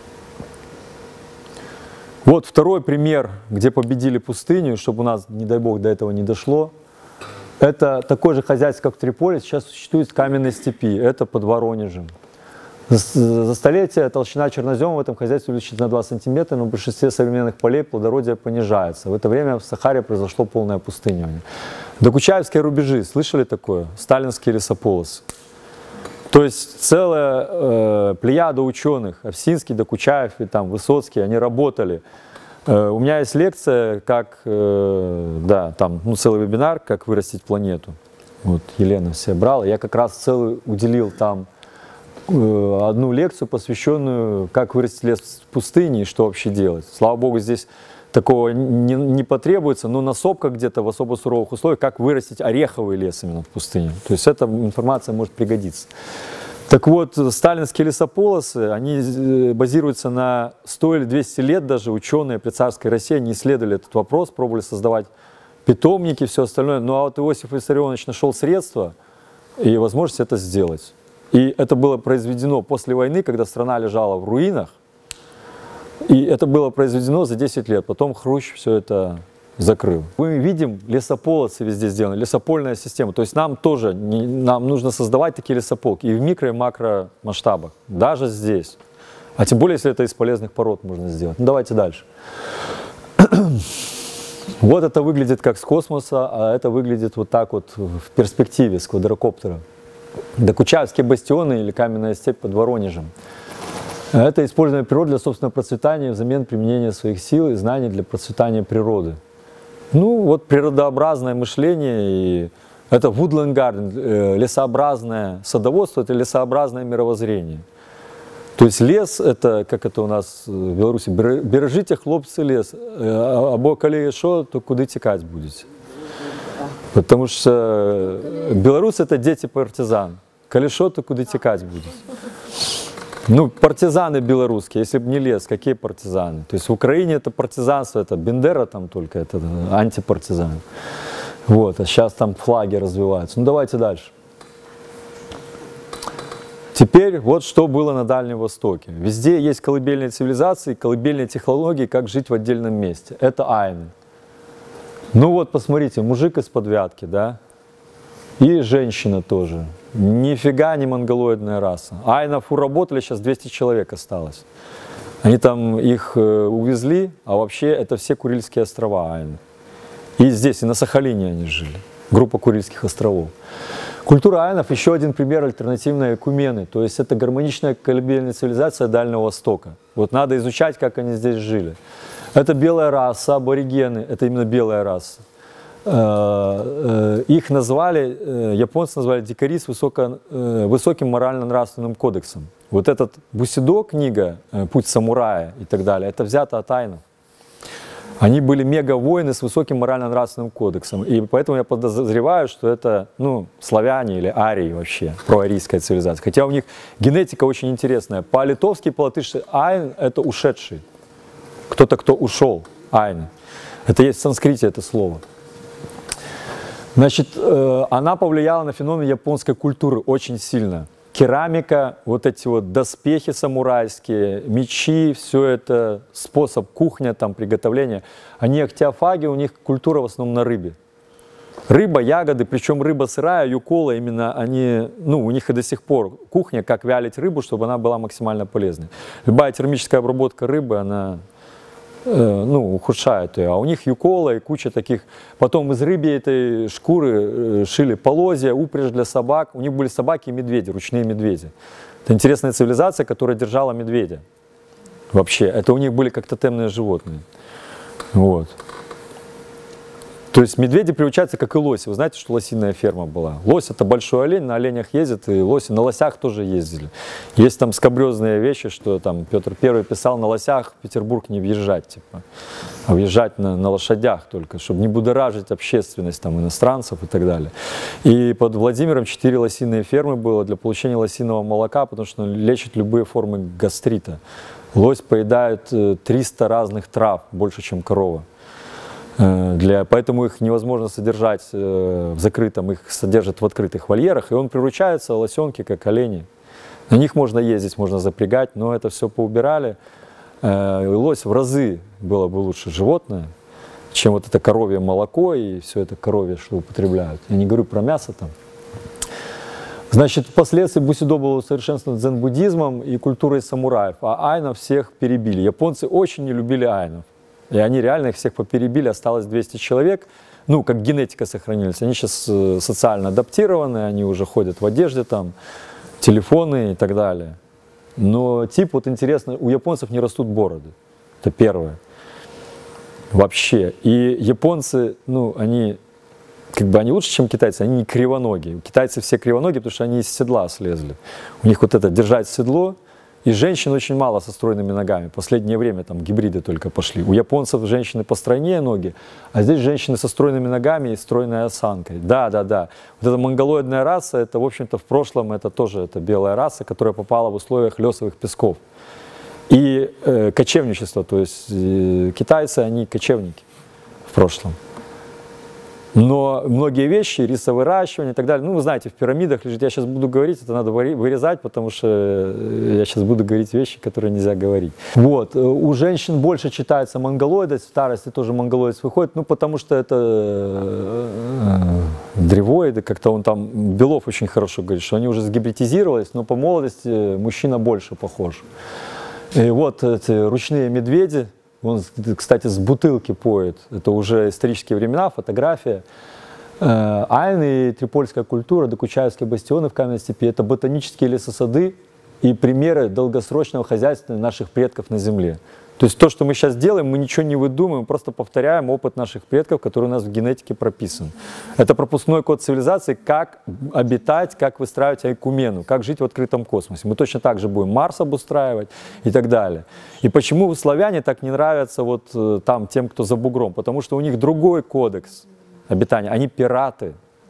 Вот второй пример, где победили пустыню, чтобы у нас, не дай бог, до этого не дошло. Это такое же хозяйство, как в Триполи, сейчас существует в каменной степи, это под Воронежем. За столетия толщина чернозема в этом хозяйстве увеличится на 2 сантиметра, но в большинстве современных полей плодородие понижается. В это время в Сахаре произошло полное опустынивание. Докучаевские рубежи, слышали такое? Сталинские лесополосы. То есть целая плеяда ученых, Овсинский, Докучаев и там Высоцкий, они работали. У меня есть лекция, как, да, там, ну, целый вебинар, как вырастить планету. Вот Елена все брала. Я как раз целый уделил там одну лекцию, посвященную, как вырастить лес в пустыне и что вообще делать. Слава богу, здесь такого не потребуется, но на сопках где-то в особо суровых условиях, как вырастить ореховый лес именно в пустыне. То есть эта информация может пригодиться. Так вот, сталинские лесополосы, они базируются на 100 или 200 лет даже. Ученые при царской России не исследовали этот вопрос, пробовали создавать питомники, все остальное. Ну а вот Иосиф Виссарионович нашел средства и возможность это сделать. И это было произведено после войны, когда страна лежала в руинах. И это было произведено за 10 лет. Потом Хрущ все это закрыл. Мы видим, лесополосы везде сделаны, лесопольная система. То есть нам тоже нам нужно создавать такие лесополки и в микро- и макро масштабах. Даже здесь. А тем более, если это из полезных пород можно сделать. Ну, давайте дальше. Вот это выглядит как с космоса, а это выглядит вот так вот в перспективе с квадрокоптера. Докучаевские бастионы или каменная степь под Воронежем. Это использование природы для собственного процветания взамен применения своих сил и знаний для процветания природы. Ну, вот природообразное мышление, и это woodland garden, лесообразное садоводство, это лесообразное мировоззрение. То есть лес, это, как это у нас в Беларуси, бережите, хлопцы, лес, або коли шо, то куда текать будете. Потому что белорусы это дети партизан. Коли шо, то куда текать будете. Ну, партизаны белорусские, если бы не лес, какие партизаны? То есть в Украине это партизанство, это Бендера там только, это антипартизан. Вот, а сейчас там флаги развиваются. Ну, давайте дальше. Теперь вот что было на Дальнем Востоке. Везде есть колыбельные цивилизации, колыбельные технологии, как жить в отдельном месте. Это айны. Ну вот, посмотрите, мужик из-под Вятки, да, и женщина тоже. Нифига не монголоидная раса. Айнов уработали, сейчас 200 человек осталось. Они там их увезли, а вообще это все Курильские острова айны. И здесь, и на Сахалине они жили. Группа Курильских островов. Культура айнов еще один пример альтернативной экумены. То есть это гармоничная колыбельная цивилизация Дальнего Востока. Вот надо изучать, как они здесь жили. Это белая раса, аборигены, это именно белая раса. Их назвали, японцы назвали дикари с высоким морально-нравственным кодексом. Вот этот Бусидо, книга «Путь самурая» и так далее, это взято от айнов. Они были мега-воины с высоким морально-нравственным кодексом. И поэтому я подозреваю, что это, ну, славяне или арии вообще, проарийская цивилизация. Хотя у них генетика очень интересная. По-литовски, по-латышски айн – это ушедший. Кто-то, кто ушел, айны. Это есть в санскрите это слово. Значит, она повлияла на феномен японской культуры очень сильно. Керамика, вот эти вот доспехи самурайские, мечи, все это, способ кухня, там, приготовления. Они ахтиофаги, у них культура в основном на рыбе. Рыба, ягоды, причем рыба сырая, юкола, именно они, ну, у них и до сих пор кухня, как вялить рыбу, чтобы она была максимально полезной. Любая термическая обработка рыбы, она, ну, ухудшает ее. А у них юкола и куча таких. Потом из рыбьей этой шкуры шили полозья, упряжь для собак. У них были собаки и медведи, ручные медведи. Это интересная цивилизация, которая держала медведя. Вообще, это у них были как тотемные животные. Вот. То есть медведи приучаются, как и лоси. Вы знаете, что лосиная ферма была? Лось — это большой олень, на оленях ездит, и лоси на лосях тоже ездили. Есть там скабрезные вещи, что там Петр I писал: на лосях в Петербург не въезжать, типа, а въезжать на лошадях только, чтобы не будоражить общественность там, иностранцев и так далее. И под Владимиром 4 лосиные фермы было для получения лосиного молока, потому что лечит любые формы гастрита. Лось поедает 300 разных трав, больше, чем корова. Поэтому их невозможно содержать в закрытом, их содержат в открытых вольерах, и он приручается, лосенки, как олени. На них можно ездить, можно запрягать, но это все поубирали. Лось в разы было бы лучше животное, чем вот это коровье молоко и все это коровье, что употребляют. Я не говорю про мясо там. Значит, впоследствии Бусидо был усовершенствован дзен-буддизмом и культурой самураев, а айнов всех перебили. Японцы очень не любили айнов. И они реально их всех поперебили, осталось 200 человек. Ну, как генетика сохранились. Они сейчас социально адаптированы, они уже ходят в одежде, там, телефоны и так далее. Но тип, вот интересно, у японцев не растут бороды. Это первое. Вообще. И японцы, ну, они, как бы, они лучше, чем китайцы, они не кривоногие. Китайцы все кривоногие, потому что они из седла слезли. У них вот это держать седло. И женщин очень мало со стройными ногами. В последнее время там гибриды только пошли. У японцев женщины постройнее ноги, а здесь женщины со стройными ногами и стройной осанкой. Да. Вот эта монголоидная раса, это, в общем-то, в прошлом это тоже белая раса, которая попала в условиях лесовых песков. И кочевничество, то есть китайцы, они кочевники в прошлом. Но многие вещи, рисовыращивание и так далее, ну, вы знаете, в пирамидах лежит, я сейчас буду говорить, это надо вырезать, потому что я сейчас буду говорить вещи, которые нельзя говорить. Вот, у женщин больше читается монголоидность, в старости тоже монголоидность выходит, ну, потому что это древоиды, как-то он там, Белов очень хорошо говорит, что они уже сгибридизировались, но по молодости мужчина больше похож. И вот эти ручные медведи. Он, кстати, с бутылки поет. Это уже исторические времена, фотография. Айны и трипольская культура, докучаевские бастионы в каменной степи — это ботанические лесосады и примеры долгосрочного хозяйства наших предков на земле. То есть то, что мы сейчас делаем, мы ничего не выдумываем, мы просто повторяем опыт наших предков, который у нас в генетике прописан. Это пропускной код цивилизации, как обитать, как выстраивать айкумену, как жить в открытом космосе. Мы точно так же будем Марс обустраивать и так далее. И почему славяне так не нравятся вот там тем, кто за бугром? Потому что у них другой кодекс обитания. Они пираты.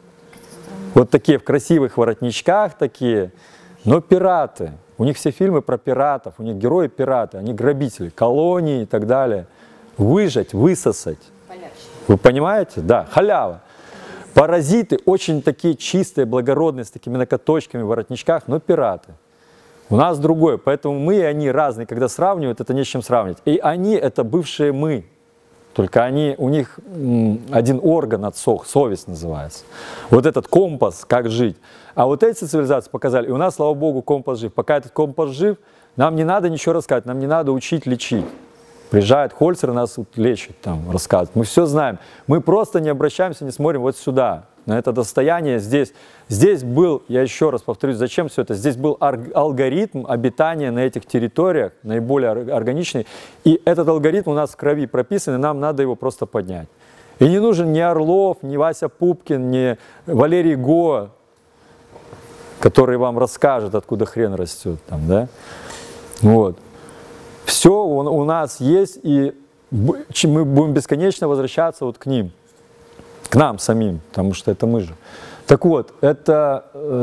Вот такие в красивых воротничках такие, но пираты. У них все фильмы про пиратов, у них герои пираты, они грабители, колонии и так далее. Выжать, высосать. Вы понимаете? Да, халява. Паразиты очень такие чистые, благородные, с такими накоточками в воротничках, но пираты. У нас другое, поэтому мы и они разные. Когда сравнивают, это не с чем сравнивать. И они — это бывшие мы. Только у них один орган отсох, совесть называется. Вот этот компас, как жить. А вот эти цивилизации показали, и у нас, слава богу, компас жив. Пока этот компас жив, нам не надо ничего рассказывать, нам не надо учить лечить. Приезжает Хольцер, нас лечит, там, рассказывает. Мы все знаем. Мы просто не обращаемся, не смотрим вот сюда, на это достояние здесь. Здесь был, я еще раз повторюсь, зачем все это? Здесь был алгоритм обитания на этих территориях, наиболее органичный. И этот алгоритм у нас в крови прописан, и нам надо его просто поднять. И не нужен ни Орлов, ни Вася Пупкин, ни Валерий Го, который вам расскажет, откуда хрен растет. Там, да? Вот. Все у нас есть, и мы будем бесконечно возвращаться вот к ним, к нам самим, потому что это мы же. Так вот, это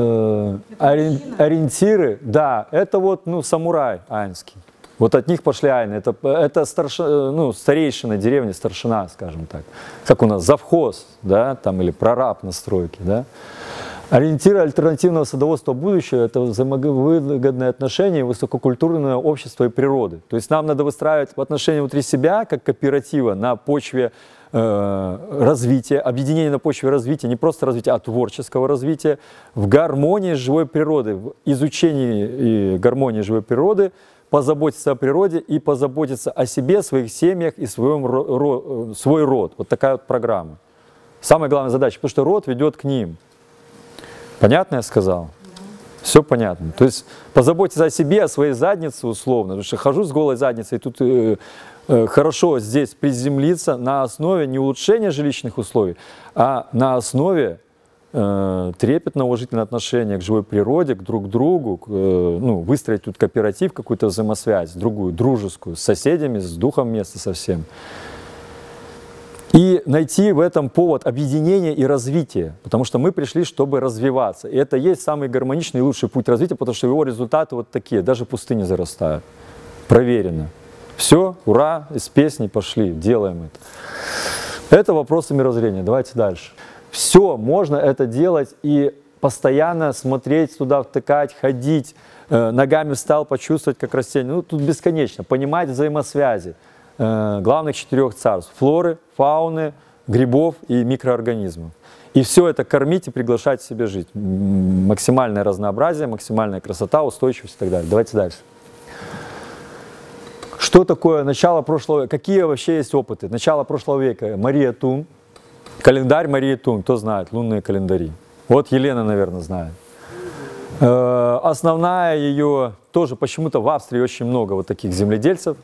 ориентиры, да, это вот самурай айнский. Вот от них пошли айны. Это старейшина деревни, старшина, скажем так. Как у нас завхоз, да, там, или прораб на стройке, да. Ориентиры альтернативного садоводства будущего – это взаимовыгодные отношения, высококультурное общество и природы. То есть нам надо выстраивать отношения внутри себя, как кооператива, на почве развития, объединения на почве развития, не просто развития, а творческого развития, в гармонии с живой природой, в изучении и гармонии живой природы, позаботиться о природе и позаботиться о себе, своих семьях и свой род. Вот такая вот программа. Самая главная задача, потому что род ведет к ним. Понятно я сказал? Все понятно. То есть позаботиться о себе, о своей заднице условно. Потому что хожу с голой задницей, и тут хорошо здесь приземлиться на основе не улучшения жилищных условий, а на основе трепетного уважительного отношения к живой природе, к друг другу, ну, выстроить тут кооператив, какую-то взаимосвязь, другую, дружескую, с соседями, с духом места совсем. И найти в этом повод объединения и развития, потому что мы пришли, чтобы развиваться. И это есть самый гармоничный и лучший путь развития, потому что его результаты вот такие, даже пустыни зарастают. Проверено. Все, ура, из песни пошли, делаем это. Это вопросы мировоззрения. Давайте дальше. Все, можно это делать и постоянно смотреть туда, втыкать, ходить, ногами встал, почувствовать, как растение. Ну, тут бесконечно. Понимать взаимосвязи главных 4 царств. Флоры, фауны, грибов и микроорганизмов. И все это кормить и приглашать в себе жить. Максимальное разнообразие, максимальная красота, устойчивость и так далее. Давайте дальше. Что такое начало прошлого века? Какие вообще есть опыты? Начало прошлого века. Мария Тун. Календарь Марии Тун. Кто знает? Лунные календари. Вот Елена, наверное, знает. Основная ее, тоже почему-то в Австрии очень много вот таких земледельцев.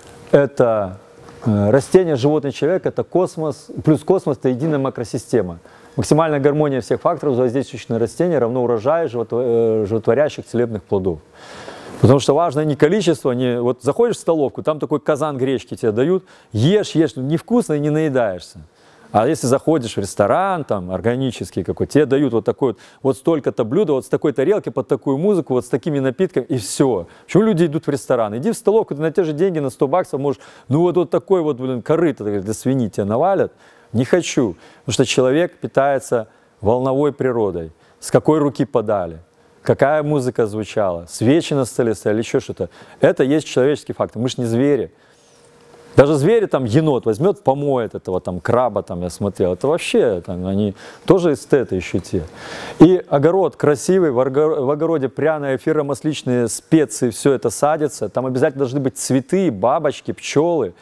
Это растения, животные, человек, это космос. Плюс космос – это единая макросистема. Максимальная гармония всех факторов, воздействующих на растения, равно урожаю животворящих целебных плодов. Потому что важно не количество, не вот заходишь в столовку, там такой казан гречки тебе дают, ешь, невкусно и не наедаешься. А если заходишь в ресторан, там, органический какой-то, тебе дают вот такой вот столько-то блюда, вот с такой тарелки, под такую музыку, вот с такими напитками, и все. Почему люди идут в ресторан? Иди в столовку, ты на те же деньги, на 100 баксов можешь, ну вот такой вот, блин, корыто для свиньи тебя навалят. Не хочу. Потому что человек питается волновой природой. С какой руки подали, какая музыка звучала, свечи на столе стояли, еще что-то. Это есть человеческий фактор. Мы же не звери. Даже звери, там, енот возьмет, помоет этого там краба, там, я смотрел. Это вообще, там, они тоже эстеты еще те. И огород красивый, в огороде пряные, эфиромасличные специи, все это садится. Там обязательно должны быть цветы, бабочки, пчелы.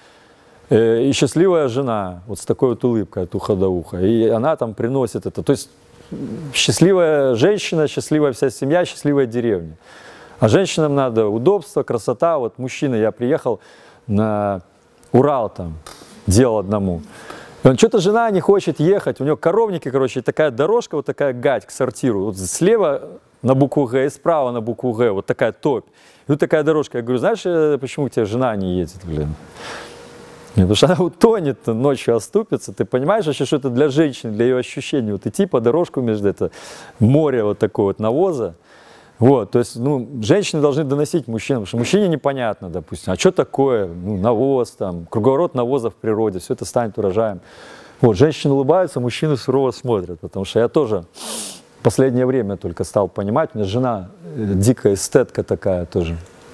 И счастливая жена, вот с такой вот улыбкой от уха до уха. И она там приносит это. То есть счастливая женщина, счастливая вся семья, счастливая деревня. А женщинам надо удобство, красота. Вот мужчина, я приехал на Урал там, делал одному. И он, что-то жена не хочет ехать, у него коровники, короче, такая дорожка, вот такая гать к сортиру. Вот слева на букву Г и справа на букву Г, вот такая топь. И вот такая дорожка. Я говорю, знаешь, почему у тебя жена не едет, блин? Потому что она утонет, ночью оступится. Ты понимаешь вообще, что это для женщины, для ее ощущений? Вот идти по дорожку между это море вот такое вот навоза. Вот, то есть, ну, женщины должны доносить мужчинам, потому что мужчине непонятно, допустим, а что такое, ну, навоз, там, круговорот навоза в природе, все это станет урожаем. Вот, женщины улыбаются, мужчины сурово смотрят, потому что я тоже в последнее время только стал понимать, у меня жена дикая эстетка такая тоже,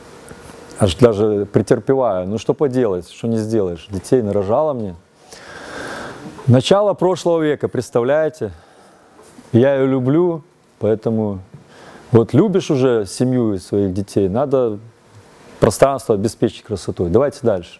аж даже претерпеваю, ну, что поделать, что не сделаешь, детей нарожала мне. Начало прошлого века, представляете, я ее люблю, поэтому... Вот любишь уже семью и своих детей, надо пространство обеспечить красотой. Давайте дальше.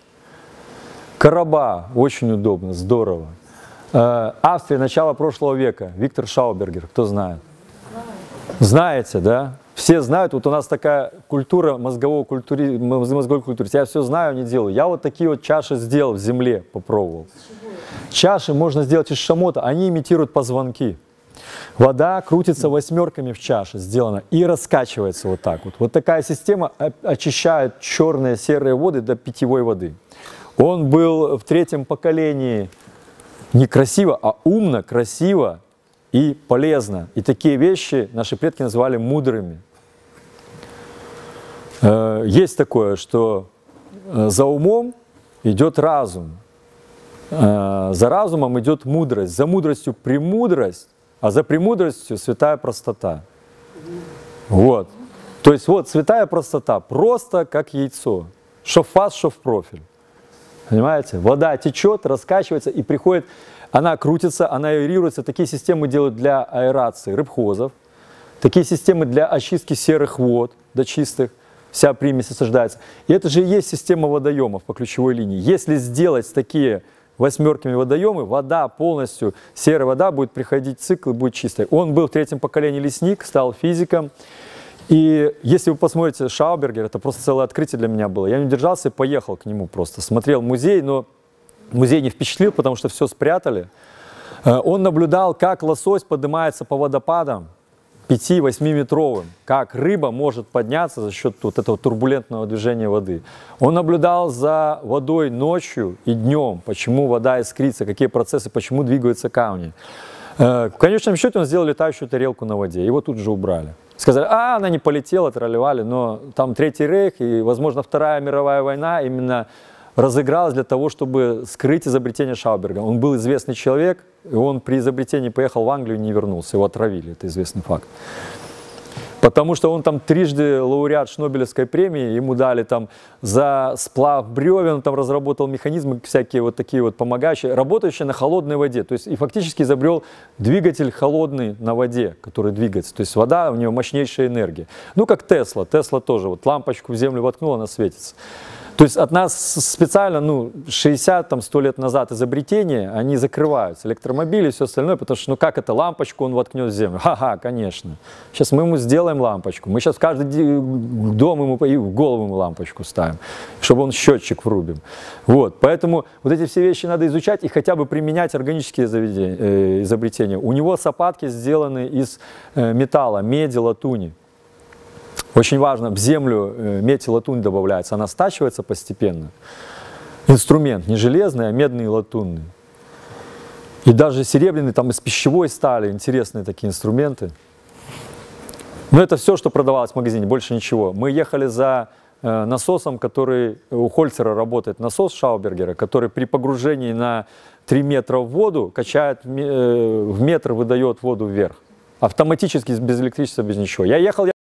Короба, очень удобно, здорово. Австрия, начало прошлого века, Виктор Шаубергер, кто знает? Знаете, да? Все знают, вот у нас такая культура мозговой культуры, я все знаю, не делаю. Я вот такие вот чаши сделал в земле, попробовал. Чаши можно сделать из шамота, они имитируют позвонки. Вода крутится восьмерками в чаше, сделано, и раскачивается вот так вот. Вот такая система очищает черные, серые воды до питьевой воды. Он был в 3-м поколении не красиво, а умно, красиво и полезно. И такие вещи наши предки называли мудрыми. Есть такое, что за умом идет разум, за разумом идет мудрость, за мудростью премудрость, а за премудростью святая простота. Вот. То есть вот святая простота, просто как яйцо. Что в фас, что в профиль. Понимаете? Вода течет, раскачивается и приходит, она крутится, она аэрируется. Такие системы делают для аэрации рыбхозов. Такие системы для очистки серых вод до чистых. Вся примесь осаждается. И это же и есть система водоемов по ключевой линии. Если сделать такие восьмерками водоемы, вода полностью, серая вода будет приходить в цикл и будет чистой. Он был в 3-м поколении лесник, стал физиком. И если вы посмотрите Шаубергер, это просто целое открытие для меня было. Я не удержался и поехал к нему просто. Смотрел музей, но музей не впечатлил, потому что все спрятали. Он наблюдал, как лосось поднимается по водопадам 5-8-метровым, как рыба может подняться за счет вот этого турбулентного движения воды. Он наблюдал за водой ночью и днем, почему вода искрится, какие процессы, почему двигаются камни. В конечном счете он сделал летающую тарелку на воде, его тут же убрали. Сказали, она не полетела, тролливали, но там Третий рейх и, возможно, Вторая мировая война именно разыгралась для того, чтобы скрыть изобретение Шауберга. Он был известный человек, и он при изобретении поехал в Англию и не вернулся, его отравили, это известный факт. Потому что он там трижды лауреат Шнобелевской премии, ему дали там за сплав бревен, он там разработал механизмы всякие вот такие вот помогающие, работающие на холодной воде. То есть и фактически изобрел двигатель холодный на воде, который двигается. То есть вода, у нее мощнейшая энергия. Ну как Тесла. Тесла тоже вот лампочку в землю воткнула, она светится. То есть от нас специально, 60-100 лет назад изобретения, они закрываются, электромобили и все остальное, потому что, как это, лампочку он воткнет в землю? Ха-ха, конечно. Сейчас мы ему сделаем лампочку, мы сейчас в каждый дом ему и в голову ему лампочку ставим, чтобы он счетчик врубим. Вот, поэтому вот эти все вещи надо изучать и хотя бы применять органические изобретения. У него сапатки сделаны из металла, меди, латуни. Очень важно, в землю медь и латунь добавляется, она стачивается постепенно. Инструмент не железный, а медный и латунный. И даже серебряный, там из пищевой стали, интересные такие инструменты. Но это все, что продавалось в магазине, больше ничего. Мы ехали за насосом, который у Хольцера работает, насос Шаубергера, который при погружении на 3 метра в воду качает в метр, выдает воду вверх. Автоматически, без электричества, без ничего. Я ехал